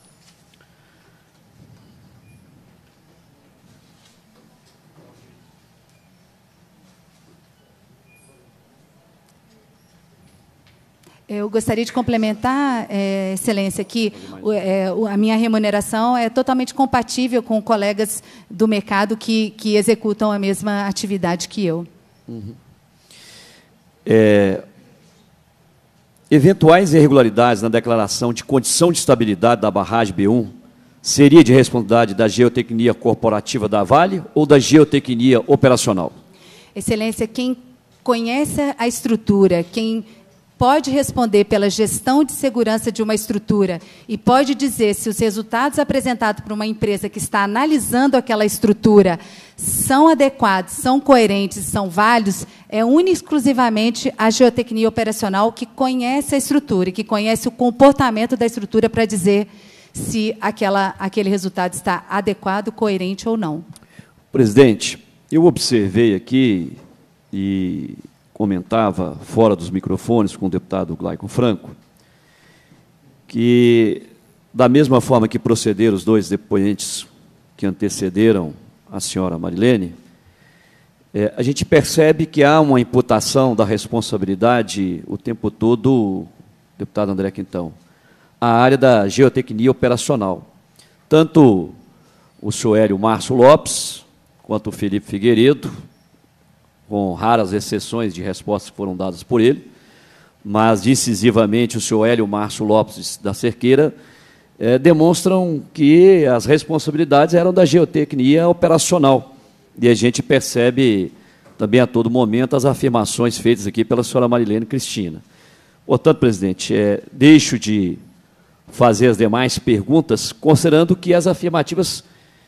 Eu gostaria de complementar, Excelência, que a minha remuneração é totalmente compatível com colegas do mercado que executam a mesma atividade que eu. Uhum. Eventuais irregularidades na declaração de condição de estabilidade da barragem B1 seria de responsabilidade da geotecnia corporativa da Vale ou da geotecnia operacional? Excelência, quem conhece a estrutura, quem pode responder pela gestão de segurança de uma estrutura e pode dizer se os resultados apresentados por uma empresa que está analisando aquela estrutura são adequados, são coerentes, são válidos, é única e exclusivamente a geotecnia operacional que conhece a estrutura e que conhece o comportamento da estrutura para dizer se aquele resultado está adequado, coerente ou não. Presidente, eu observei aqui e comentava fora dos microfones com o deputado Glaicon Franco, que, da mesma forma que procederam os dois depoentes que antecederam a senhora Marilene, a gente percebe que há uma imputação da responsabilidade o tempo todo, deputado André Quintão, à área da geotecnia operacional. Tanto o senhor Hélio Márcio Lopes, quanto o Felipe Figueiredo, com raras exceções de respostas que foram dadas por ele, mas decisivamente o senhor Hélio Márcio Lopes da Cerqueira demonstram que as responsabilidades eram da geotecnia operacional. E a gente percebe também a todo momento as afirmações feitas aqui pela senhora Marilene Cristina. Portanto, presidente, deixo de fazer as demais perguntas, considerando que as afirmativas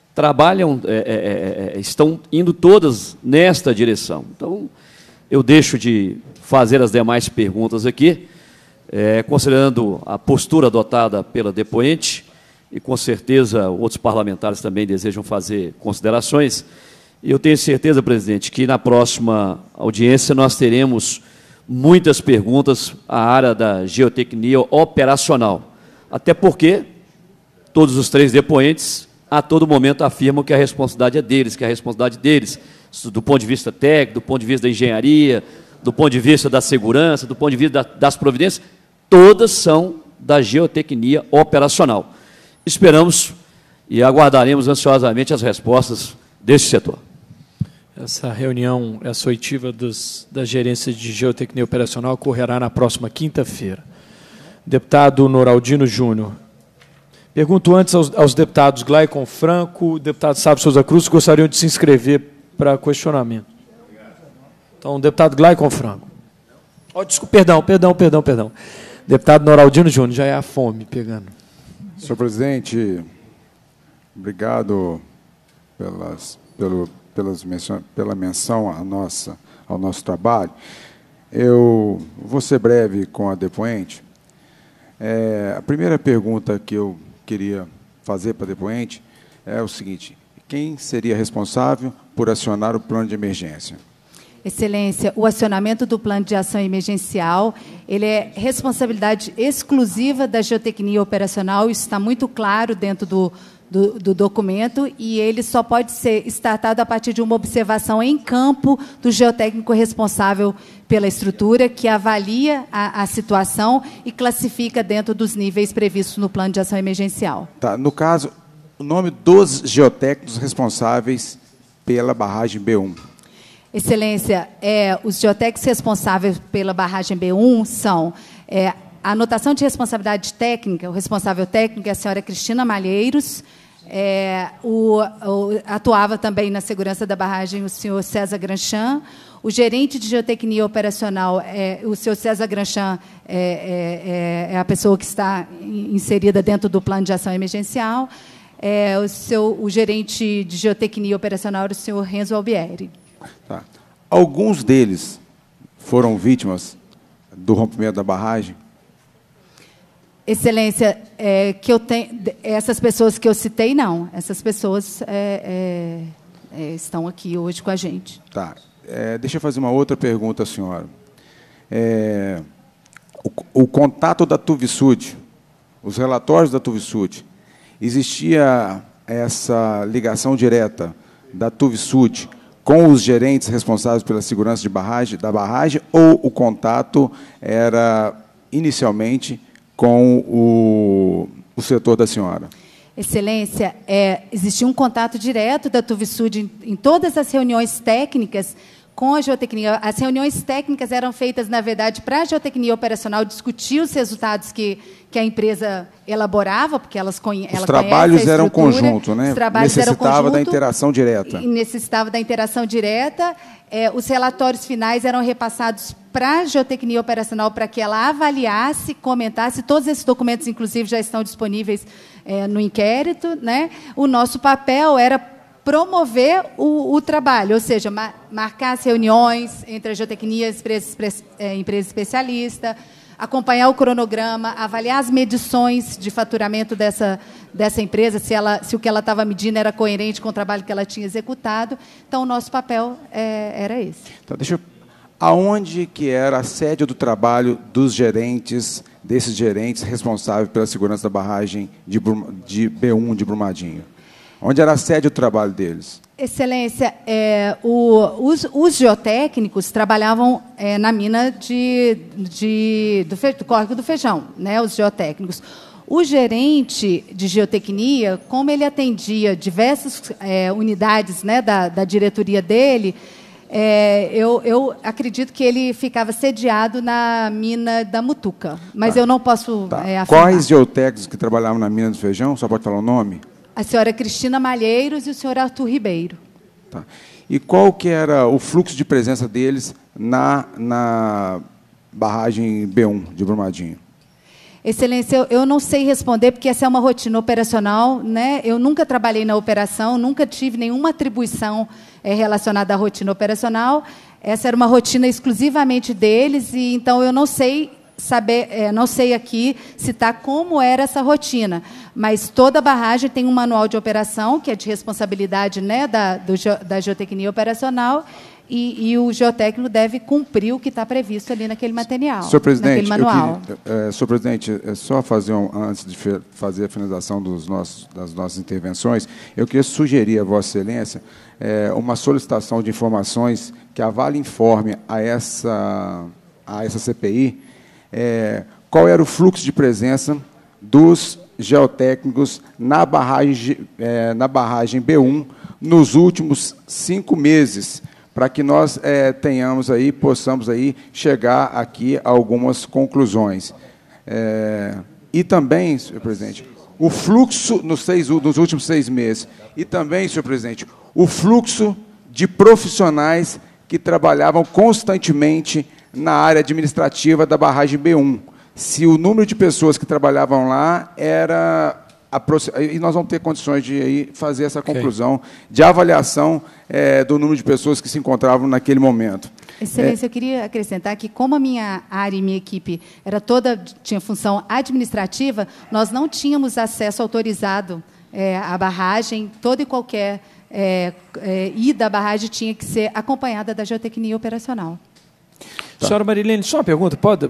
estão indo todas nesta direção. Então, eu deixo de fazer as demais perguntas aqui, considerando a postura adotada pela depoente, e com certeza outros parlamentares também desejam fazer considerações. E eu tenho certeza, presidente, que na próxima audiência nós teremos muitas perguntas à área da geotecnia operacional. Até porque todos os 3 depoentes, a todo momento, afirmam que a responsabilidade é deles, do ponto de vista técnico, do ponto de vista da engenharia, do ponto de vista da segurança, do ponto de vista das providências, todas são da geotecnia operacional. Esperamos e aguardaremos ansiosamente as respostas deste setor. Essa reunião, essa oitiva da gerência de geotecnia operacional ocorrerá na próxima quinta-feira. Deputado Noraldino Júnior. Pergunto antes aos deputados Glaicon Franco, deputado Sábio Souza Cruz, que gostariam de se inscrever para questionamento. Então, deputado Glaicon Franco. Oh, desculpa, perdão. Deputado Noraldino Júnior, já é a fome pegando. Senhor presidente, obrigado pela menção ao nosso trabalho. Eu vou ser breve com a depoente. A primeira pergunta que eu queria fazer para a depoente é o seguinte: quem seria responsável por acionar o plano de emergência? Excelência, o acionamento do plano de ação emergencial, ele é responsabilidade exclusiva da geotecnia operacional, isso está muito claro dentro do documento, e ele só pode ser startado a partir de uma observação em campo do geotécnico responsável pela estrutura, que avalia a situação e classifica dentro dos níveis previstos no plano de ação emergencial. Tá, no caso, o nome dos geotécnicos responsáveis pela barragem B1. Excelência, os geotécnicos responsáveis pela barragem B1 são a anotação de responsabilidade técnica, o responsável técnico é a senhora Cristina Malheiros, atuava também na segurança da barragem o senhor César Granchan, o gerente de geotecnia operacional, o senhor César Granchan é a pessoa que está inserida dentro do plano de ação emergencial, o gerente de geotecnia operacional é o senhor Renzo Albieri. Tá. Alguns deles foram vítimas do rompimento da barragem? Excelência, que eu tenho, essas pessoas que eu citei, não. Essas pessoas estão aqui hoje com a gente. Tá. Deixa eu fazer uma outra pergunta à senhora. O contato da Tuvisud, os relatórios da Tuvisud, existia essa ligação direta da Tuvisud com os gerentes responsáveis pela segurança da barragem, ou o contato era inicialmente com o setor da senhora? Excelência, existia um contato direto da Tuvisud em todas as reuniões técnicas com a geotecnia. As reuniões técnicas eram feitas, na verdade, para a geotecnia operacional discutir os resultados que a empresa elaborava, porque ela conhece os trabalhos eram conjunto, né? Os trabalhos necessitava da interação direta. Necessitava da interação direta. Os relatórios finais eram repassados para a geotecnia operacional para que ela avaliasse, comentasse. Todos esses documentos, inclusive, já estão disponíveis no inquérito, né? O nosso papel era promover o trabalho, ou seja, marcar as reuniões entre a geotecnia e a empresa especialista, acompanhar o cronograma, avaliar as medições de faturamento dessa empresa, se o que ela estava medindo era coerente com o trabalho que ela tinha executado. Então, o nosso papel era esse. Então, aonde que era a sede do trabalho desses gerentes responsáveis pela segurança da barragem de B1 de Brumadinho? Onde era a sede do trabalho deles? Excelência, os geotécnicos trabalhavam na mina do Córrego do Feijão, né, os geotécnicos. O gerente de geotecnia, como ele atendia diversas unidades, né, da diretoria dele, eu acredito que ele ficava sediado na mina da Mutuca, mas eu não posso afirmar. Quais geotécnicos que trabalhavam na mina do Feijão? Só pode falar o nome? A senhora Cristina Malheiros e o senhor Arthur Ribeiro. Tá. E qual que era o fluxo de presença deles na barragem B1 de Brumadinho? Excelência, eu não sei responder, porque essa é uma rotina operacional, né? Eu nunca trabalhei na operação, nunca tive nenhuma atribuição relacionada à rotina operacional. Essa era uma rotina exclusivamente deles, e então eu não sei não sei aqui citar como era essa rotina, mas toda barragem tem um manual de operação, que é de responsabilidade, né, da geotecnia operacional, e o geotécnico deve cumprir o que está previsto ali naquele material, Senhor presidente, naquele manual. Senhor presidente, só fazer antes de fazer a finalização das nossas intervenções, eu queria sugerir a Vossa Excelência uma solicitação de informações que a Vale informe a essa CPI qual era o fluxo de presença dos geotécnicos na barragem B1 nos últimos 5 meses, para que nós possamos aí chegar aqui a algumas conclusões. E também, senhor presidente, o fluxo nos últimos 6 meses. E também, senhor presidente, o fluxo de profissionais que trabalhavam constantemente na área administrativa da barragem B1. Se o número de pessoas que trabalhavam lá era... E nós vamos ter condições de aí fazer essa conclusão de avaliação do número de pessoas que se encontravam naquele momento. Excelência, eu queria acrescentar que, como a minha área e minha equipe tinha função administrativa, nós não tínhamos acesso autorizado à barragem. Toda e qualquer ida à barragem tinha que ser acompanhada da geotecnia operacional. Senhora Marilene, só uma pergunta, pode?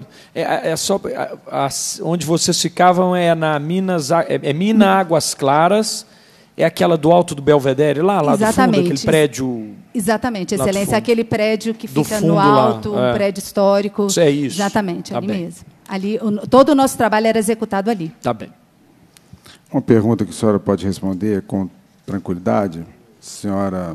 Onde vocês ficavam na Mina Águas Claras, é aquela do alto do Belvedere, lá do fundo, aquele prédio... Exatamente, Excelência, aquele prédio que fica fundo, no alto, lá, um prédio histórico. Isso é isso. Exatamente, ali mesmo. Ali, todo o nosso trabalho era executado ali. Tá bem. Uma pergunta que a senhora pode responder com tranquilidade, senhora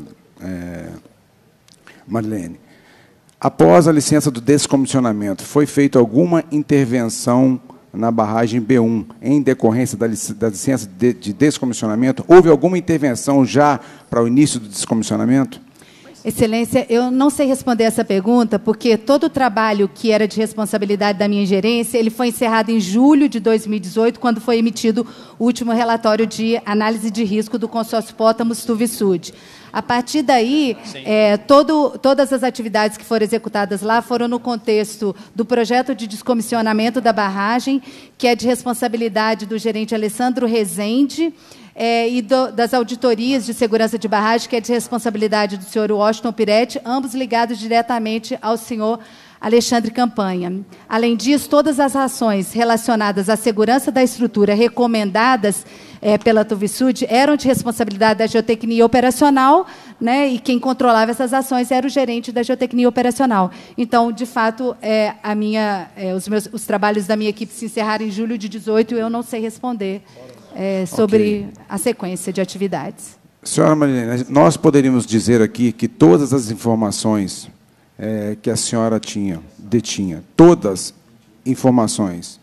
Marilene. Após a licença do descomissionamento, foi feita alguma intervenção na barragem B1 em decorrência da licença de descomissionamento? Houve alguma intervenção já para o início do descomissionamento? Excelência, eu não sei responder essa pergunta, porque todo o trabalho que era de responsabilidade da minha gerência, ele foi encerrado em julho de 2018, quando foi emitido o último relatório de análise de risco do consórcio Pótamos Tuvisud. A partir daí, todas as atividades que foram executadas lá foram no contexto do projeto de descomissionamento da barragem, que é de responsabilidade do gerente Alessandro Rezende, e das auditorias de segurança de barragem, que é de responsabilidade do senhor Washington Piretti, ambos ligados diretamente ao senhor Alexandre Campanha. Além disso, todas as ações relacionadas à segurança da estrutura recomendadas pela Tuvisud eram de responsabilidade da geotecnia operacional, né, e quem controlava essas ações era o gerente da geotecnia operacional. Então, de fato, os trabalhos da minha equipe se encerraram em julho de 2018 e eu não sei responder sobre a sequência de atividades. Senhora Marilene, nós poderíamos dizer aqui que todas as informações que a senhora detinha, todas informações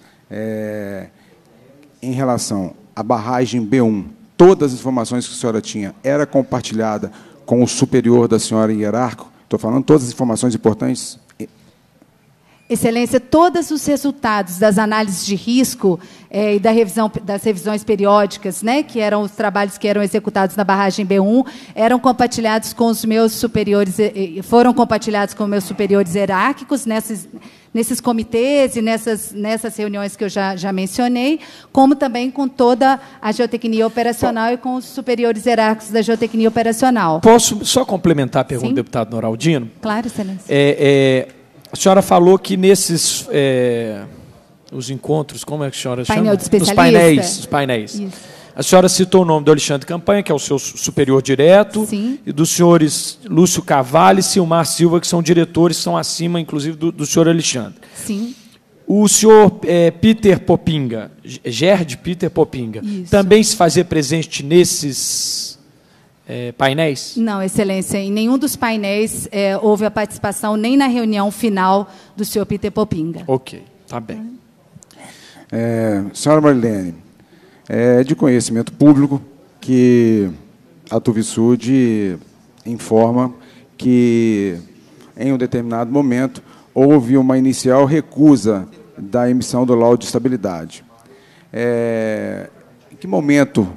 em relação à barragem B1, todas as informações que a senhora tinha, era compartilhada com o superior da senhora hierárquico? Estou falando todas as informações importantes. Excelência, todos os resultados das análises de risco e das revisões periódicas, né, que eram os trabalhos que eram executados na barragem B1, eram compartilhados com os meus superiores, foram compartilhados com meus superiores hierárquicos nesses comitês e nessas reuniões que eu já mencionei, como também com toda a geotecnia operacional e com os superiores hierárquicos da geotecnia operacional. Posso só complementar a pergunta do deputado Noraldino? Claro, Excelência. A senhora falou que nesses os encontros, como é que a senhora chama? Painel de especialistas. Os painéis. Isso. A senhora citou o nome do Alexandre Campanha, que é o seu superior direto, sim, e dos senhores Lúcio Cavalli e Silmar Silva, que são diretores, são acima, inclusive, do senhor Alexandre. Sim. O senhor Peter Popinga, Gerd Peter Popinga, isso, também se fazia presente nesses painéis? Não, Excelência, em nenhum dos painéis houve a participação, nem na reunião final do senhor Peter Popinga. Ok, está bem. Senhora Marilene, é de conhecimento público que a Tuvisud informa que, em um determinado momento, houve uma inicial recusa da emissão do laudo de estabilidade. Em que momento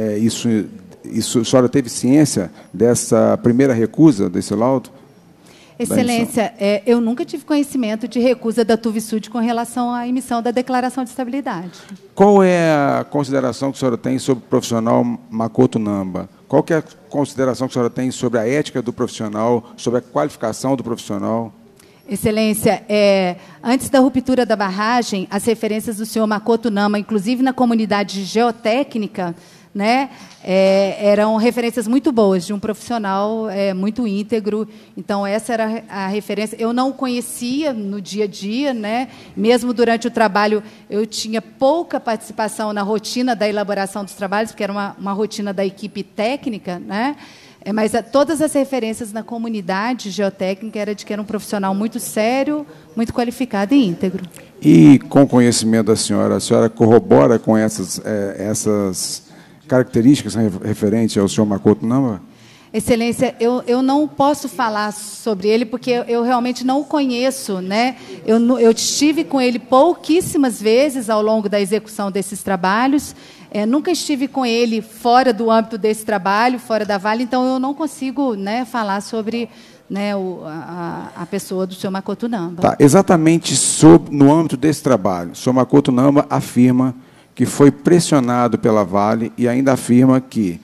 a senhora teve ciência dessa primeira recusa desse laudo? Excelência, eu nunca tive conhecimento de recusa da Tuvisud com relação à emissão da declaração de estabilidade. Qual é a consideração que a senhora tem sobre o profissional Makoto Namba? Qual que é a consideração que a senhora tem sobre a ética do profissional, sobre a qualificação do profissional? Excelência, antes da ruptura da barragem, as referências do senhor Makoto Namba, inclusive na comunidade geotécnica, né, eram referências muito boas, de um profissional muito íntegro. Então, essa era a referência. Eu não o conhecia no dia a dia, né? Mesmo durante o trabalho, eu tinha pouca participação na rotina da elaboração dos trabalhos, porque era uma rotina da equipe técnica, né? Mas todas as referências na comunidade geotécnica era de que era um profissional muito sério, muito qualificado e íntegro. E, com o conhecimento da senhora, a senhora corrobora com essas características referentes ao senhor Makoto Namba? Excelência, eu não posso falar sobre ele, porque eu realmente não o conheço, né? Eu estive com ele pouquíssimas vezes ao longo da execução desses trabalhos, nunca estive com ele fora do âmbito desse trabalho, fora da Vale, então eu não consigo, né, falar sobre, né, a pessoa do senhor Makoto Namba. Tá, exatamente no âmbito desse trabalho, o senhor Makoto Namba afirma que foi pressionado pela Vale e ainda afirma que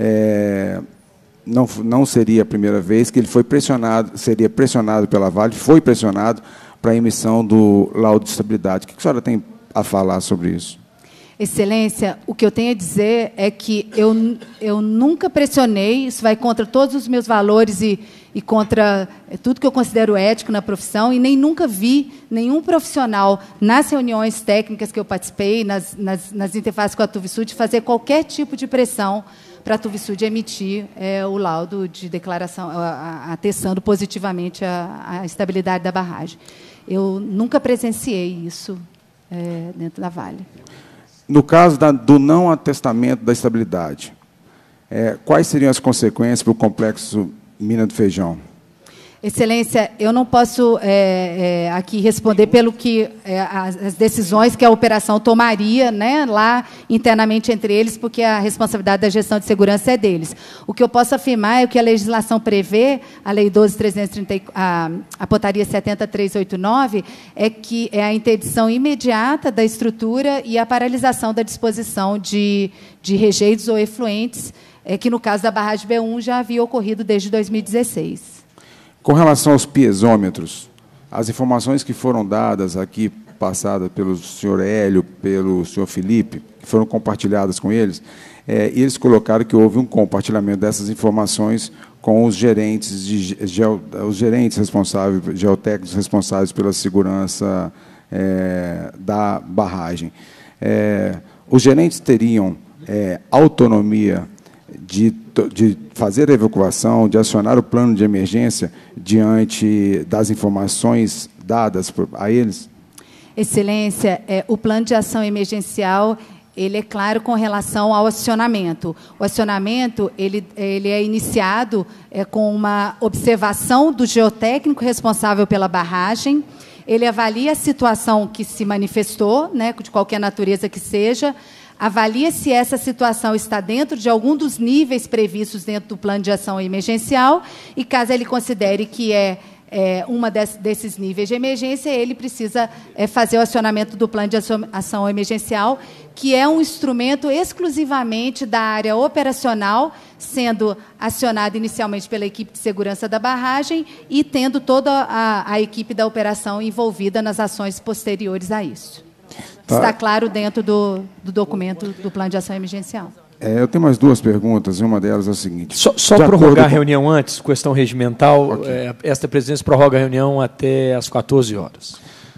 não seria a primeira vez que ele seria pressionado pela Vale, foi pressionado para a emissão do laudo de estabilidade. O que a senhora tem a falar sobre isso? Excelência, o que eu tenho a dizer é que eu nunca pressionei, isso vai contra todos os meus valores e contra tudo que eu considero ético na profissão, e nem nunca vi nenhum profissional, nas reuniões técnicas que eu participei, nas interfaces com a Tuvisud, fazer qualquer tipo de pressão para a Tuvisud emitir o laudo de declaração, atestando positivamente a estabilidade da barragem. Eu nunca presenciei isso dentro da Vale. No caso do não atestamento da estabilidade, quais seriam as consequências para o complexo Mina do Feijão? Excelência, eu não posso aqui responder pelo que as decisões que a operação tomaria, né, lá internamente entre eles, porque a responsabilidade da gestão de segurança é deles. O que eu posso afirmar é o que a legislação prevê, a Lei 12.330, a Portaria 70.389, é que é a interdição imediata da estrutura e a paralisação da disposição de rejeitos ou efluentes, que no caso da barragem B1 já havia ocorrido desde 2016. Com relação aos piezômetros, as informações que foram dadas aqui, passadas pelo senhor Hélio, pelo senhor Felipe, que foram compartilhadas com eles, eles colocaram que houve um compartilhamento dessas informações com os gerentes, responsáveis, geotécnicos responsáveis pela segurança da barragem. Os gerentes teriam autonomia de fazer a evacuação, de acionar o plano de emergência diante das informações dadas a eles? Excelência, o plano de ação emergencial, ele é claro com relação ao acionamento. O acionamento ele é iniciado com uma observação do geotécnico responsável pela barragem. Ele avalia a situação que se manifestou, né, de qualquer natureza que seja, avalia se essa situação está dentro de algum dos níveis previstos dentro do plano de ação emergencial e, caso ele considere que uma desses níveis de emergência, ele precisa fazer o acionamento do plano de ação emergencial, que é um instrumento exclusivamente da área operacional, sendo acionado inicialmente pela equipe de segurança da barragem e tendo toda a equipe da operação envolvida nas ações posteriores a isso. Tá. Está claro dentro do documento do plano de ação emergencial. Eu tenho mais duas perguntas, e uma delas é a seguinte. Só prorrogar a reunião antes, questão regimental. Okay. Esta presidência prorroga a reunião até às 14 horas.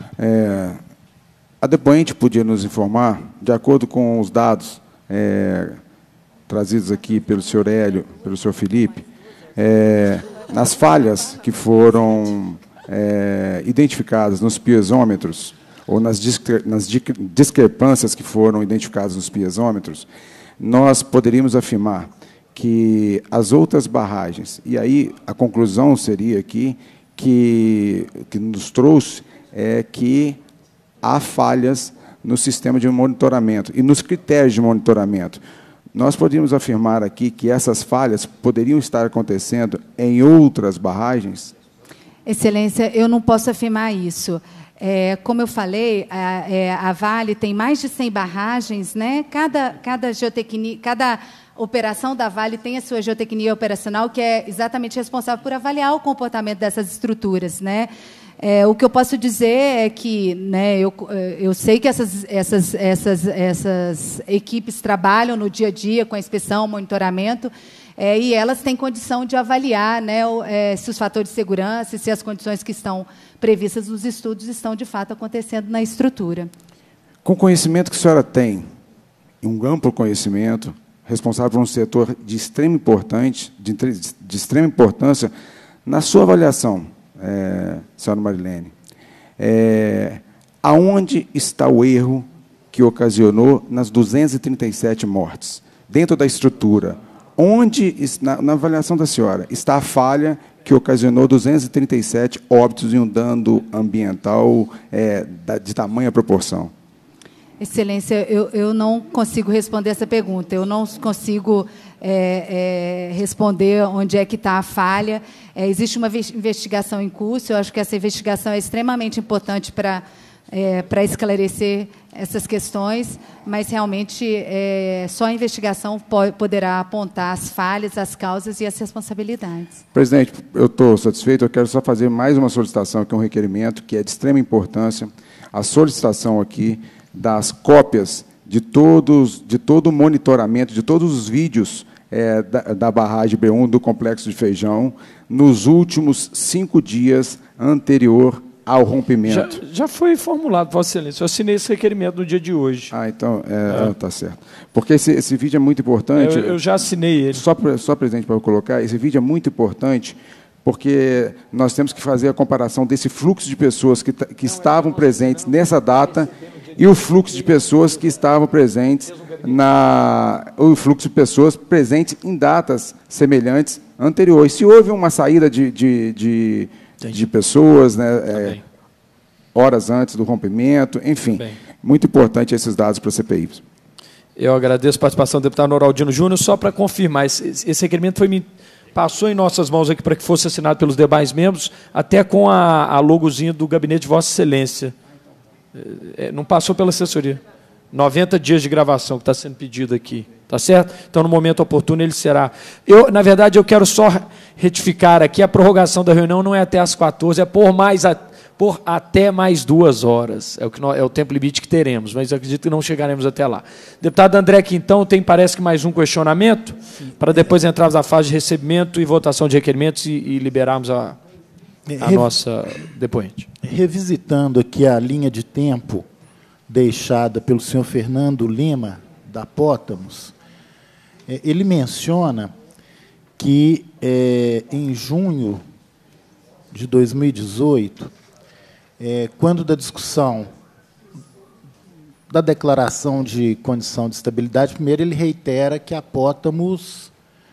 A depoente podia nos informar, de acordo com os dados trazidos aqui pelo senhor Hélio, pelo senhor Felipe, nas falhas que foram identificadas nos piezômetros, ou nas discrepâncias que foram identificadas nos piezômetros, nós poderíamos afirmar que as outras barragens, e aí a conclusão seria aqui que nos trouxe que há falhas no sistema de monitoramento e nos critérios de monitoramento. Nós poderíamos afirmar aqui que essas falhas poderiam estar acontecendo em outras barragens? Excelência, eu não posso afirmar isso. Como eu falei, a Vale tem mais de 100 barragens, né? Cada operação da Vale tem a sua geotecnia operacional, que é exatamente responsável por avaliar o comportamento dessas estruturas, né? O que eu posso dizer é que, né, eu sei que essas equipes trabalham no dia a dia com a inspeção, monitoramento, e elas têm condição de avaliar, né, se os fatores de segurança e se as condições que estão previstas nos estudos estão, de fato, acontecendo na estrutura. Com o conhecimento que a senhora tem, um amplo conhecimento, responsável por um setor de extrema importância, na sua avaliação, senhora Marilene, aonde está o erro que ocasionou nas 237 mortes? Dentro da estrutura, onde, na avaliação da senhora, está a falha que ocasionou 237 óbitos e um dano ambiental de tamanha proporção? Excelência, eu não consigo responder essa pergunta. Eu não consigo responder onde é que está a falha. Existe uma investigação em curso. Eu acho que essa investigação é extremamente importante para esclarecer essas questões, mas, realmente, só a investigação poderá apontar as falhas, as causas e as responsabilidades. Presidente, eu estou satisfeito. Eu quero só fazer mais uma solicitação, que é um requerimento que é de extrema importância. A solicitação aqui das cópias de todo o monitoramento, de todos os vídeos da barragem B1 do Complexo de Feijão, nos últimos 5 dias anterior ao rompimento. Já foi formulado, Vossa Excelência. Eu assinei esse requerimento no dia de hoje. Então, está certo. Porque esse vídeo é muito importante. Eu já assinei ele. Só, presidente, para eu colocar, esse vídeo é muito importante, porque nós temos que fazer a comparação desse fluxo de pessoas que estavam presentes nessa data e o fluxo de pessoas que estavam presentes o fluxo de pessoas presentes em datas semelhantes anteriores. Se houve uma saída de pessoas, né, horas antes do rompimento, enfim, muito importante esses dados para a CPI. Eu agradeço a participação do deputado Noraldino Júnior. Só para confirmar, esse requerimento passou em nossas mãos aqui para que fosse assinado pelos demais membros, até com a logozinha do gabinete de Vossa Excelência. Não passou pela assessoria. 90 dias de gravação que está sendo pedido aqui. Tá certo? Então, no momento oportuno, ele será. Na verdade, eu quero só retificar aqui, a prorrogação da reunião não é até às 14, é por até mais 2 horas. É o tempo limite que teremos, mas eu acredito que não chegaremos até lá. Deputado André Quintão, parece que mais um questionamento, para depois entrarmos na fase de recebimento e votação de requerimentos e liberarmos a nossa depoente. Revisitando aqui a linha de tempo deixada pelo senhor Fernando Lima, da Pótamos, ele menciona que, em junho de 2018, quando da discussão da declaração de condição de estabilidade, primeiro ele reitera que a Pótamos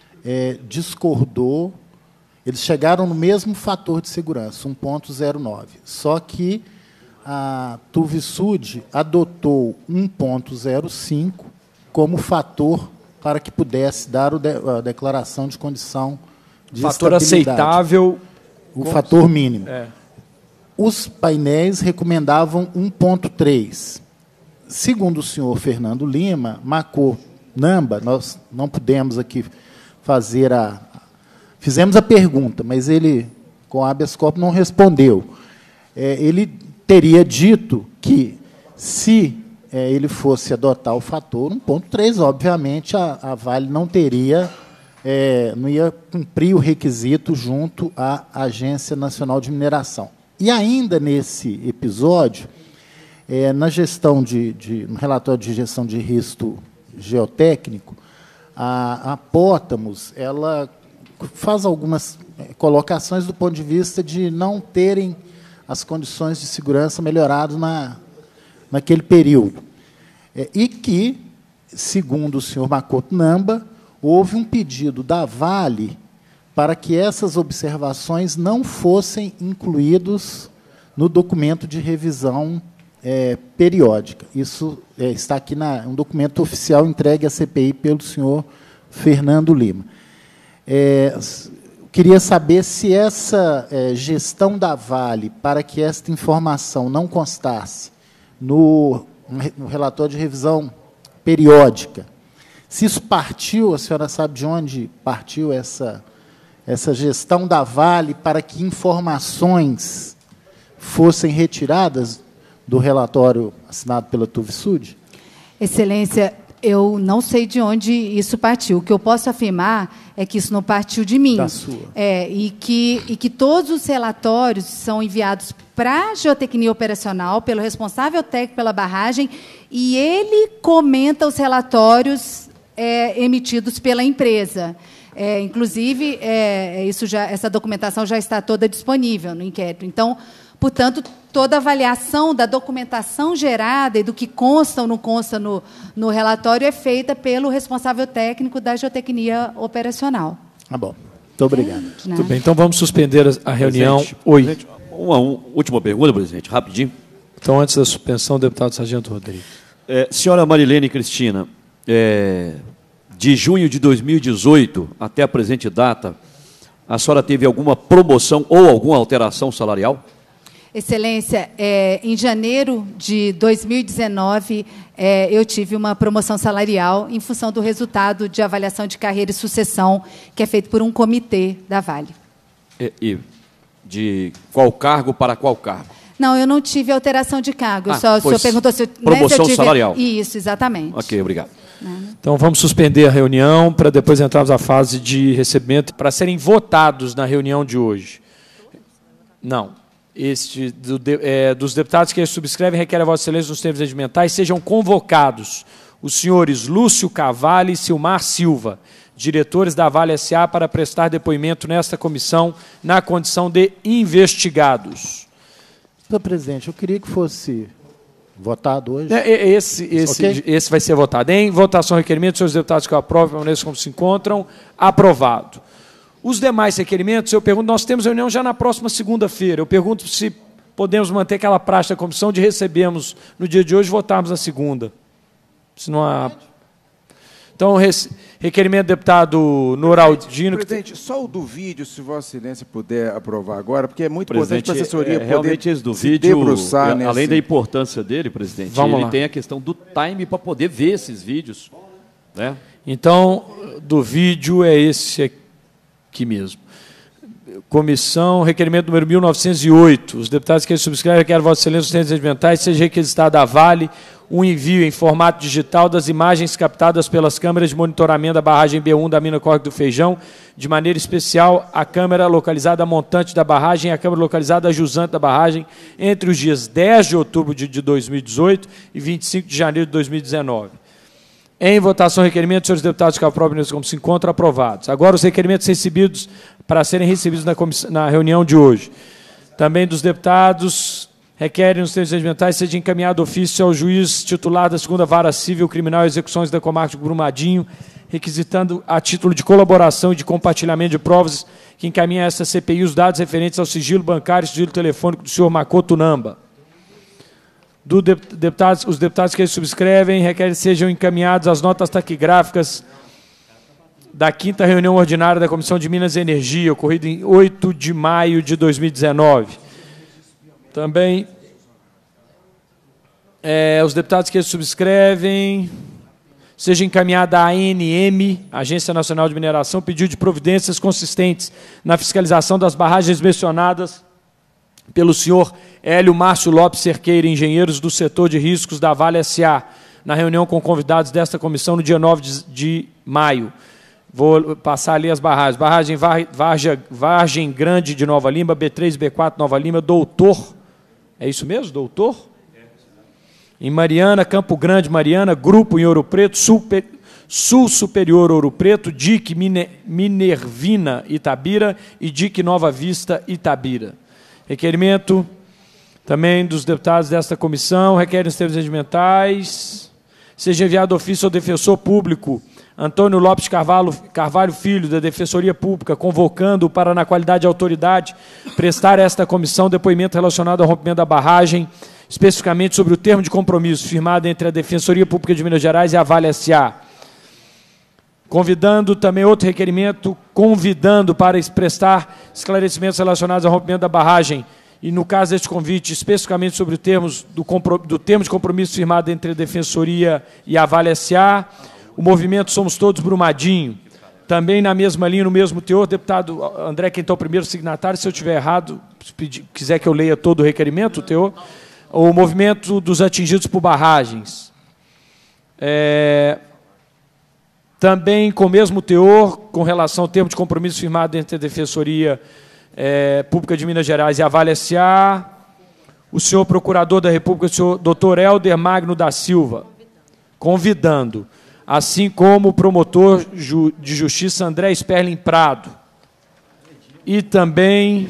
discordou. Eles chegaram no mesmo fator de segurança, 1,09. Só que a Tuvisud adotou 1,05 como fator para que pudesse dar a declaração de condição de fator estabilidade. Aceitável. O fator mínimo. Os painéis recomendavam 1,3. Segundo o senhor Fernando Lima, Namba, nós não pudemos aqui fazer Fizemos a pergunta, mas ele, com habeas corpus, não respondeu. Ele teria dito que, se ele fosse adotar o fator 1,3, obviamente, a Vale não ia cumprir o requisito junto à Agência Nacional de Mineração. E, ainda nesse episódio, no relatório de gestão de risco geotécnico, a Pótamos, ela faz algumas colocações do ponto de vista de não terem as condições de segurança melhoradas naquele período. E que, segundo o senhor Makoto Namba, houve um pedido da Vale para que essas observações não fossem incluídos no documento de revisão periódica. Isso está aqui um documento oficial entregue à CPI pelo senhor Fernando Lima. queria saber se essa gestão da Vale, para que esta informação não constasse no relatório de revisão periódica, se isso partiu, a senhora sabe de onde partiu essa gestão da Vale para que informações fossem retiradas do relatório assinado pela Tuvisud? Excelência, eu não sei de onde isso partiu. O que eu posso afirmar é que isso não partiu de mim. Da sua. E que todos os relatórios são enviados para a geotecnia operacional, pelo responsável técnico pela barragem, e ele comenta os relatórios emitidos pela empresa. Inclusive, essa documentação já está toda disponível no inquérito. Então, portanto, toda a avaliação da documentação gerada e do que consta ou não consta no relatório é feita pelo responsável técnico da geotecnia operacional. Tá bom. Muito obrigado. Muito bem, então vamos suspender a reunião. Presidente, Oi. Presidente, uma última pergunta, presidente, rapidinho. Então, antes da suspensão, o deputado Sargento Rodrigues. Senhora Marilene Cristina, de junho de 2018 até a presente data, a senhora teve alguma promoção ou alguma alteração salarial? Excelência, em janeiro de 2019, eu tive uma promoção salarial em função do resultado de avaliação de carreira e sucessão, que é feito por um comitê da Vale. E de qual cargo para qual cargo? Não, eu não tive alteração de cargo. O senhor perguntou se eu... Promoção salarial. Isso, exatamente. Ok, obrigado. Então, vamos suspender a reunião para depois entrarmos na fase de recebimento para serem votados na reunião de hoje. Não. Dos deputados que subscrevem, requer a Vossa Excelência nos termos regimentais, sejam convocados os senhores Lúcio Cavalli e Silmar Silva, diretores da Vale S.A., para prestar depoimento nesta comissão na condição de investigados. Senhor presidente, eu queria que fosse votado hoje. Esse vai ser votado. Em votação, requerimento, senhores deputados que eu aprovo, permaneçam como se encontram. Aprovado. Os demais requerimentos, eu pergunto, nós temos reunião já na próxima segunda-feira. Eu pergunto se podemos manter aquela praxe da comissão de recebermos no dia de hoje e votarmos na segunda. Se não há... Então, requerimento do deputado Noraldino... Presidente, só o do vídeo, se Vossa Excelência puder aprovar agora, porque é muito importante para a assessoria poder realmente esse do se vídeo, debruçar além da importância dele, presidente, ele tem a questão do time para poder ver esses vídeos. Né? Então, do vídeo é esse aqui mesmo. Comissão, requerimento número 1908. Os deputados que subscrevem requerem Vossa Excelência os termos regimentais, seja requisitado à Vale um envio em formato digital das imagens captadas pelas câmeras de monitoramento da barragem B1 da mina Córrego do Feijão, de maneira especial a câmera localizada a montante da barragem e a câmera localizada a jusante da barragem entre os dias 10 de outubro de 2018 e 25 de janeiro de 2019. Em votação, requerimento, senhores deputados que aprovam como se encontram aprovados. Agora, os requerimentos recebidos para serem recebidos na reunião de hoje. Também dos deputados requerem os termos regimentais seja encaminhado ofício ao juiz titular da 2ª Vara Civil Criminal e Execuções da Comarca de Brumadinho, requisitando a título de colaboração e de compartilhamento de provas que encaminha a essa CPI os dados referentes ao sigilo bancário e sigilo telefônico do senhor Makoto Namba. Os deputados que subscrevem requerem sejam encaminhados as notas taquigráficas da 5ª reunião ordinária da Comissão de Minas e Energia, ocorrida em 8 de maio de 2019. Também os deputados que subscrevem seja encaminhada à ANM, Agência Nacional de Mineração, pedido de providências consistentes na fiscalização das barragens mencionadas pelo senhor Hélio Márcio Lopes Cerqueira, engenheiros do setor de riscos da Vale S.A., na reunião com convidados desta comissão no dia 9 de maio. Vou passar ali as barragens. Barragem Vargem Grande de Nova Lima, B3, B4 Nova Lima, Doutor. É isso mesmo, Doutor? Em Mariana, Campo Grande, Mariana, Grupo em Ouro Preto, Sul Superior Ouro Preto, DIC Minervina Itabira e DIC Nova Vista Itabira. Requerimento também dos deputados desta comissão, requerem os termos regimentais, seja enviado ofício ao defensor público Antônio Lopes Carvalho Filho, da Defensoria Pública, convocando-o para, na qualidade de autoridade, prestar a esta comissão depoimento relacionado ao rompimento da barragem, especificamente sobre o termo de compromisso firmado entre a Defensoria Pública de Minas Gerais e a Vale S.A. Convidando também outro requerimento, convidando para prestar esclarecimentos relacionados ao rompimento da barragem, e no caso deste convite, especificamente sobre os termos do termo de compromisso firmado entre a Defensoria e a Vale S.A., o movimento Somos Todos Brumadinho. Também na mesma linha, no mesmo teor, deputado André, que então é o primeiro signatário, se eu estiver errado, se quiser que eu leia todo o requerimento, o teor, o movimento dos atingidos por barragens. Também com o mesmo teor, com relação ao termo de compromisso firmado entre a Defensoria Pública de Minas Gerais e a Vale S.A., o senhor Procurador da República, o senhor Dr. Helder Magno da Silva, convidando, assim como o promotor de Justiça André Sperling Prado, e também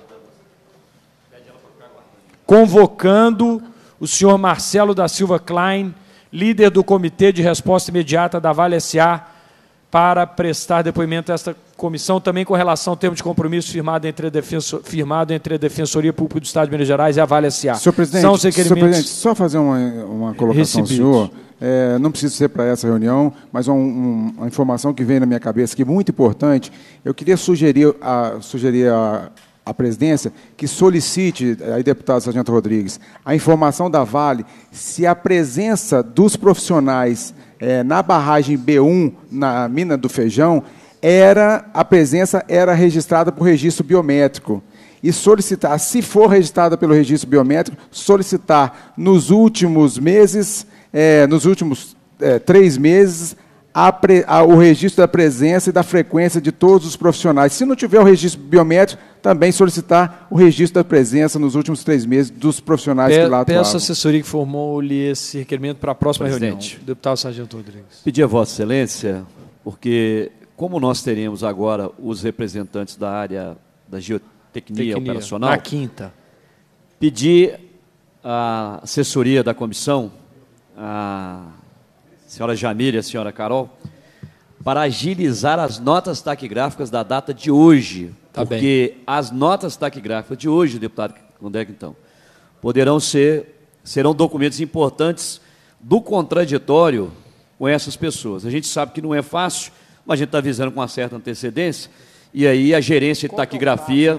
convocando o senhor Marcelo da Silva Klein, líder do Comitê de Resposta Imediata da Vale S.A., para prestar depoimento a esta comissão, também com relação ao termo de compromisso firmado entre a Defensoria Pública do Estado de Minas Gerais e a Vale S.A. Senhor presidente, só fazer uma colocação ao senhor. Não precisa ser para essa reunião, mas uma informação que vem na minha cabeça, que é muito importante. Eu queria sugerir à presidência que solicite, aí, deputado Sargento Rodrigues, a informação da Vale se a presença dos profissionais na barragem B1, na mina do Feijão, a presença era registrada por registro biométrico. E solicitar, se for registrada pelo registro biométrico, solicitar nos últimos meses, nos últimos 3 meses, o registro da presença e da frequência de todos os profissionais. Se não tiver o registro biométrico, também solicitar o registro da presença nos últimos 3 meses dos profissionais que lá atuavam. Peço à assessoria que formule esse requerimento para a próxima reunião. Deputado Sargento Rodrigues. Pedir a Vossa Excelência, porque como nós teremos agora os representantes da área da geotecnia operacional... Na quinta. Pedir à assessoria da comissão, a senhora Jamília e a senhora Carol, para agilizar as notas taquigráficas da data de hoje. Porque as notas taquigráficas de hoje, deputado André, então, serão documentos importantes do contraditório com essas pessoas. A gente sabe que não é fácil, mas a gente está avisando com uma certa antecedência, e aí a gerência de taquigrafia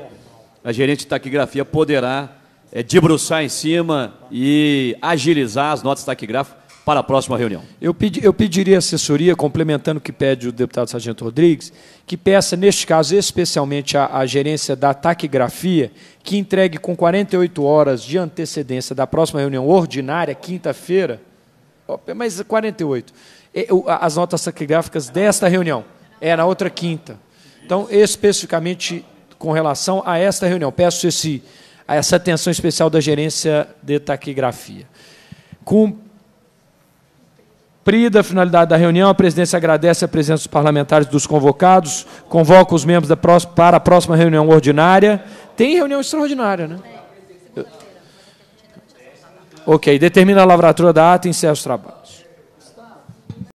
poderá debruçar em cima e agilizar as notas taquigráficas para a próxima reunião. Eu pediria à assessoria, complementando o que pede o deputado Sargento Rodrigues, que peça, neste caso, especialmente a gerência da taquigrafia, que entregue com 48 horas de antecedência da próxima reunião ordinária, quinta-feira, mas 48, as notas taquigráficas desta reunião, na outra quinta. Então, especificamente com relação a esta reunião, peço essa atenção especial da gerência de taquigrafia. Cumprida a finalidade da reunião, a presidência agradece a presença dos parlamentares dos convocados, convoca os membros para a próxima reunião ordinária. Tem reunião extraordinária, né? Ok, determina a lavratura da ata e encerra os trabalhos.